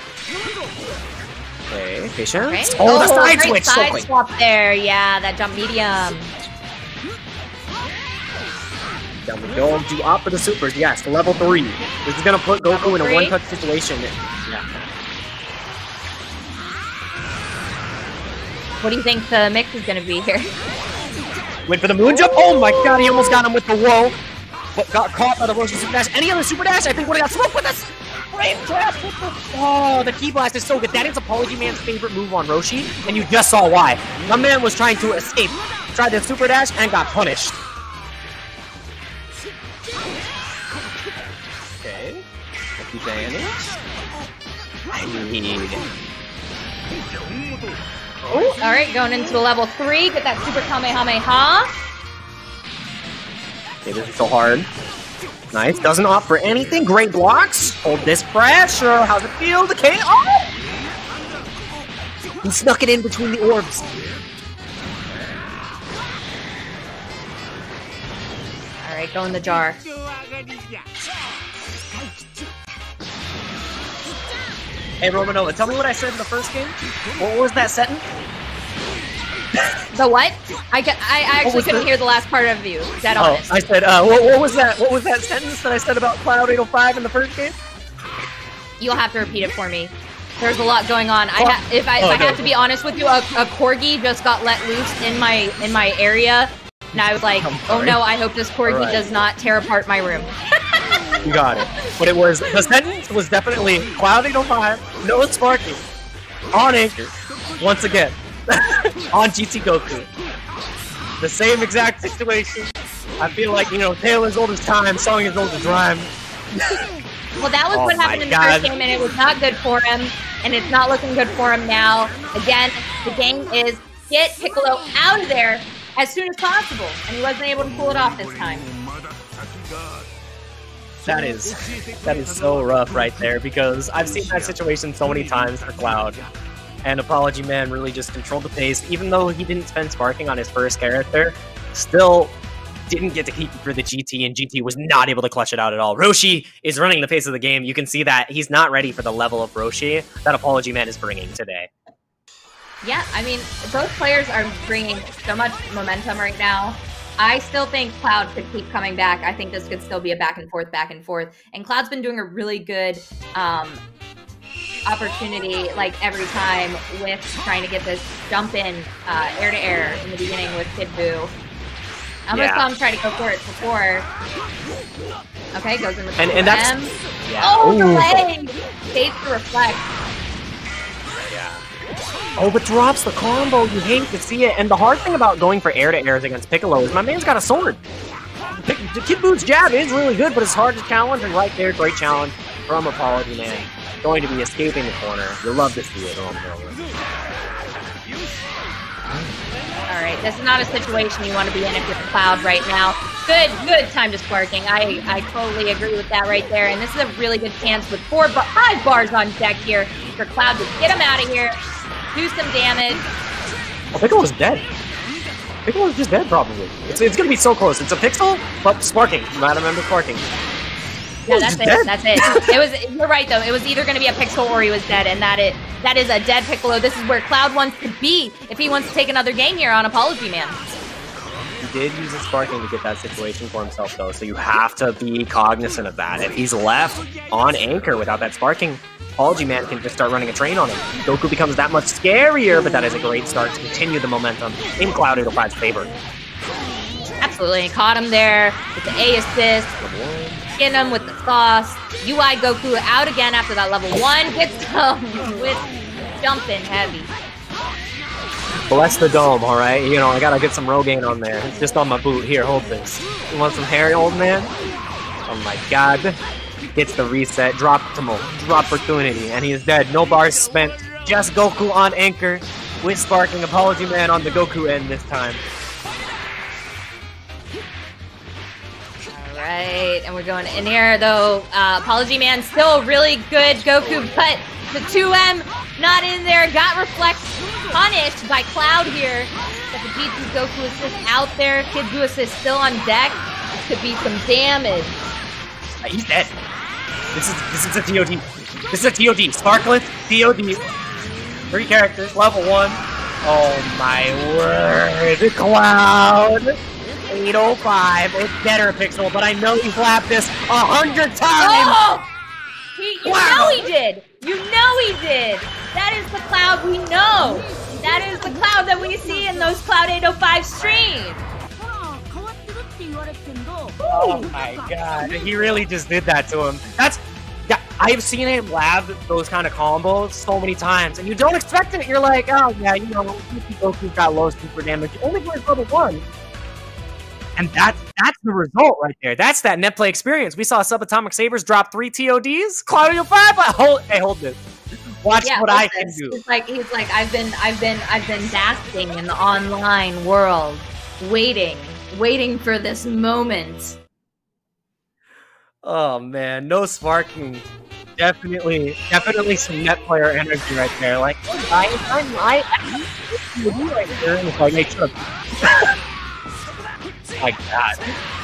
Okay, patience. Okay. Oh, the side switch! Side so swap there, yeah, that jump medium. Down we go, do opt for the supers, yes, level 3. This is going to put Goku in a one-touch situation. Yeah. What do you think the mix is going to be here? Went for the moon jump. Oh my god, he almost got him with the whoa. But got caught by the Roshi Super Dash. Any other Super Dash, I think would have got smoked with this. Brave trap. Oh, the Ki Blast is so good. That is Apology Man's favorite move on Roshi, and you just saw why. My man was trying to escape. Tried the Super Dash and got punished. Okay. Advantage. Oh, all right, going into level 3. Get that Super Kamehameha. Okay, this is so hard. Nice. Doesn't opt for anything. Great blocks. Hold this pressure. How's it feel? The K. Oh! He snuck it in between the orbs. All right, go in the jar. Hey, Romanova, tell me what I said in the first game. What was that sentence? The what? I actually couldn't hear the last part of you. Dead honest. I said, what was that? What was that sentence that I said about Cloud 805 in the first game? You'll have to repeat it for me. There's a lot going on. If I have to be honest with you, a corgi just got let loose in my area, and I was like, oh no, I hope this corgi does not tear apart my room. You got it. But it was, the sentence was definitely Cloud 805, no sparking, on Anchor, once again, on GT Goku. The same exact situation. I feel like, you know, tale as old as time, song as old as rhyme. Well, that was what happened in the first game, and it was not good for him, and it's not looking good for him now. Again, the game is get Piccolo out of there as soon as possible, and he wasn't able to pull it off this time. That is so rough right there, because I've seen that situation so many times for Cloud. And Apology Man really just controlled the pace, even though he didn't spend sparking on his first character, still didn't get to keep it for the GT, and GT was not able to clutch it out at all. Roshi is running the pace of the game. You can see that he's not ready for the level of Roshi that Apology Man is bringing today. Yeah, I mean, both players are bringing so much momentum right now. I still think Cloud could keep coming back. I think this could still be a back and forth. And Cloud's been doing a really good opportunity, like, every time with trying to get this jump in air to air in the beginning with Kid Buu. I almost saw him try to go for it before. Okay, goes in with the and that's delay! Saves to reflect. Oh, but drops the combo. You hate to see it. And the hard thing about going for air-to-airs against Piccolo is my man's got a sword. Kid Buu's jab is really good, but it's hard to challenge. And right there, great challenge from Apology Man. Going to be escaping the corner. You'll love to see it. All right, this is not a situation you want to be in if you're Cloud right now. Good time to sparking. I totally agree with that right there. And this is a really good chance with 5 bars on deck here for Cloud to get him out of here, do some damage. Oh, Piccolo's dead. Piccolo's just dead, probably. It's going to be so close. It's a pixel, but sparking. You might remember sparking. Yeah, that's it. You're right, though. It was either going to be a Pixel or he was dead, and that is a dead Piccolo. This is where Cloud wants to be if he wants to take another game here on Apology Man. He did use his sparking to get that situation for himself, though, so you have to be cognizant of that. If he's left on anchor without that sparking, Apology Man can just start running a train on him. Goku becomes that much scarier, but that is a great start to continue the momentum in Cloud 805's favor. Absolutely. Caught him there with the A assist. Skin him with the sauce. UI Goku out again after that level 1. Gets him with jumping heavy. Bless the dome, alright? You know, I gotta get some Rogaine on there. It's just on my boot. Here, hold this. You want some Harry, old man? Oh my god. Gets the reset. Drop opportunity. And he is dead. No bars spent. Just Goku on anchor with sparking. Apology Man on the Goku end this time. Right, and we're going in here, though. Apology Man still really good, Goku, but the 2M not in there. Got Reflect punished by Cloud here. Got the G2 Goku assist out there. Kid Buu assist still on deck. This could be some damage. He's dead. This is a TOD. This is a TOD. Sparkless TOD. 3 characters, level 1. Oh my word. Cloud. 805. It's better, Pixel, but I know you slapped this 100 times! Oh! You know he did! You know he did! That is the Cloud we know! That is the Cloud that we see in those Cloud 805 streams! Oh my god, he really just did that to him. Yeah, I've seen him lab those kind of combos so many times, and you don't expect it. You're like, oh yeah, you know, Goku's got low super damage, only for his level 1. And that's the result right there. That's that net play experience. We saw Subatomic Sabers drop 3 TODs. Claudio 5, hold this. Watch what I can do. He's like, I've been basking in the online world, waiting for this moment. Oh man, no sparking. Definitely some net player energy right there. Like, I make sure. My god.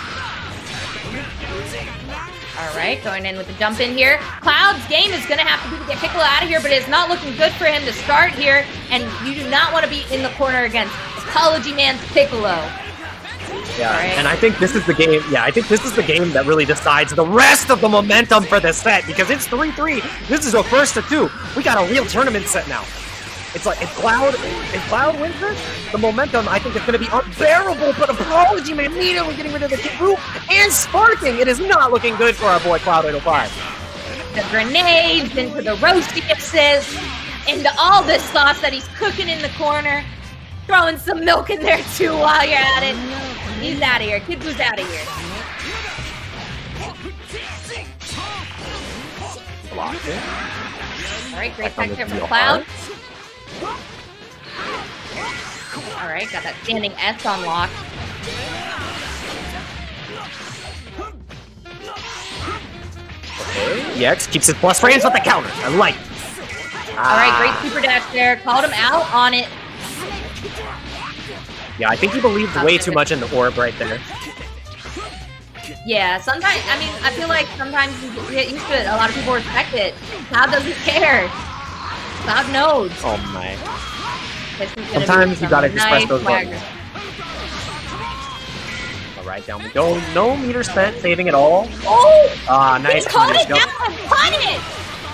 Alright, going in with the jump in here. Cloud's game is going to have to be to get Piccolo out of here, but it's not looking good for him to start here, and you do not want to be in the corner against Apology Man's Piccolo. Yeah, right. And I think this is the game. Yeah, I think this is the game that really decides the rest of the momentum for this set, because it's 3-3. This is a first to 2. We got a real tournament set now. It's like, if Cloud wins this, the momentum, I think, is going to be unbearable, but Apology Man immediately getting rid of the Kid Buu and sparking. It is not looking good for our boy Cloud 805. The grenades into the roasty assist, into all this sauce that he's cooking in the corner, throwing some milk in there too while you're at it. He's out of here. Kid Buu's out of here. Blocked it. All right, great tech there from Cloud. Alright, got that standing S unlocked. EX keeps his plus frames with the counter. I like it. Alright, great super dash there. Called him out on it. Yeah, I think he believed way too much in the orb right there. Yeah, sometimes, I mean, I feel like sometimes you get used to it. A lot of people respect it. Cloud doesn't care. Cloud knows. Oh my. Sometimes you gotta just press those buttons. Alright, down we go. No meter spent, saving it all. Oh! Nice. He called it down and punish!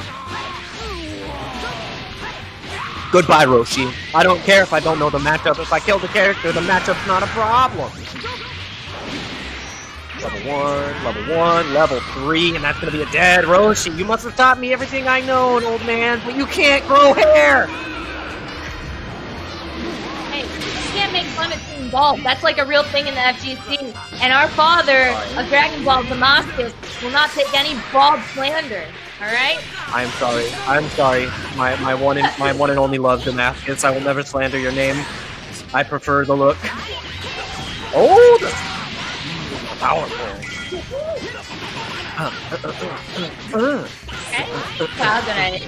Goodbye, Roshi. I don't care if I don't know the matchup. If I kill the character, the matchup's not a problem. Level 1, level 3, and that's gonna be a dead Roshi. You must have taught me everything I know, old man, but you can't grow hair! Hey, you can't make fun of Team Ball. That's like a real thing in the FGC. And our father of Dragon Ball, Damascus, will not take any bald slander. Alright? I'm sorry. I'm sorry. My one and only love, Damascus. I will never slander your name. I prefer the look. Oh, the powerful. Okay. Cloud gonna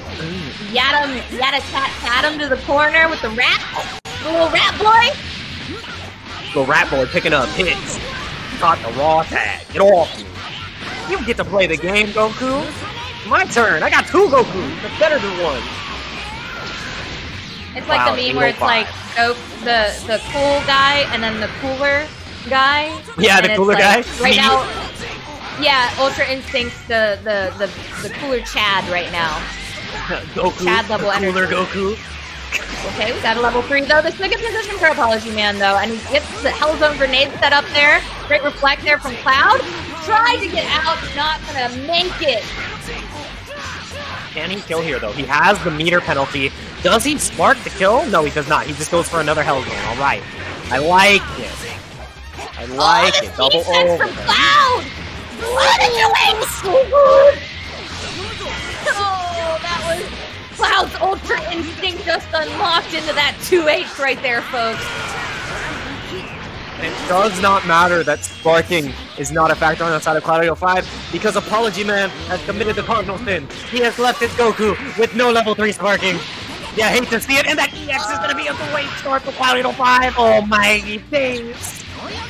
yada him to the corner with the rat. The little rat boy. The rat boy picking up hits. Caught the raw tag. Get off me. You get to play the game, Goku. My turn. I got 2 Gokus. That's better than 1. It's like the meme where it's like the cool guy and then the cooler guy. Yeah, the cooler guy. Right now, yeah, Ultra Instinct's the cooler Chad right now. Goku. Chad level energy. Cooler Goku. Okay, we got a level 3 though. This is a good position for Apology Man though, and he gets the Hellzone grenade set up there. Great reflect there from Cloud. Tried to get out, not gonna make it. Can he kill here though? He has the meter penalty. Does he spark the kill? No, he does not. He just goes for another Hellzone. All right, I like it. I like it. Double over. From Cloud. What are you doing? So good. Oh, that was Cloud's Ultra Instinct just unlocked into that 2H right there, folks. It does not matter that sparking is not a factor on the side of Cloud 805 because Apology Man has committed the cardinal sin. He has left his Goku with no level 3 sparking. Yeah, hate to see it, and that EX is going to be a great start for Cloud 805. Oh my days.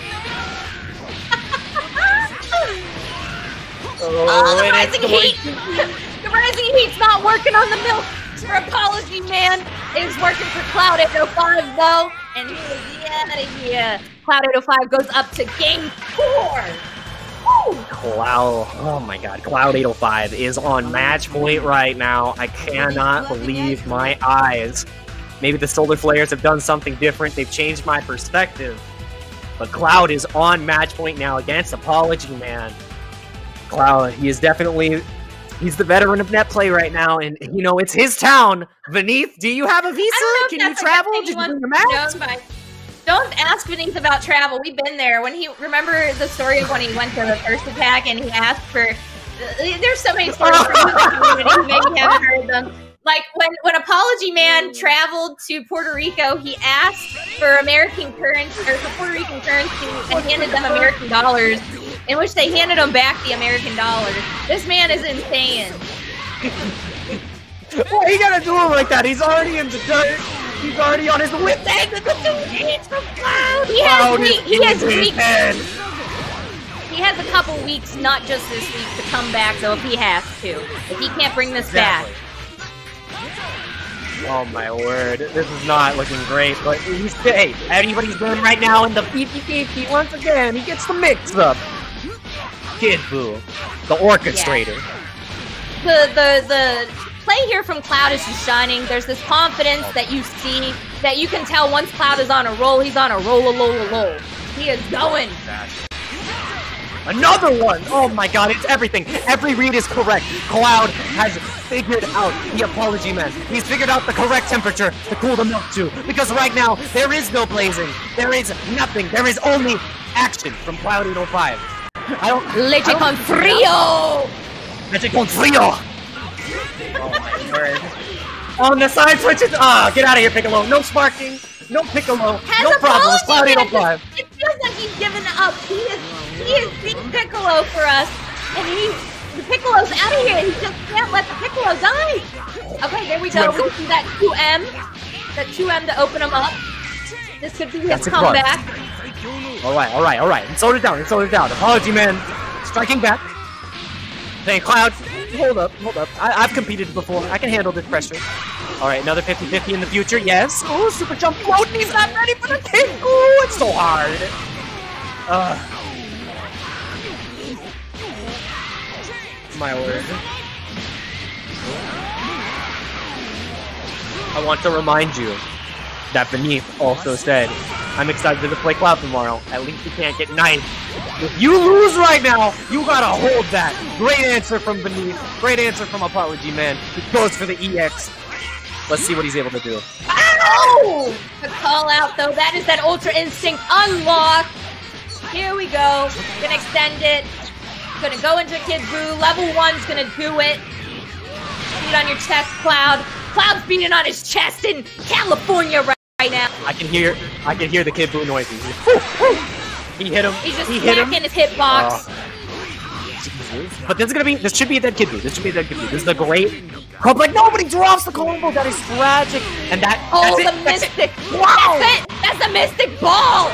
The rising heat! The rising heat's not working on the milk for Apology Man. It is working for Cloud 805 though, and he is out of here. Cloud 805 goes up to game 4. Woo! Cloud, oh my god, Cloud 805 is on match point right now. I cannot believe my eyes. Maybe the Solar Flares have done something different. They've changed my perspective. But Cloud is on match point now against Apology Man. Cloud, he is definitely, he's the veteran of net play right now, and you know, it's his town. Beneath, do you have a visa? Can you travel? Did you bring them out? Don't ask Beneath about travel. We've been there. When he, remember the story of when he went to the first attack and he asked for, there's so many stories from the community, you maybe haven't heard them. Like, when Apology Man traveled to Puerto Rico, he asked for American currency, or for Puerto Rican currency, and handed them American dollars, in which they handed him back the American dollars. This man is insane. Why you gotta do him like that? He's already in the dirt. He's already on his whip. He's from Cloud. He has a couple weeks, not just this week, to come back, though, if he has to. If he can't bring this back. Oh my word, this is not looking great, but he's safe. Everybody's going right now in the PP once again. He gets the mix up. Kid Buu, the orchestrator. Yeah. The play here from Cloud is just shining. There's this confidence that you see, that you can tell once Cloud is on a roll, he's on a roll. He is going. Another one! Oh my god, it's everything. Every read is correct. Cloud has figured out the Apology Man. He's figured out the correct temperature to cool the milk to. Because right now, there is no blazing. There is nothing. There is only action from Cloud 805. Leche con frío! Leche con frío! Oh my word. On the side switches. Get out of here, Piccolo. No sparking. No Piccolo. No problems. Cloud 805. It feels like he's given up. He is beat Piccolo for us, and The Piccolo's out of here. He just can't let the Piccolo die. Okay, there we go. We see that 2M. That 2M to open him up. This could be his comeback. All right. And slow it down. Apology, man. Striking back. Hey, Cloud, hold up. I've competed before. I can handle this pressure. All right, another 50-50 in the future. Yes. Oh, super jump float. He's not ready for the kick. Oh, it's so hard. My word. I want to remind you that Beneath also said, I'm excited to play Cloud tomorrow. At least you can't get knifed. If you lose right now, you gotta hold that. Great answer from Beneath. Great answer from Apology, man. He goes for the EX. Let's see what he's able to do. Oh! The call out, though. That is that Ultra Instinct unlocked. Here we go. Gonna extend it. Gonna go into Kid Buu. Level 1's gonna do it. Beat on your chest, Cloud. Cloud's beating on his chest in California right now. I can hear the Kid Buu noises. He hit him. He's just smacking his hitbox. But this should be a dead Kid Buu. This is a great. But nobody drops the combo. That is tragic. And that's the Mystic. Wow. That's it. That's the Mystic Ball.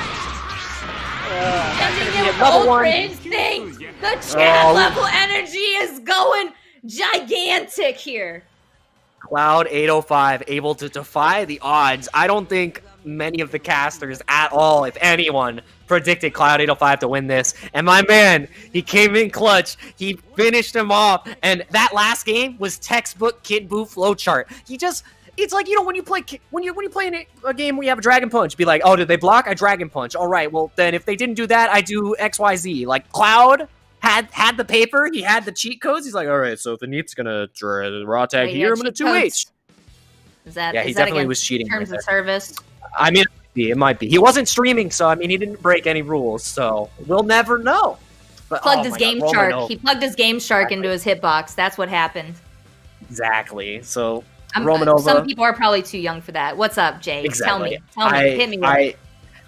Level 1. Instinct. The chat level energy is going gigantic here. Cloud 805 able to defy the odds. I don't think many of the casters at all, if anyone, predicted Cloud 805 to win this. And my man, he came in clutch. He finished him off. And that last game was textbook Kid Buu flowchart. It's like, you know, when you play a game where you have a Dragon Punch, be like, oh, did they block? I Dragon Punch. All right, well, then if they didn't do that, I do XYZ. Like, Cloud had the paper, he had the cheat codes. He's like, all right, so if Beneath's gonna raw tag here, I'm gonna 2H. He definitely was cheating. Terms of service. I mean, it might be. He wasn't streaming, so I mean, he didn't break any rules, so we'll never know. But, plugged his Game Shark. He plugged his Game Shark into his hitbox. That's what happened. Exactly. So Romanova. Some people are probably too young for that. What's up, Jay? Exactly. Tell me. Hit me.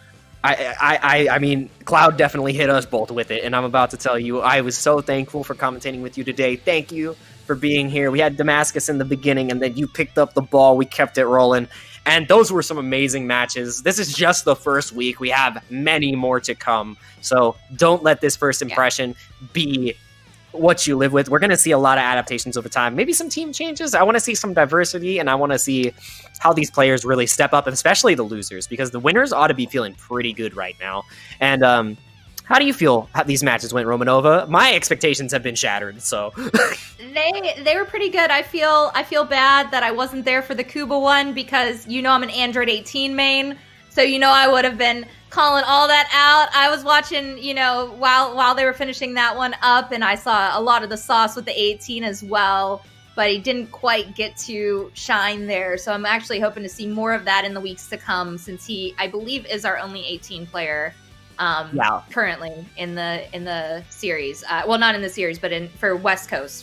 I mean, Cloud definitely hit us both with it, and I'm about to tell you, I was so thankful for commentating with you today. Thank you for being here. We had Damascus in the beginning, and then you picked up the ball. We kept it rolling, and those were some amazing matches. This is just the first week. We have many more to come, so don't let this first impression be what you live with. We're going to see a lot of adaptations over time. Maybe some team changes. I want to see some diversity, and I want to see how these players really step up, and especially the losers, because the winners ought to be feeling pretty good right now. And how do you feel how these matches went, Romanova? My expectations have been shattered, so they were pretty good. I feel bad that I wasn't there for the Kuba one, because you know I'm an Android 18 main, so you know I would have been calling all that out. I was watching, you know, while they were finishing that one up, and I saw a lot of the sauce with the 18 as well, but he didn't quite get to shine there. So I'm actually hoping to see more of that in the weeks to come, since he, I believe, is our only 18 player currently in the series. Well, not in the series, but for West Coast.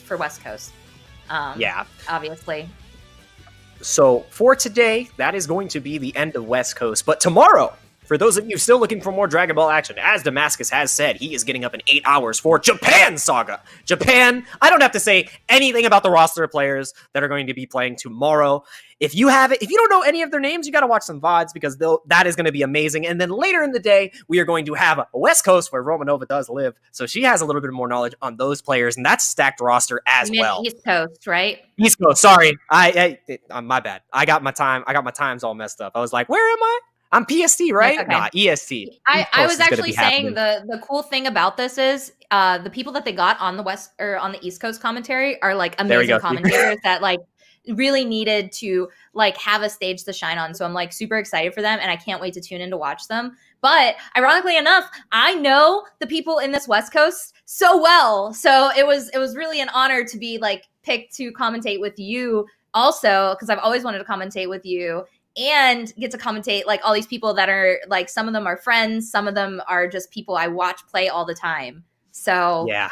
Obviously. So for today, that is going to be the end of West Coast. But tomorrow, for those of you still looking for more Dragon Ball action, as Damascus has said, he is getting up in 8 hours for Japan Saga. Japan, I don't have to say anything about the roster of players that are going to be playing tomorrow. If you don't know any of their names, you got to watch some VODs, because that is going to be amazing. And then later in the day, we are going to have a West Coast where Romanova does live. So she has a little bit more knowledge on those players, and that's a stacked roster as well. East Coast, right? East Coast, sorry. My bad. I got my times all messed up. I was like, where am I? I'm PST, right? Okay. Nah, EST. I was actually saying the cool thing about this is the people that they got on the West or on the East Coast commentary are like amazing commentators that like really needed to like have a stage to shine on. So I'm like super excited for them, and I can't wait to tune in to watch them. But ironically enough, I know the people in this West Coast so well. So it was really an honor to be like picked to commentate with you also, because I've always wanted to commentate with you and get to commentate like all these people that are like, some of them are friends, some of them are just people I watch play all the time. So yeah,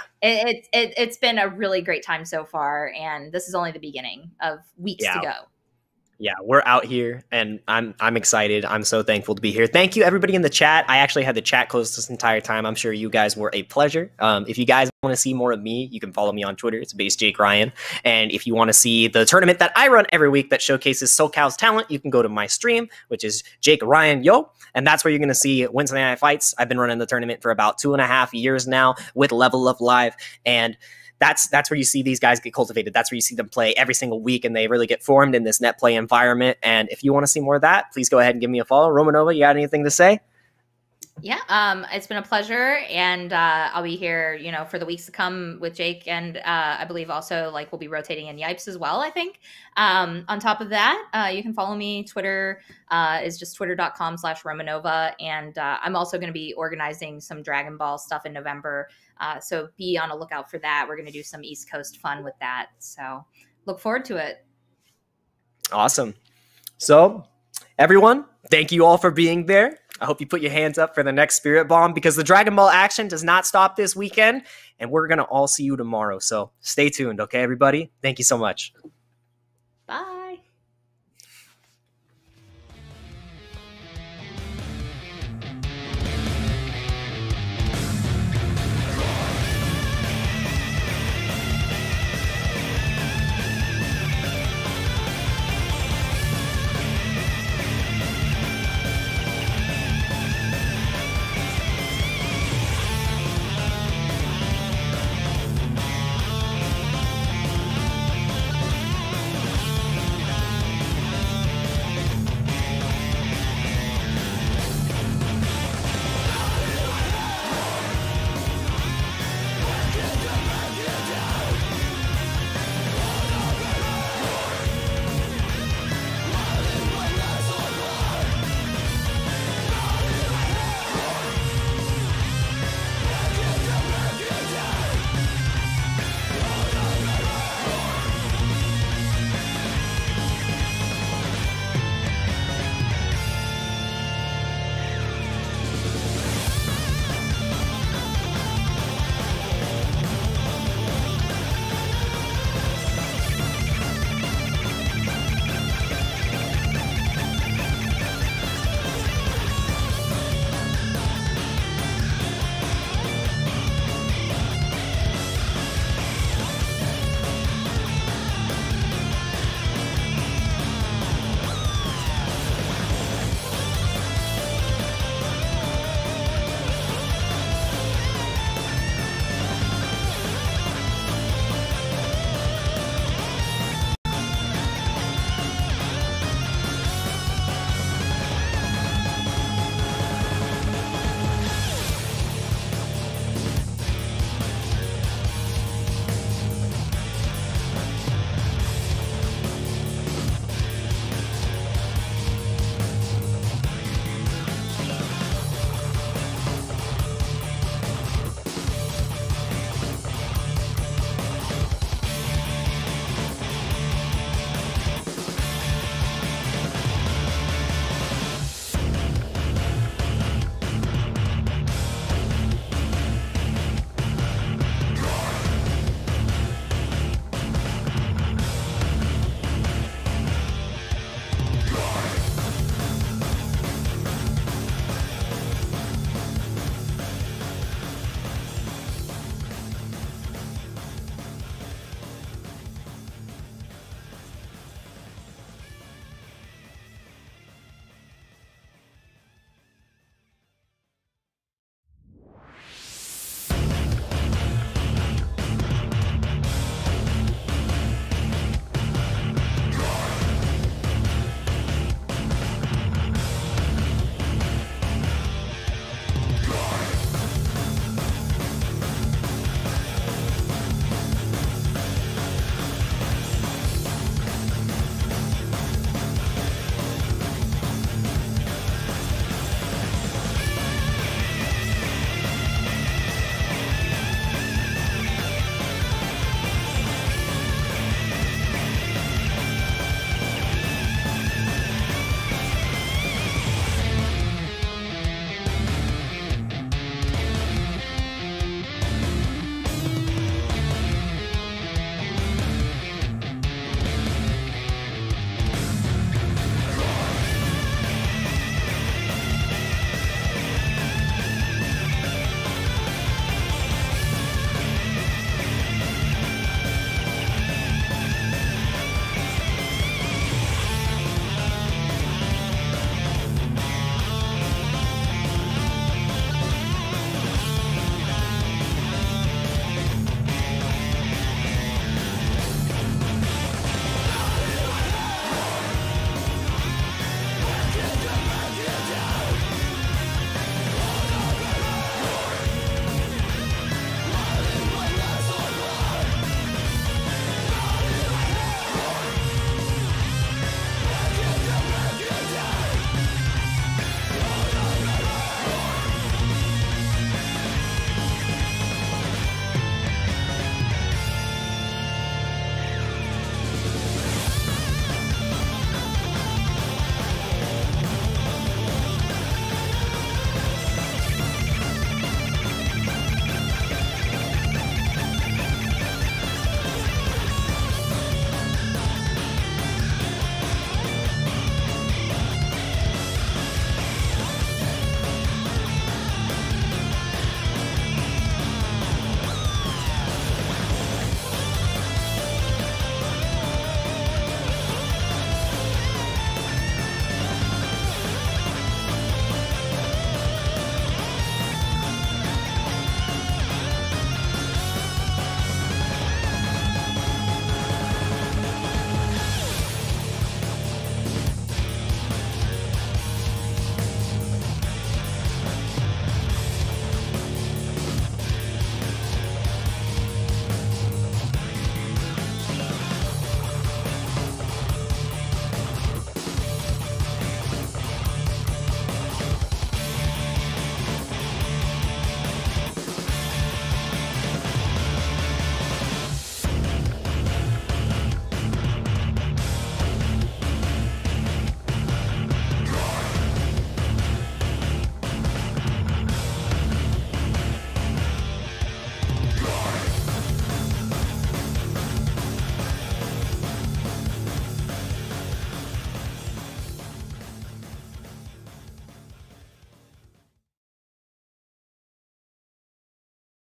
it's been a really great time so far, and this is only the beginning of weeks to go. Yeah, we're out here, and I'm excited. I'm so thankful to be here. Thank you, everybody in the chat. I actually had the chat closed this entire time. I'm sure you guys were a pleasure. If you guys want to see more of me, you can follow me on Twitter. It's base Jake Ryan. And if you want to see the tournament that I run every week that showcases SoCal's talent, you can go to my stream, which is Jake Ryan Yo, and that's where you're going to see Wednesday Night Fights. I've been running the tournament for about 2.5 years now with Level Up Live, and that's where you see these guys get cultivated. That's where you see them play every single week, and they really get formed in this net play environment. And if you want to see more of that, please go ahead and give me a follow. Romanova, you got anything to say? Yeah, it's been a pleasure, and I'll be here, for the weeks to come with Jake, and I believe also we'll be rotating in Yipes as well, I think. On top of that, you can follow me. Twitter is just twitter.com/Romanova, and I'm also going to be organizing some Dragon Ball stuff in November, so be on a lookout for that. We're going to do some East Coast fun with that, so look forward to it. Awesome. So, everyone, thank you all for being there. I hope you put your hands up for the next Spirit Bomb, because the Dragon Ball action does not stop this weekend, and we're going to all see you tomorrow. So stay tuned, okay, everybody? Thank you so much. Bye.